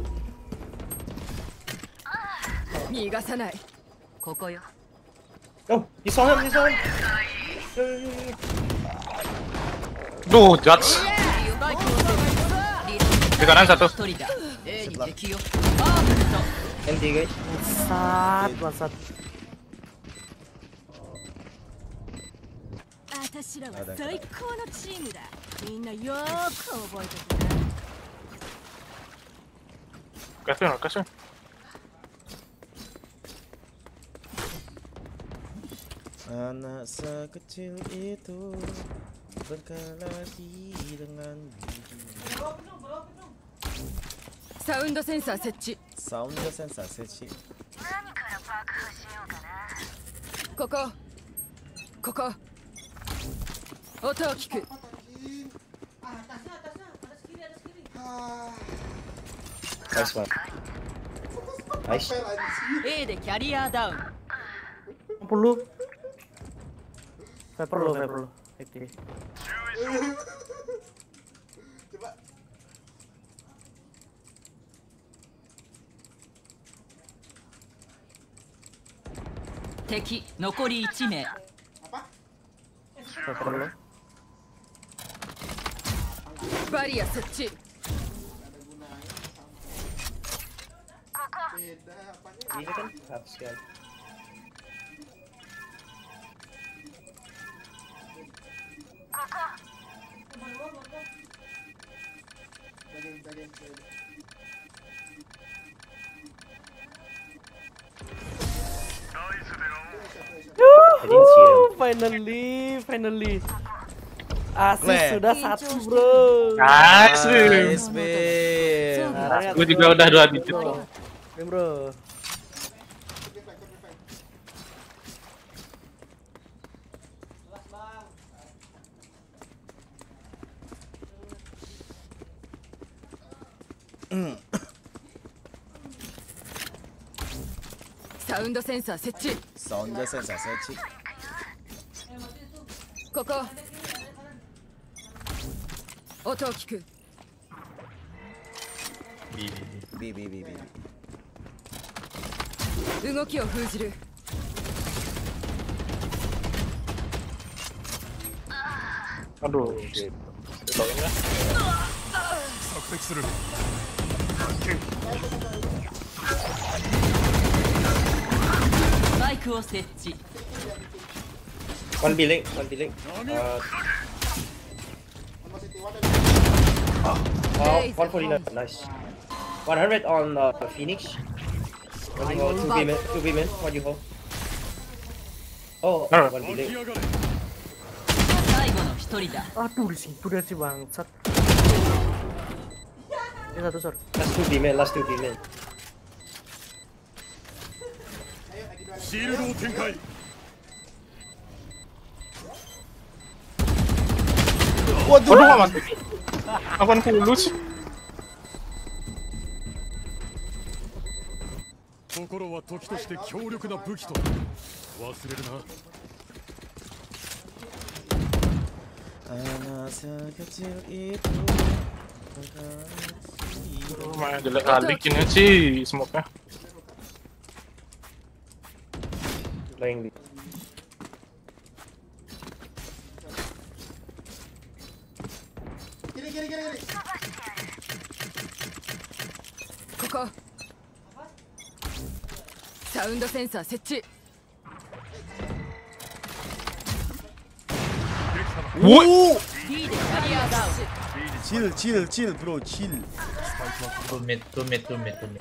Nigasanai. Koko yo. Oh, you saw him, you saw him. Duh, Judge. Di kanan satu. M T guys. Bangsat, bangsat. 私らは最高のチームだ。みんなよーく覚えててね。 Kasih, kasih. Anak sekecil itu berkelahi dengan gigi. Sound sensor 設置。 サウンドセンサー設置。 ここ。ここ。音を聞く。 Nice one. Nice. A でキャリアダウン。 enam puluh. Viper lo, Viper lo. Oke. Teki, 残りいち名。 Viper lo. バリア設置。 Ini kan harus sekali. Yuhu, finally, finally. Asis Le. sudah satu, bro. Nice, Nice, Bim. Gue juga udah dua digit. Bim, bro. Sound sensor 設置。 サウンドセンサー設置。 ここ。音を聞く。 ビビビビビ。 動きを封じる。 Aduh. Ditolongnya. 索敵する。 スパイクを設置。 One building, one building. Uh, oh, one forty-nine, nice. one hundred on uh, Phoenix. What do you hold? Two B men, two B men. What do you hold? Oh, one building. 最後の一人だ。 Aduh, di situ dia sih bangsat. Ini satu sor. Last two B men, last two B men. シールドを展開。 Waduh, aduh, mati. delapan puluh sih. 心は時として強力な武器と忘れるな。 Anak sekecil itu Lumayan jelek kali gini sih smoke-nya. Playing di. Kiri kiri kiri kiri. ここ。サウンドセンサー設置。 Wow! B でキャリアダウン。 Chill, chill, chill, bro, chill. Two mid, two mid, two mid, two mid.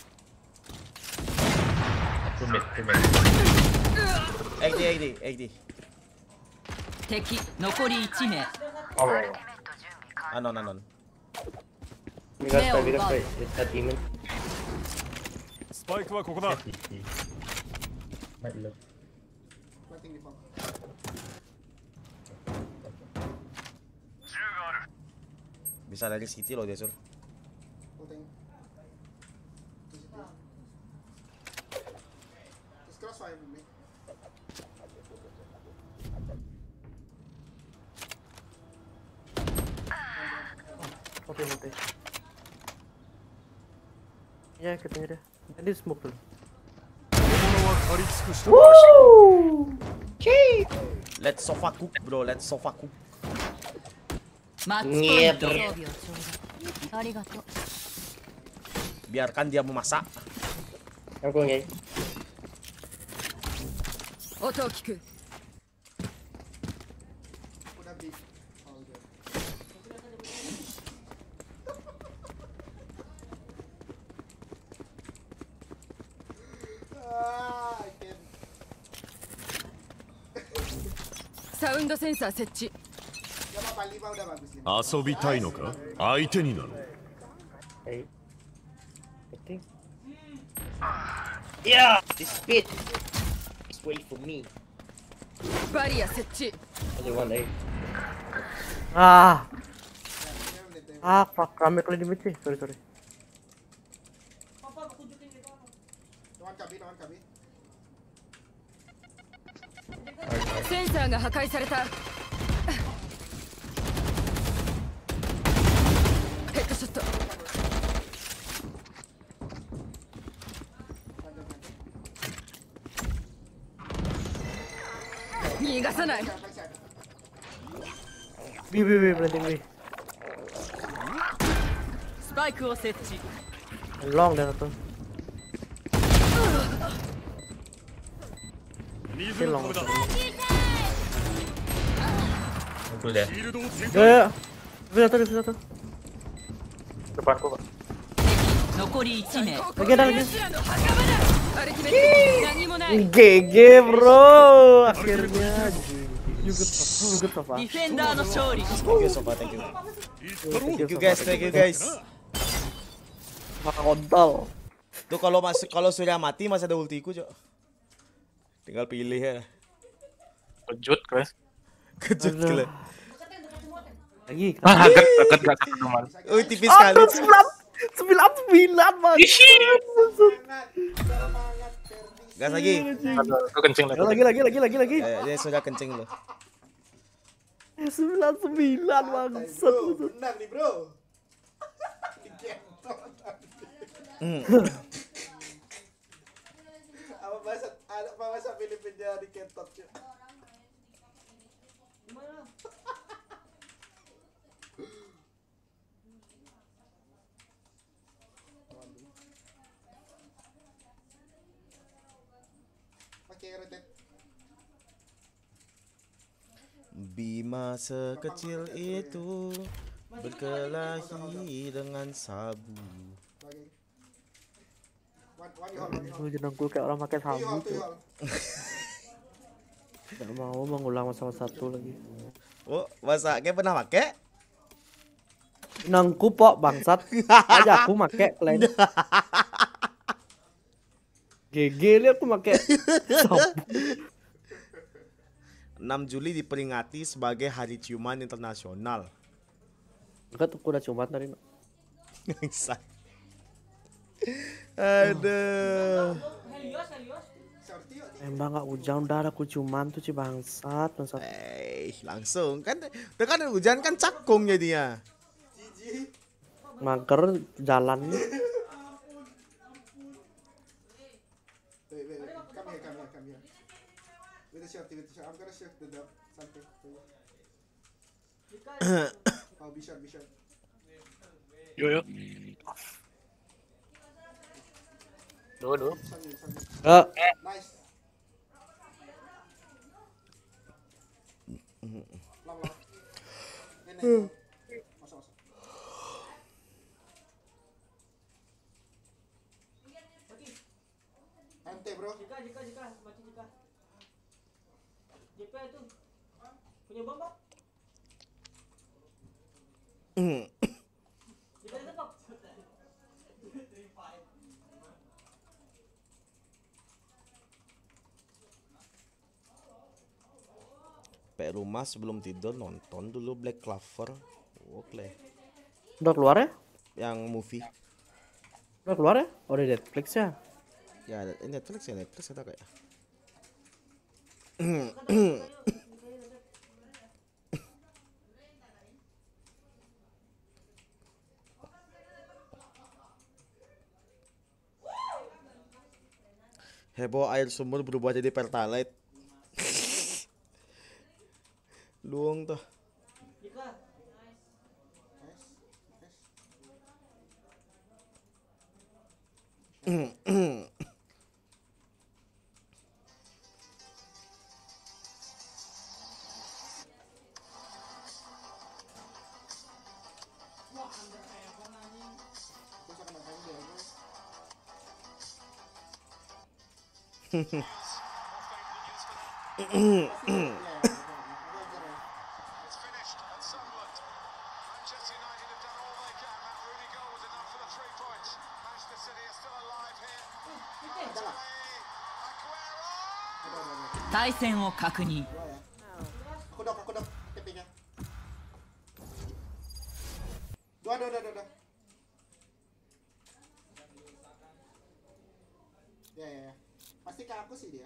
Two mid, two mid. eighty, eighty, eighty. 敵残りいち名。 Anon, anon. We got five, we got five. It's that demon. スパイクはここだ。 Might look. Planting di bawah. Bisa dari city loh dia, Sur. Planting. Just crossfire with me. Oke, oke. Ya, katanya dah. Tadi smoke dulu. Woo! Let's sofa cook, bro. Let's sofa cook. マッチポイント。 Nyeber. Biarkan dia memasak. I'm going A. 音を聞く。 Udah B. Oh, udah. Ah, I can. サウンドセンサー設置。 Gak apa-apa, lima udah bagus. lima. 遊びたいのか相手になる A. I think. Yeah, this speed. Just wait for me. バリア設置。 Only one A. Ah. Ah, fuck. Rame kali di mid sih. Sorry, sorry. Lawan kami, lawan kami. センサーが破壊された。ヘッドショット。逃がさない。 B, B, B, planting B. スパイクを設置。 Long dan satu. Ini long. Full deh. Ya, ya. Bisa satu, bisa satu. Depanku, Pak. Lagi ada lagi. G G bro, akhirnya. Juga juga Sofa. Thank you Sofa, thank you. Thank you guys, thank you guys. Kontol. Tuh kalau masuk kalau sudah mati masih ada ultiku, Cok. Tinggal pilih ya. Kejut, guys. Kejut gila. Lagi. Ah, agak agak agak teman. Oh, tipis sekali. Sembilan sembilan bang. Gas lagi. Aku kencing lagi. Lagi lagi lagi lagi lagi. Eh, dia sudah kencing loh. Sembilan sembilan bang. Menang nih bro. Apa bahasa ada bahasa Filipina di Kentot cuy. Pakai rotet. Bima sekecil itu berkelahi dengan sabu. Gue jenengku kayak orang pakai sabu tuh. Gak mau mengulang masalah satu lagi. Oh, masa kayak pernah pakai? Nangku pok bangsat. Aja aku make lain. G G lihat aku make sabu. enam Juli diperingati sebagai Hari Ciuman Internasional. Enggak tuh udah ciuman tadi. Aduh. Emang gak hujan udah ada kucuman tuh ci bangsat bangsat. Eh langsung kan tekan hujan kan cakung jadinya. Mager jalan. Wait, wait, wait. Come here, come here, come here. With the shot, with the shot. I'm gonna shoot the dog. Something. Oh, be shot, be shot. Yo yo. Dua dua. Uh. Nice. Long, long. Ini. Masuk, masuk. Ante bro. Jika, jika, jika, mati jika. J P itu punya bom bang? Jika itu bang. Sampai rumah sebelum tidur nonton dulu Black Clover. Oke. Udah keluar ya? Yang movie. Udah keluar ya? Oh di Netflix ya? Ya ini Netflix ya Netflix kata kayak. Heboh air sumur berubah jadi pertalite. Luang tuh. 対戦を確認。 Aku dok, aku dok, tipinya. Dua, dua, dua, dua. Ya, ya, ya. Pasti ke aku sih dia.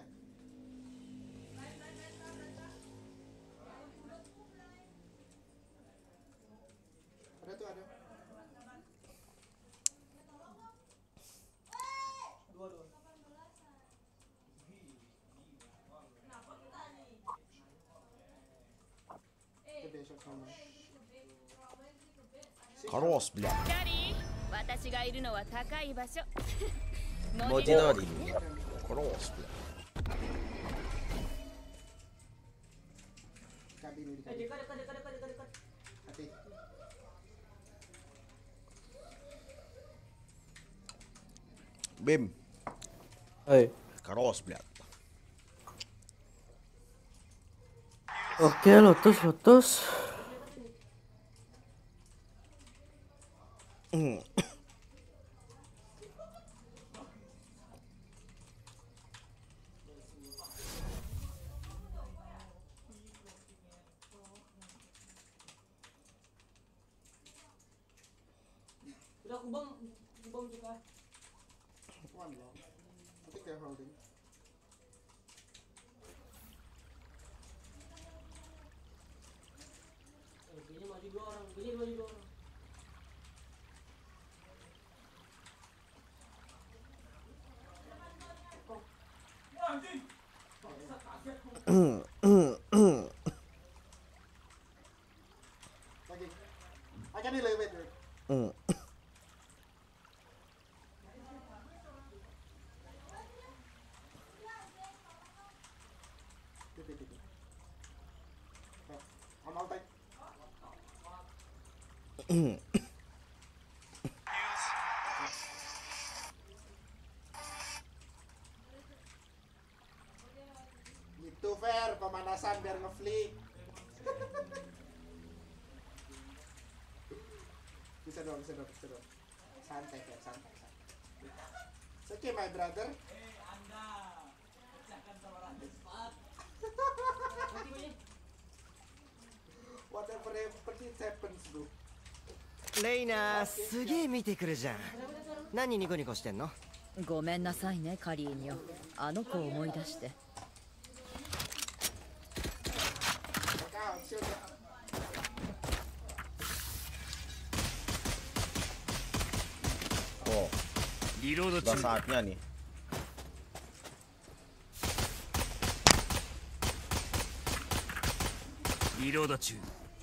Ada tuh, ada. Dua, dua. Хорош, бля. 私がいるのは高い場所。 文字通りに。Хорош, бля. Bim. Hei. Хорош, бля. Oke, Lotus, Lotus. Hmm. Udah aku bom, bom juga. One long. I think they're holding. Ini maju dua orang, ini maju dua orang. Lagi. Akan nih lewat. Hmm. I'm all tight. Gitu fair, pemanasan biar ngeflick. Bisa dong, bisa dong, bisa dong. Santai fair, santai, santai. It's okay my brother. Whatever happens, it happens, bro. レイナすげえ見てくるじゃん。何ニコニコしてんの？ ごめんなさいねカリーニョ。あの子を思い出して。 Oh, sudah saatnya nih. Reload 中。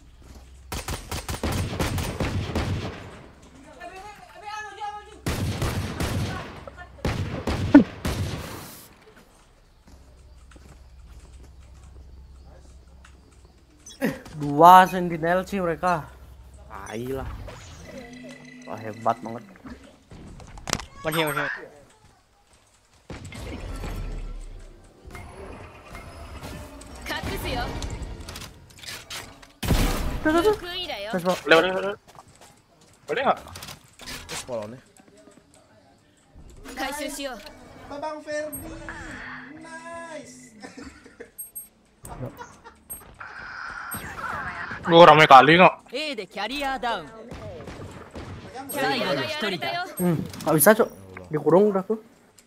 Dua sentinel sih mereka. Tai lah. Wah, hebat banget. One here, one here. Boleh, boleh, boleh. Boleh nggak? Terus polonnya. Babang Ferdi. Nice. Lu rame kali nggak? A でキャリアダウン。 最後の一人だ。Hmm, nggak bisa cok. Dikurung udah tuh.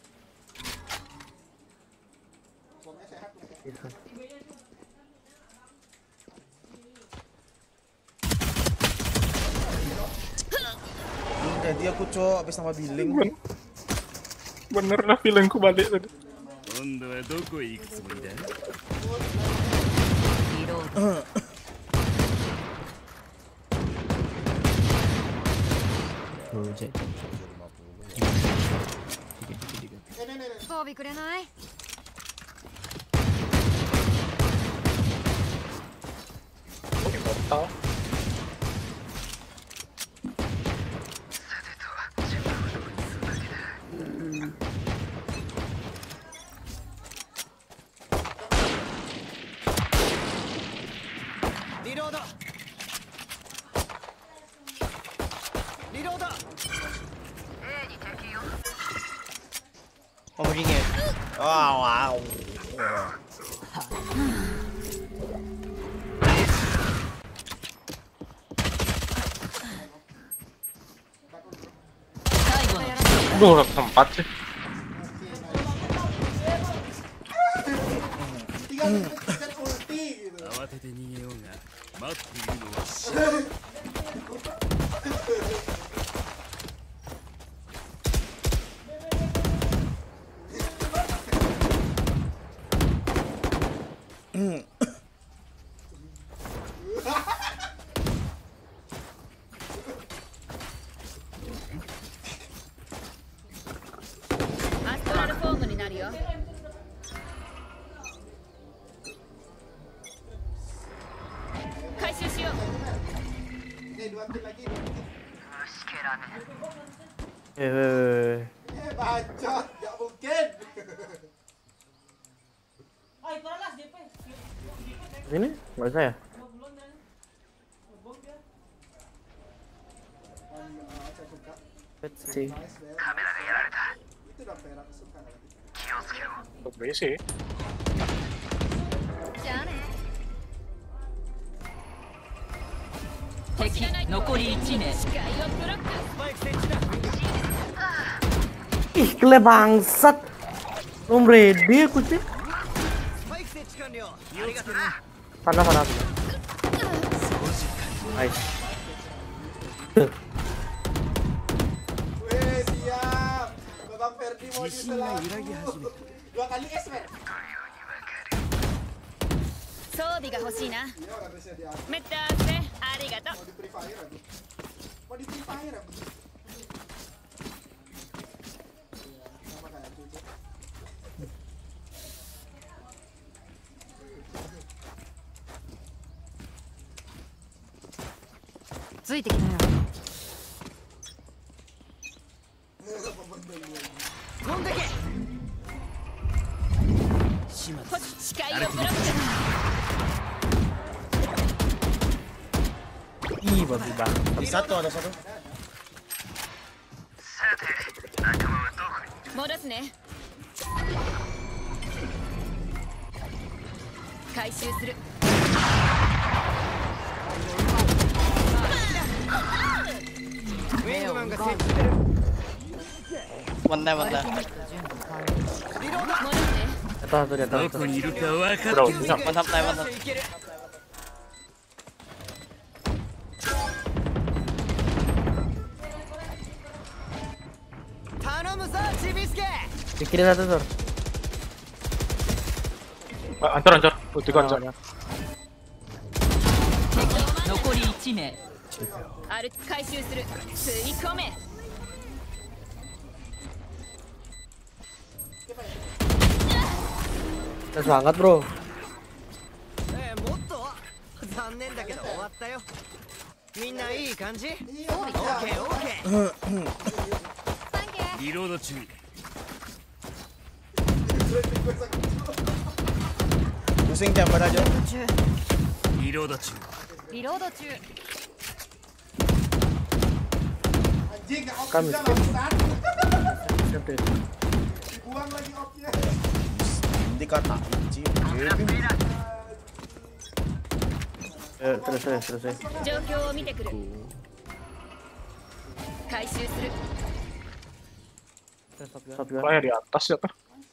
Jadi aku cok habis nama billing. Bener lah feelingku balik tadi. 装備くれない？ Immortal. Reload. Reload. Ngomongin ya. Wow, wow. Aduh, tempat sih. Eh, bacot, gak mungkin. Ini nggak bisa ya? Let's see. Oke sih. 敵残りいち名 Ih, kele bangsat. Belum ready aku sih. Mana mana. Nice. Weh, siap. Babang Ferdi mau ditelaku. Dua kali es, Fer. 装備が欲しいな。メッタースね、ありがとう。 Mau di Free Fire aku. Sama kayak Cucu. ついてきなよ。 飛んでけ。 視界をブロック。 Ih, bagus banget. Ada satu, ada satu. 戻すね。回収する。 ウィングマンが設置してる。 Mana mana. Atas tuh, di atas. Bro, bisa. Mantap, mantap. 頼むぞ、ちびすけ。 Di kiri satu tuh. Ancar, ancar. Putih ancar. 残りいち名ある回収する。吸い込め。 Udah semangat, bro. えー、もっと残念だけど終わったよ。みんないい感じ？オッケーオッケー。 リロード中。 Pusing jam pada aja. リロード中。 リロード中。 Anjing, gak off Kami juga skip. bangsat. Siap deh. Dibuang lagi off-nya. Nanti kata Ichi. Eh, terus terus terus. 状況を見てくる。回収する。 Stop juga. Oh ya di atas ya kah?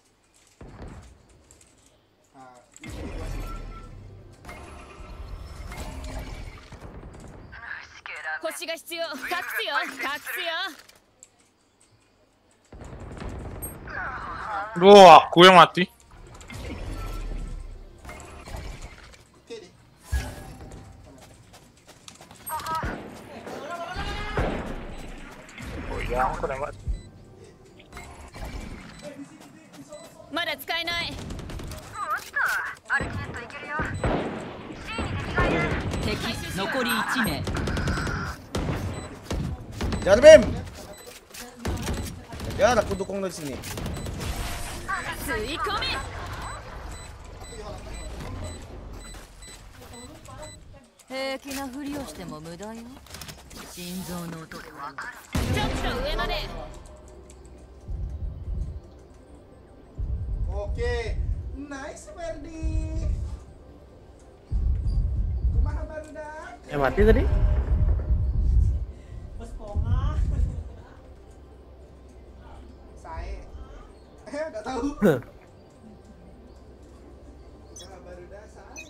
星が必要。隠すよ。隠すよ。 Duh, aku yang mati. Oh iya, aku nembak. えない。 敵残りいち名。 Jangan Bim. Ya, aku dukung dari sini. 吸い込め。 平気なふりをしても無駄よ。心臓の音でわかる。 ちょっと上まで。 Oke, nice Ferdi. Kumaha barudak? Eh mati tadi? Saya. Eh, enggak tahu. Kumaha barudak saya.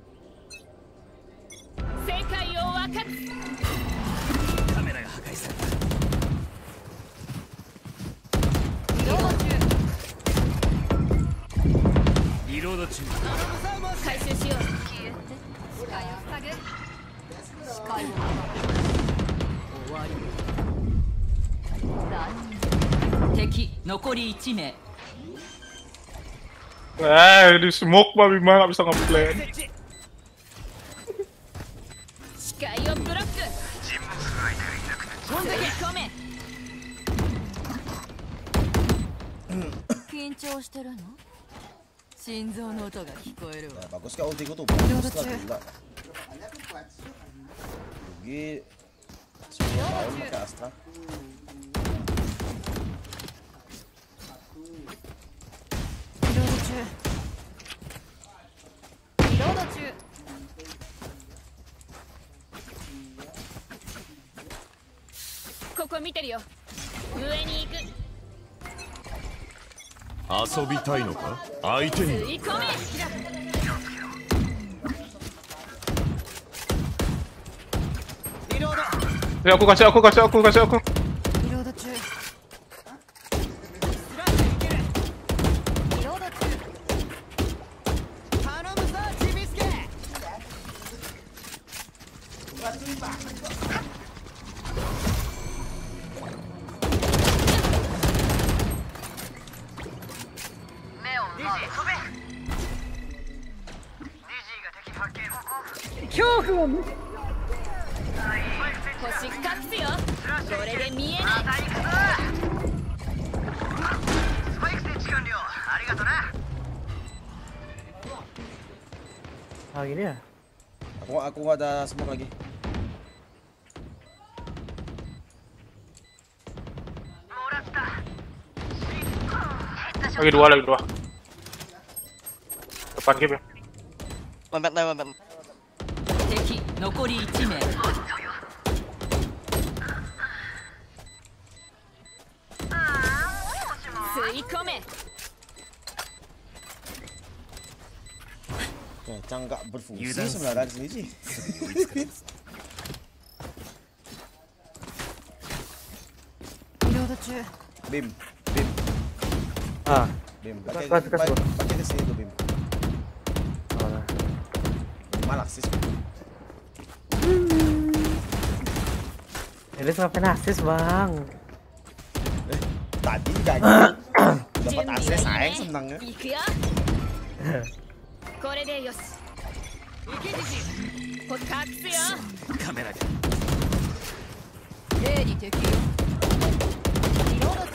世界を分かつ。 カメラが破壊された。リロード中。 回収しよう。 視界を塞ぐ。視界を終わり。敵残りいち名。 Eh, di smoke Pak Bima nggak bisa nge-plan. 視界をブロック。飛んでけ。込め。 緊張してるの？心臓の音が聞こえるわ。 Bagus kah ulti ku tuh. Bagus lah gila. Rugi sepuluh tahun pakai Astra. Koko見てるよ。上に行く。 遊びたいのか相手に。 吸い込め。 Ya aku kasih aku kasih aku kasih aku. リロード中。リロード中。頼むぞチビスケ。 恐怖を見て。 星隠すよ。これで見えない。スパイク設置完了。ありがとな。 Ah gini ya? Aku aku nggak ada smoke lagi. Lagi dua lagi dua. Depan game ya. Mampet lah mampet. 敵残りいち名。 吸い込め。 Kacang nggak berfungsi sebenarnya di sini sih. Bim, Bim. Ah, Bim. Pakai Kasih, kasih, pakai pakai di sini tuh Bim. Malak sih. ini ngapain asis bang? Eh, tadi gak dapat asis sayang senangnya. 行くよ。これでよし。行けじじ。こ隠すよ。 カメラが。 A に敵よ。リロード中。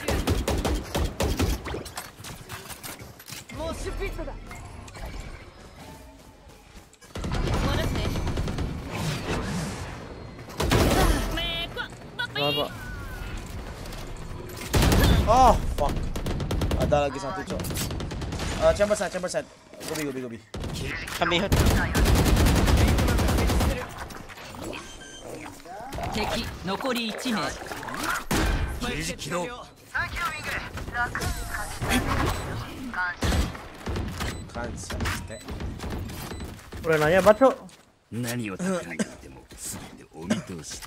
もうシュピットだ。 戻すね。 Apa? Oh, fuck. Ada lagi satu, Cok. Uh, chamber side, chamber side. Gobi, gobi, gobi. Kami hut. 敵残りいち名。 ゲージ起動。 感謝して。 Udah nanya apa Cok? 何を戦いても全てお見通しだ。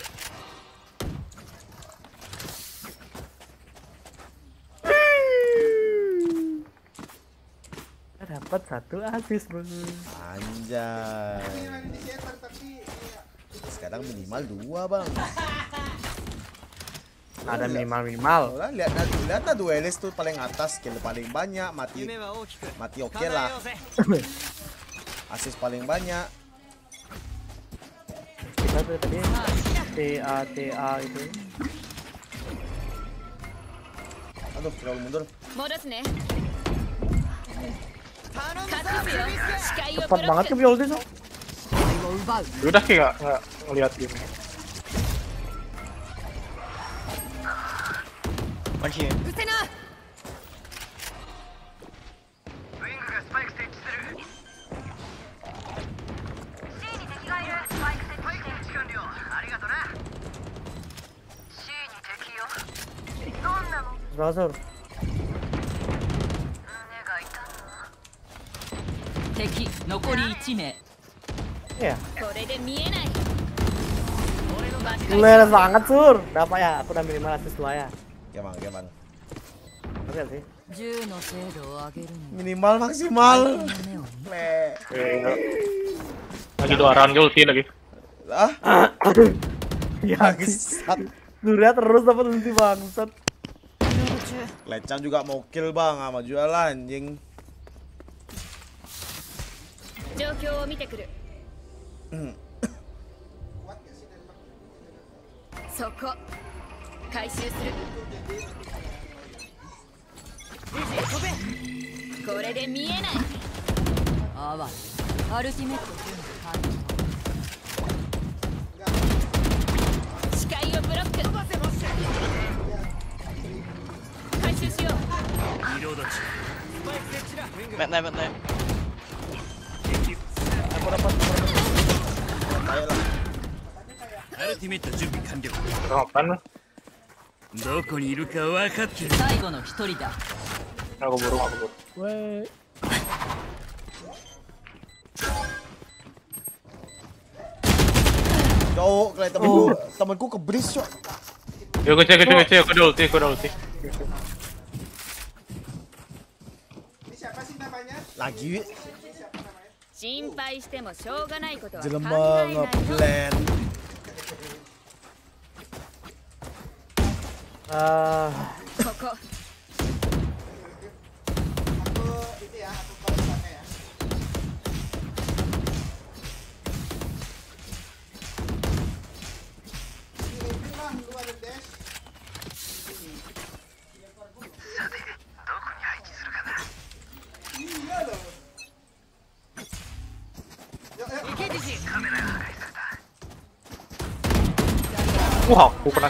Dapat satu asis bro. Anjay. Sekarang minimal dua bang. Ada minimal-minimal. Lah, lihat lihat nah duelis tuh paling atas, skill paling banyak, mati mati oke okay lah. Asis paling banyak. Kita tuh tadi T A T A itu. Aduh, terlalu mundur. Cepat banget ke ulti so. Udah kayak nggak ngeliat gini. Masih. Browser. 敵残りいち名 Ya. Leres banget sur. Dapat ya, aku udah minimal asis dua ya. Gimana gimana? Lihat sih. Minimal maksimal. Le. Lagi dua round ulti lagi. Lah. Ya bangsat. Surya terus dapat ulti bangsat. Lecang juga mau kill bang sama jualan anjing. Mat naik, mat naik. Aku dapat. Ayolah. Ultimate 準備完了。 Kapan? どこにいるか分かってる。 最後の一人だ。 Aku buru, aku buru. Weh. Cowok, kayak temenku, temenku kebris cok. Yo, kecil, kecil, kecil, aku udah ulti, aku udah ulti. Ini siapa sih namanya? Lagi. 心配してもしょうがないことは考え Jelema ないの。 nge-blend. Ah. ここ。 Aku itu ya, aku call sana ya. Ini mah lu ada dash. Iya loh. Wah, aku kena.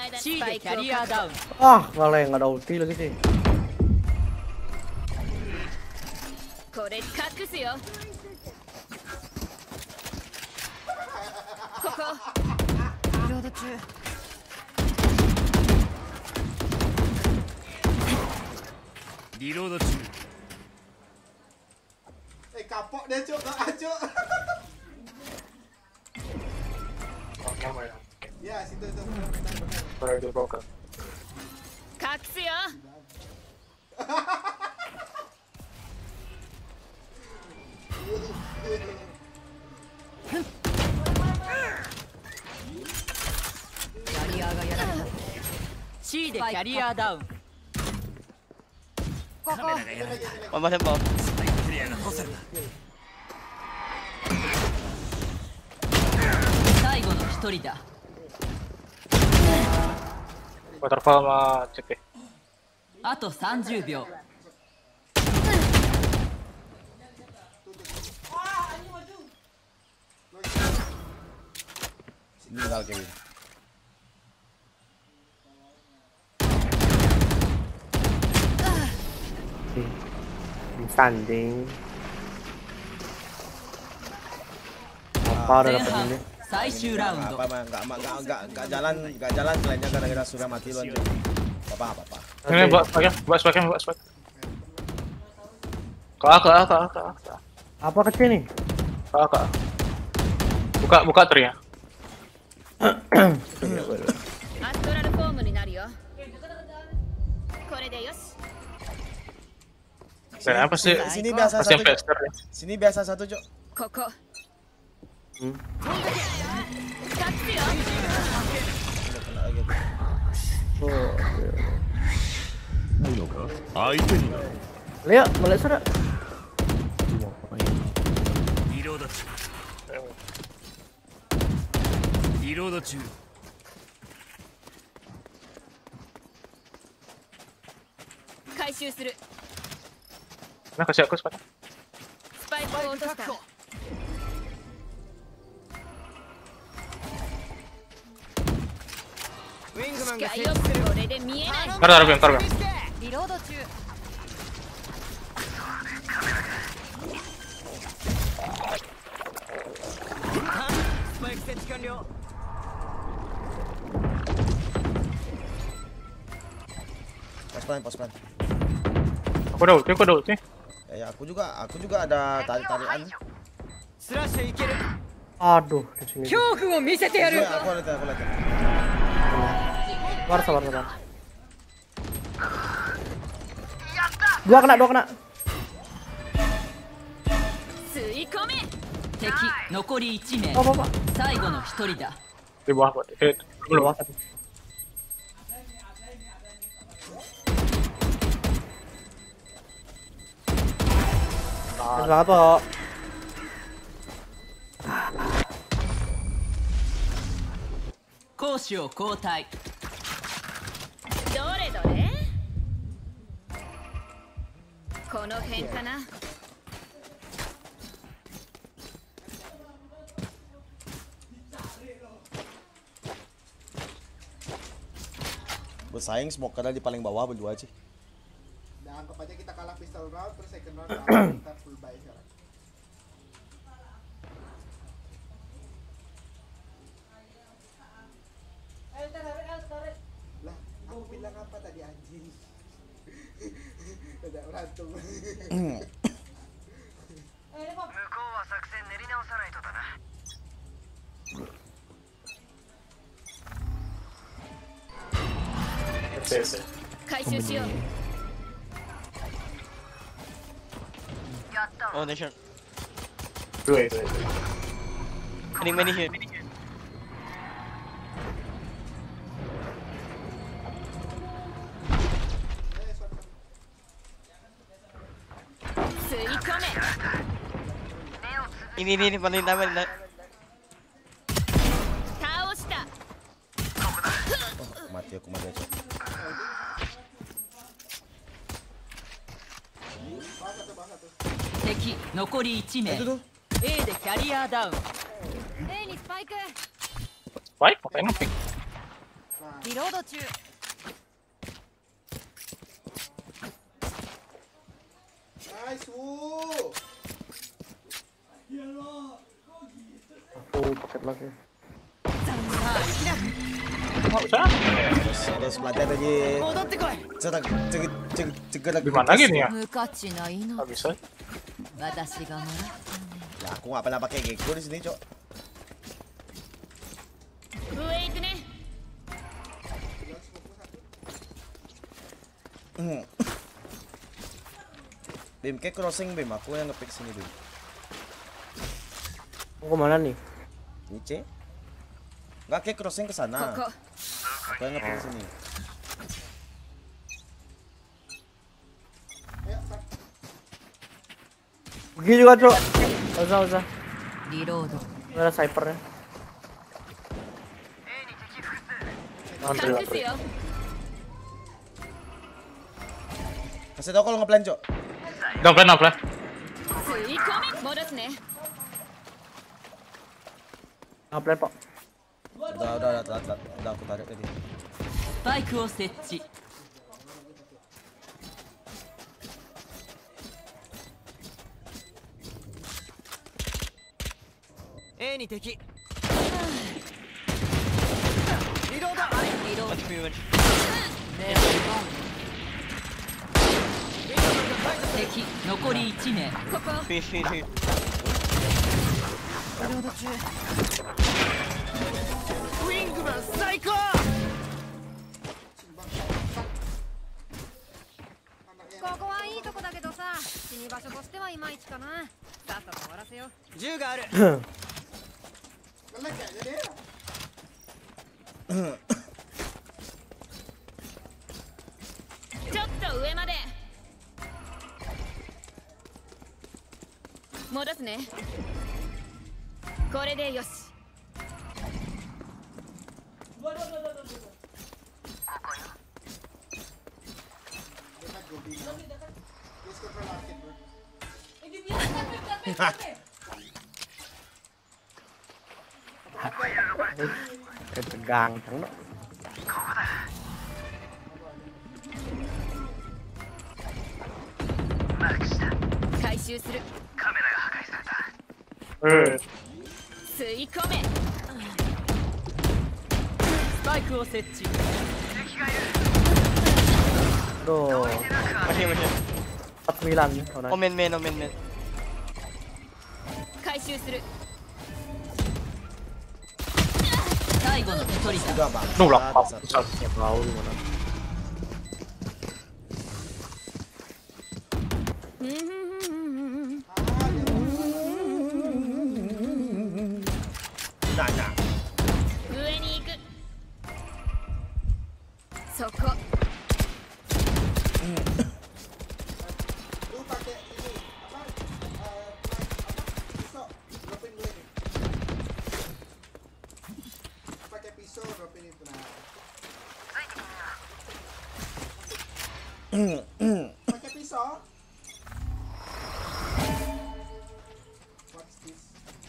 Ah, malah yang nggak ada ulti lagi sih. これ隠すよ。ここ。リロード中。 リロード中。 Eh kapok dia cok, gak cok. Ya situ itu. Benar-benar. 隠すよ。 キャリアがやられた C でキャリアダウン Mama tempo. クリアが干された。 最後の一人だ Waterfall sama C T. あとさんじゅうびょう Ini tinggal Kevin. Tanding. Apa udah dapat ini? Apa mah enggak enggak enggak enggak jalan enggak jalan selainnya gara-gara sudah mati lu anjir. Apa apa apa. Ini buat pakai, buat pakai, buat pakai. Ke A, ke A, ke A, ke A. Apa kecil nih? Ke A, ke A. Buka, buka tree ya. アストラルフォームになるよ。これでよし。 Dan apa sih? Sini biasa Pasti satu. yang faster ya. Sini biasa satu, Cok. ここ。 Hmm. Leo, mulai sudah. Nah, kasih aku sepatu. Ntar taruh game, taruh game. Pos-plan, pos-plan. Aku ada ulti, aku ada ulti. Ya, aku juga, aku juga ada tarik-tarikan. Aduh, di sini. Aku lihat, aku lihat. Sabar, sabar, sabar. Dua kena, dua kena. 敵残りいち名 Apa, Pak? 最後のひとりだ Di bawah buat. Eh, belum. Bagus banget, Pak. 攻守を交代どれどれこの辺かな Bersaing smoke karena di paling bawah berdua sih. Nah, anggap aja kita kalah pistol round, terus second round kita full buy sekarang. Lah, aku bilang apa tadi anjing? Tidak berantem. Oh, they shot. Dua, dua, dua. Many, many here. Ini, ini, ini, paling lama, paling lama. Oh, mati aku mati aja. 敵残りいち名 A でキャリアーダウン A にスパイク Baik, ngapain ngepick? リロード中 Nice, woo. Aku paket lagi. Ada sebelah lagi. Cetak, cetak, cetak, cetak. Gimana gini ya? Nggak bisa. Ya, aku nggak pernah pakai Gekko di sini, Cok. Hmm. Bim, kayak crossing Bim, aku yang ngepick sini Bim. Mau kemana nih? Nice. Nggak kayak crossing ke sana. Aku yang ngepick sini. Pergi juga, Cok. Gak usah, usah. Ada snipernya. Kasih tau kalau ngeplan, Cok. Udah plan, udah plan. Ngeplan, Pak. Udah, udah, udah, udah, udah, udah aku tarik tadi. Spike を設置 A に敵リロードリロード敵残りいち名ここフィーフィーフィーリロード中ウィングマン最高ここはいいとこだけどさ死に場所としてはいまいちかなさっさと終わらせよう銃があると上まで戻すね。これでよし。 Tegang thắng đó. 回収する。カメラが破壊された。吸い込め。 スパイクを設置。敵がいる。 Aduh. Masih masih. empat puluh sembilan nih orang. Oh main main oh main main. 回収する。 最後の一人だ。 Nolak pak. Tahu gimana. Nah, nah. 上に行く。そこ。 Lu pakai ini apa? Eh, pisau, dropin dulu ini. Pakai pisau, dropin itu nah. Pakai pisau. What's this?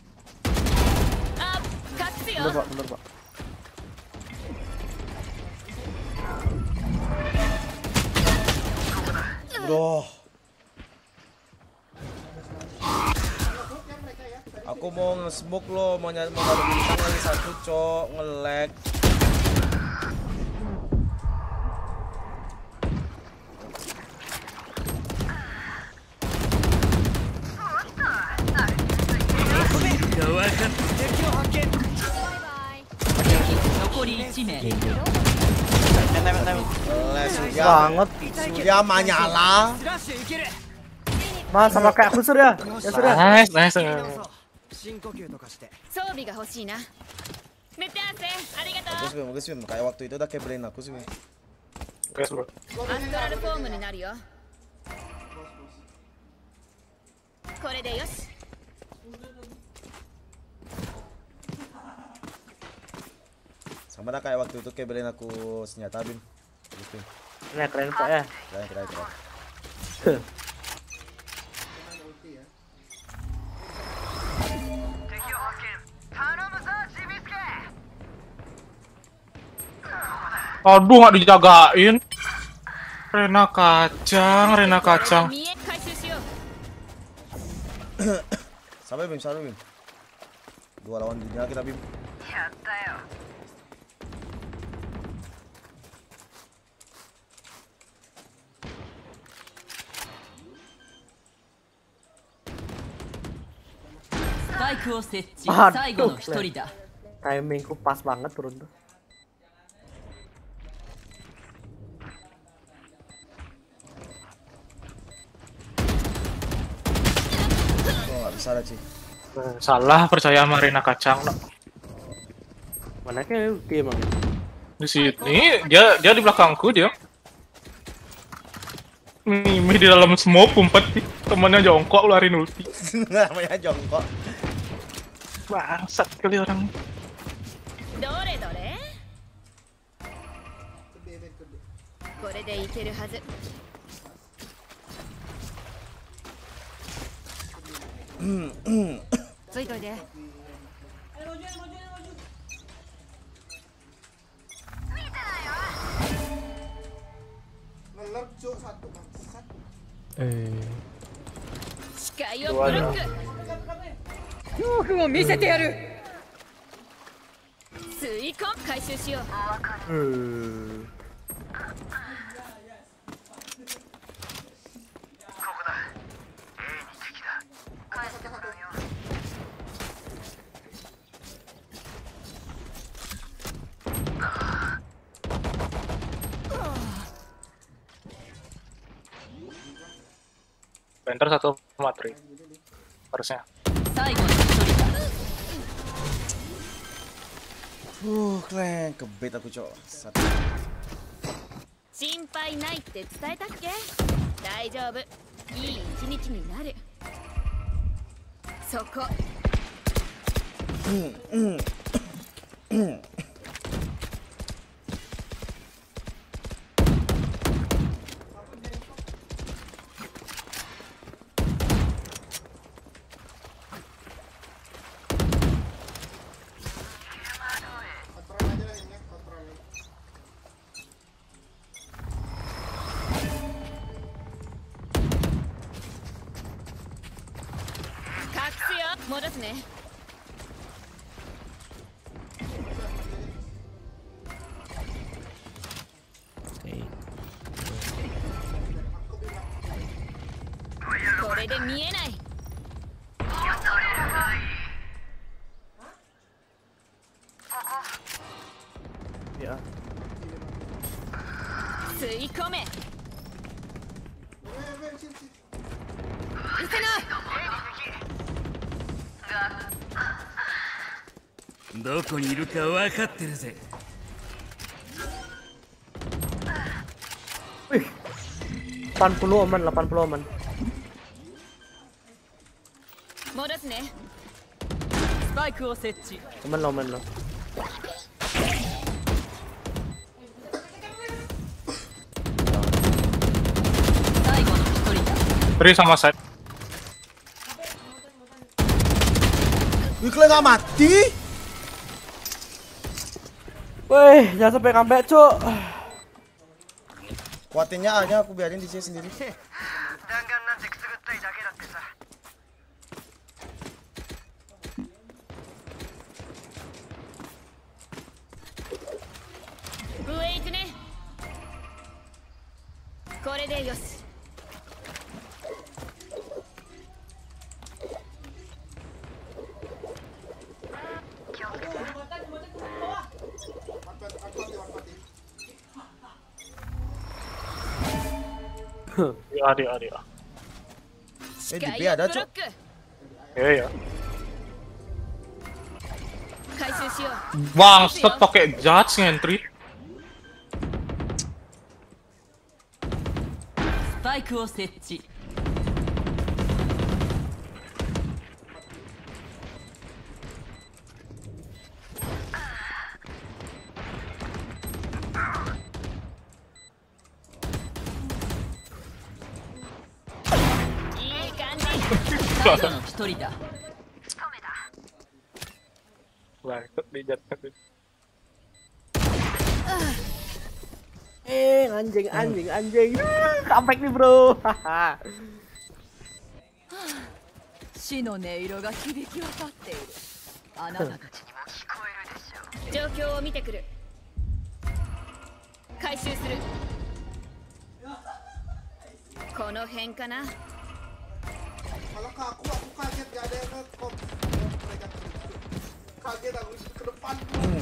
Ah, kasih ya. Bener pak, bener pak. Bro. Aku mau nge-smoke lo, mau nyari mau ada bintang lagi satu, cok, nge-lag. Banget. Surya menyala. Mas sama kayak aku Surya. Ya Surya. Nice, nice. 装備が欲しいな。メテアセ、ありがと Bagus う。 Bim, bagus Bim. Kayak waktu itu udah kayak brain aku sih Bim. Guys bro. アストラルフォームになるよ。これでよし。 Sama dah kayak waktu itu kayak brain aku senjata Bim. Bagus Bim. Ini keren pak ya. Keren, keren, keren. Aduh nggak dijagain. Rena kacang, Rena kacang. Sampai Bim, sampai Bim. Dua lawan dunia kita Bim. Aduh, timingku pas banget turun tuh. Oh, nggak bisa lah Ci. Salah percaya sama Rena kacang. No. Mana kayak ulti emang? Di sini dia dia di belakangku dia. Mimi di dalam smoke umpet temannya jongkok luarin ulti. Namanya jongkok. Bangsat kali orang. Dore dore. Kore de ikeru hazu. Tsuitoi de. Ngelep cuk satu bangsat. Eh. 視界をブロック。 恐怖を見せてやる。 吸い込む。回収しよう。 Hmm. Penter satu matri. Harusnya. Uh, keren, kebet aku cok. Satu. 心配ないって伝えたっけ？大丈夫。いい一日になる。そこ。 うんうんうん。 戻すね。これで見えない。 いや。 吸い込め。 どこにいるか分かってるぜ。 Wih, delapan puluh aman, delapan puluh aman. 戻すね。 スパイクを設置。 Aman lo, aman lo. Beri sama set. Wikle nggak mati? Wih, jangan sampai comeback, cuk. Kuatinnya aja aku biarin di sini sendiri. Waitね。これでよし。 Ya, dia, dia. Eh, di B ada, Cok. Iya, ya. Bangsat pakai judge ngentry. Spike を設置。最後の一人だ。 Bangsat di judge. Eh, anjing, anjing, anjing. Comeback nih, bro. 死の音色が響き渡っている。あなたたちにも聞こえるでしょう。 状況を見てくる。回収する。この辺かな。 Kalau ke aku, aku kaget gak ada yang nge-com. Kaget aku ke depan.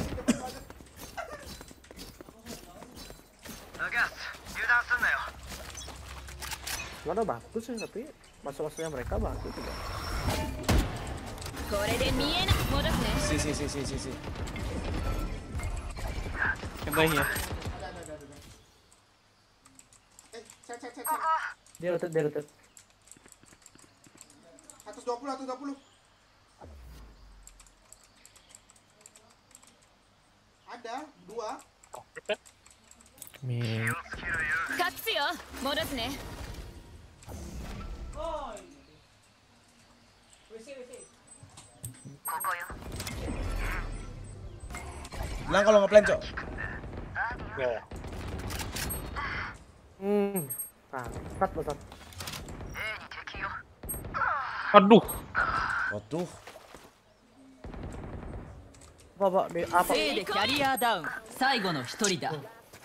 Agas, yudan sunna yo. Mana bagus sih, tapi masa-masanya mereka bagus juga. Si si si si si si. Coba ya. Eh, cek cek cek cek. Dia lutut, dia lutut. seratus dua puluh, seratus dua puluh. Ada dua. Min. Katsu yo, modosu ne. Bilang kalau ngeplan, Cok. Ya. Hmm. Nah, cut lo, cut. Aduh. Waduh. Apa, apa, apa? せいでキャリアダウン。最後の一人だ。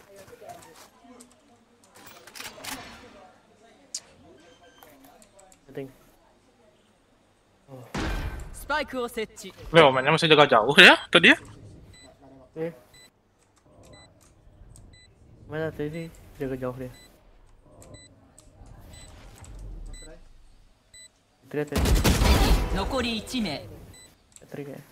Penting. Spike を設置。 Leo mainnya masih jaga jauh ya tadi ya? Eh. Mana tadi jaga jauh dia. Trik tadi. 残りいち名。 Trik ya.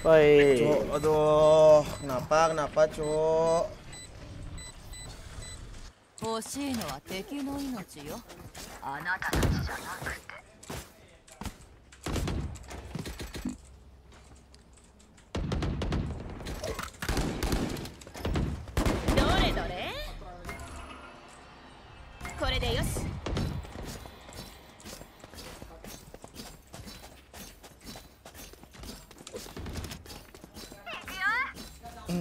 Woi. Cuk, aduh, kenapa, kenapa, Cuk? 欲しいのは敵の命よ。あなたたちじゃなくて。 どれどれ。これでよし。 うん。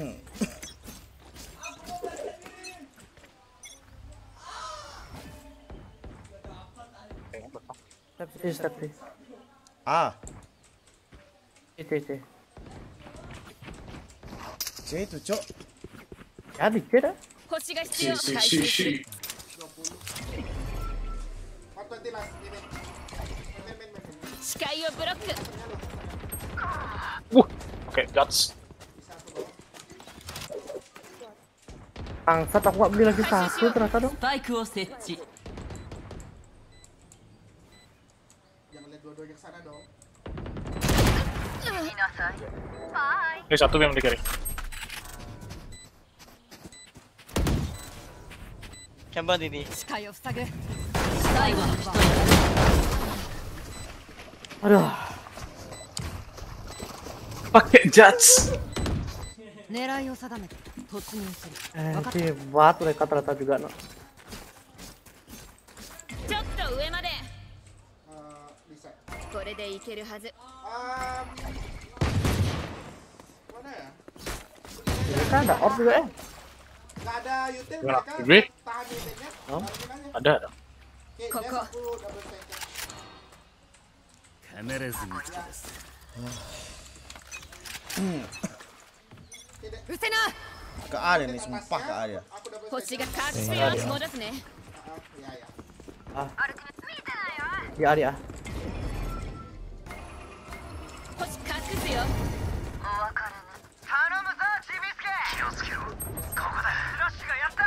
Step three, step three. Ah. C, C, C. C itu, Cok. Ya, dikit dah. 星が必要。 Si, 回 si, 収する。 si. empat puluh last, main, main. Main, main, main, main. 視界をブロック。 Wuh, oke, Jats. Bangsat, aku gak beli lagi satu ternyata dong. スパイクを設置。 Jangan lihat dua-duanya ke sana dong. Ini satu yang di kiri. Chamber ini. 視界を塞ぐ。最後の一人。 Aduh. Pakai Jats. 狙いを定めて突入する。 Eh, sih, buat mereka ternyata juga no. ちょっと上まで。 Uh, bisa. これでいけるはず。 Um, mana ya? Mereka ada orb juga ya? Gak ada util Nggak, mereka duit. tahan utilnya. Oh. Ada, ada. Oke, dia aku double strike. 必ず見つけ出す。 うせな。 Ke A dia nih, sumpah ke A dia. 星が隠すよ。戻すね。 Ah. Di A, di A. 星隠すよ。頼むぞ、ちびすけ。気をつけろ。ここだ。フラッシュがやった。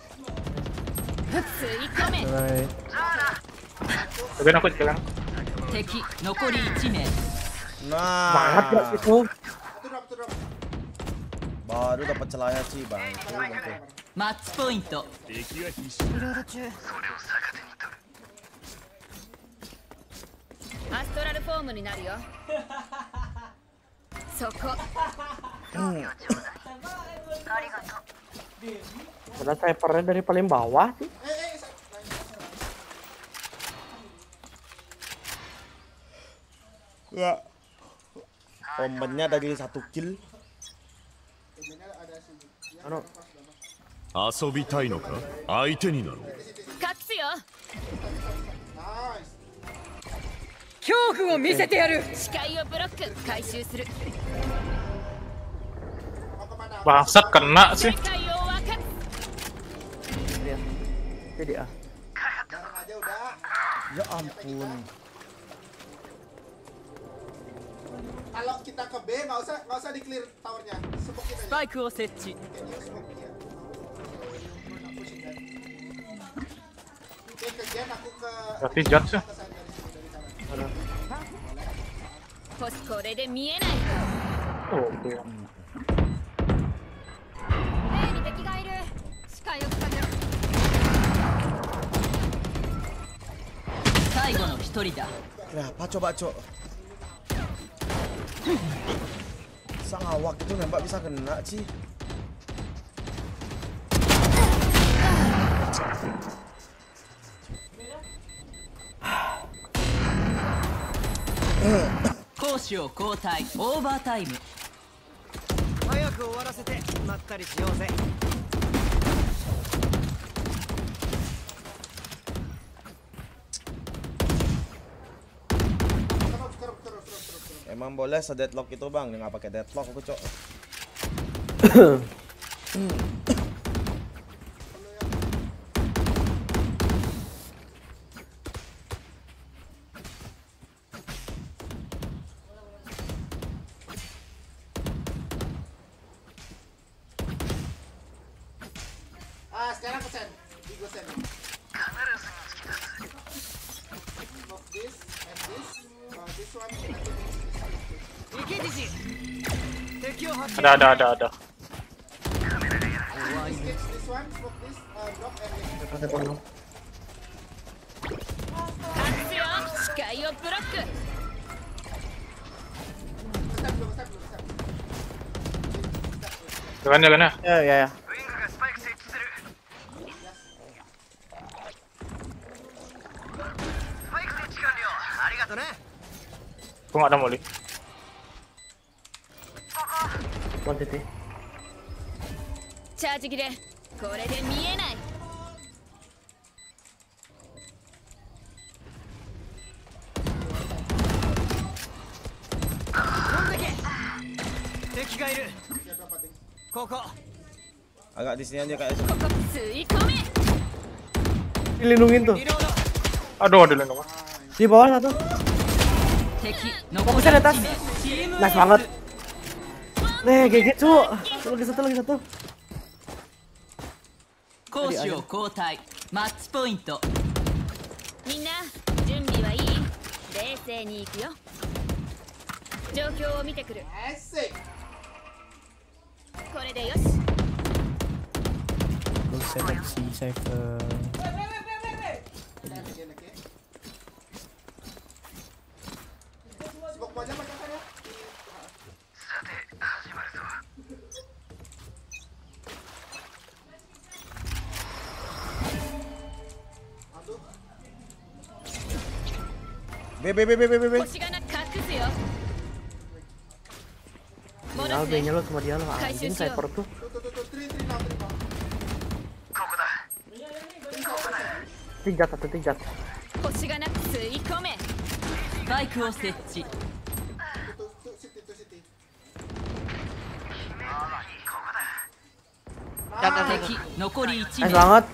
吸い込め。 Alright. Cobain aku sekarang. 敵残りいち名。 Semangat gak Nah, itu? baru dapat celaya sih, Bang. マッチポイント。 敵は必死。 リロード中。 アストラルフォームになるよ。そこ。 Padahal snipernya dari paling bawah sih. Ya. Omennya dari satu kill. Ano? 遊びたいのか相手になろう。 隠すよ。 恐怖を見せてやる。 視界をブロック。回収する。 Bangsat kena sih. 世界を分かつ。 Dia. Jadi A. Ya ampun. Kalau kita ke B nggak usah nggak usah di clear towernya, sepokin aja. スパイクを設置。 Oke, kegiatan aku ke. Berarti Jats ya. 星これで見えない。 Oh, oke. A に敵がいる。視界を塞ぐ。 最後の一人だ。 Kenapa coba, Cok? Sang awak itu nembak bisa kena sih. 攻守を交代。オーバータイム。 早く終わらせてまったりしようぜ。 Emang boleh se-deadlock itu, Bang? Dia nggak pakai deadlock aku, Cok. Ah, sekarang ke Sen. Digo Sen. Move this and this. Uh, this one. 池地 Ada, ada, ada, ada. This one, smoke this, uh, drop and 視界をブロック。 Jangan, jangan ya. Ya, ya, ya. Aku nggak ada molly. One T T. チャージ切れ。これで見えない。 敵がいる。ここ。 Agak di sini aja kayak itu. Dilindungin tuh. Aduh, ada lindungan. Di bawah satu. Fokusnya di atas. Nice banget. Nih, G G cu. Lagi satu, lagi satu. 攻守を交代。マッチポイント。 みんな準備はいい？冷静に行くよ。状況を見てくる。これでよし。 Seleksi Cypher. B B B B B B. Tinggal B-nya lo sama dia lo, anjing Cypher tuh. Tiga satu tiga. 星がなく吸い込め。 スパイクを設置。敵残りいち名。 Nice banget.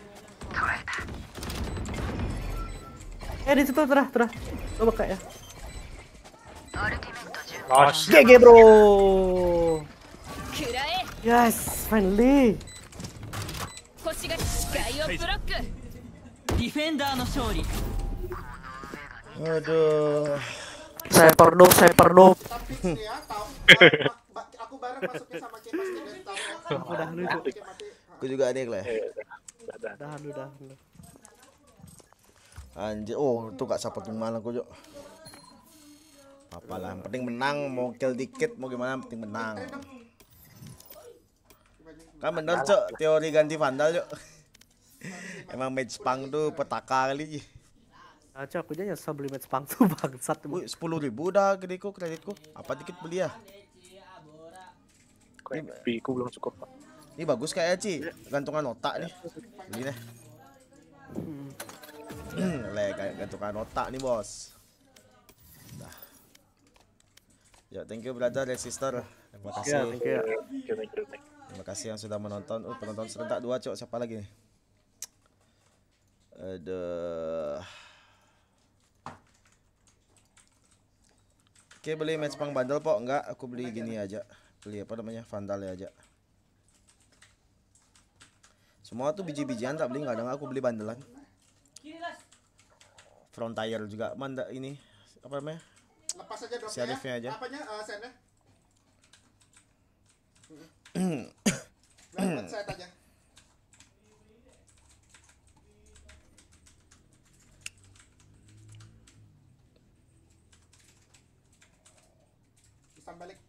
Eh di situ terah terah. Coba kayak ya. G G bro. Yes, finally. 星が視界をブロック。 ディフェンダーの勝利。 Aduh. Cypher noob, Cypher noob. Aku bareng masuknya sama Kepas dan tahu. Udah lu. Aku juga ada lah. Udah lu dah. Anjir, oh itu gak sampai gimana aku, Jok. Apalah, yang penting menang, mau kill dikit mau gimana, yang penting menang. Kan bener, Cok, teori ganti Vandal, Jok. Emang match pang tuh petaka kali. Ah, Cok, aku aja nyesel beli match pang tuh bangsat. sepuluh ribu udah gedeku kreditku. Apa dikit beli ya? Ini ku belum cukup, Pak. Ini bagus kayak Ci, gantungan otak nih. Beli deh. Le, gantungan otak nih, Bos. Nah. Ya, thank you brother dan sister. Terima kasih. Ya, thank you. Terima kasih yang sudah menonton. Oh, penonton serentak dua, Cok. Siapa lagi nih? Aduh. Oke, beli match pang bundle, Pok. Enggak, aku beli gini aja. Beli apa namanya? Vandal aja. Semua tuh biji-bijian tak beli, enggak ada, aku beli bandelan. Frontier juga manda ini apa namanya? Lepas aja dropnya. Serifnya aja. Apanya? Uh, sendnya. Heeh. Set aja. Bisa balik.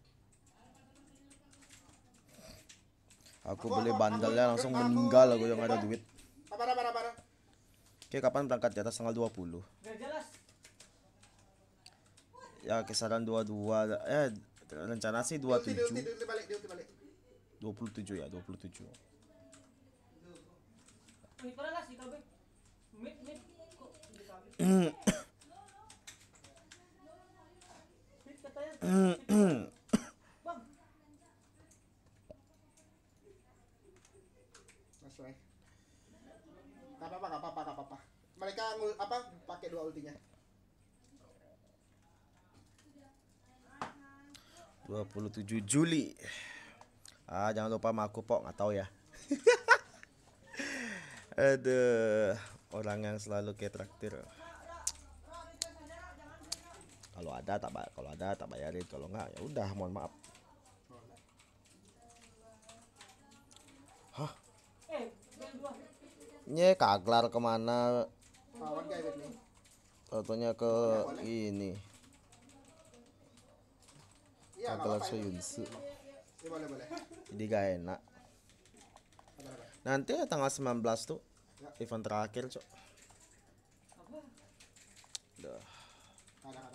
Aku beli bandelnya langsung meninggal aku yang ada duit. Para para para. Oke, kapan berangkat di atas tanggal dua puluh? Ya, kisaran dua puluh dua. Eh, rencana sih dua puluh tujuh. dua puluh tujuh ya, dua puluh tujuh. Gak apa-apa, gak apa-apa, gak apa-apa. Mereka ngul apa pakai dua ultinya. dua puluh tujuh Juli. Ah, jangan lupa sama aku, Pok, nggak tahu ya. Aduh, orang yang selalu kayak traktir. Kalau ada tak kalau ada tak bayarin, kalau nggak ya udah, mohon maaf. Nye Kaglar kemana? Uh, one guy with me. Fotonya ke ini. Iya, nggak Kaglar apa-apa, itu. Soyunsu. Iya, boleh, boleh. Jadi gak enak. Nanti ya tanggal sembilan belas tuh Ya. event terakhir, Cok. Duh. Ada, ada.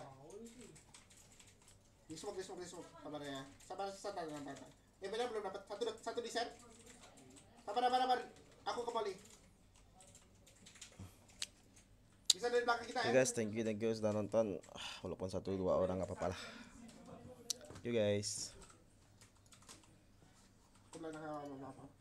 Di smoke, di smoke, di smoke. Sabar ya. Sabar, sabar, sabar. sabar. Eh, benar belum dapat satu, satu di set. Sabar, sabar, sabar. Aku ke Molly. Bisa dari belakang kita Oke ya. guys, thank you, thank you sudah nonton. Ah, walaupun satu dua orang nggak apa-apa lah. Thank you guys. Aku bilang apa apa.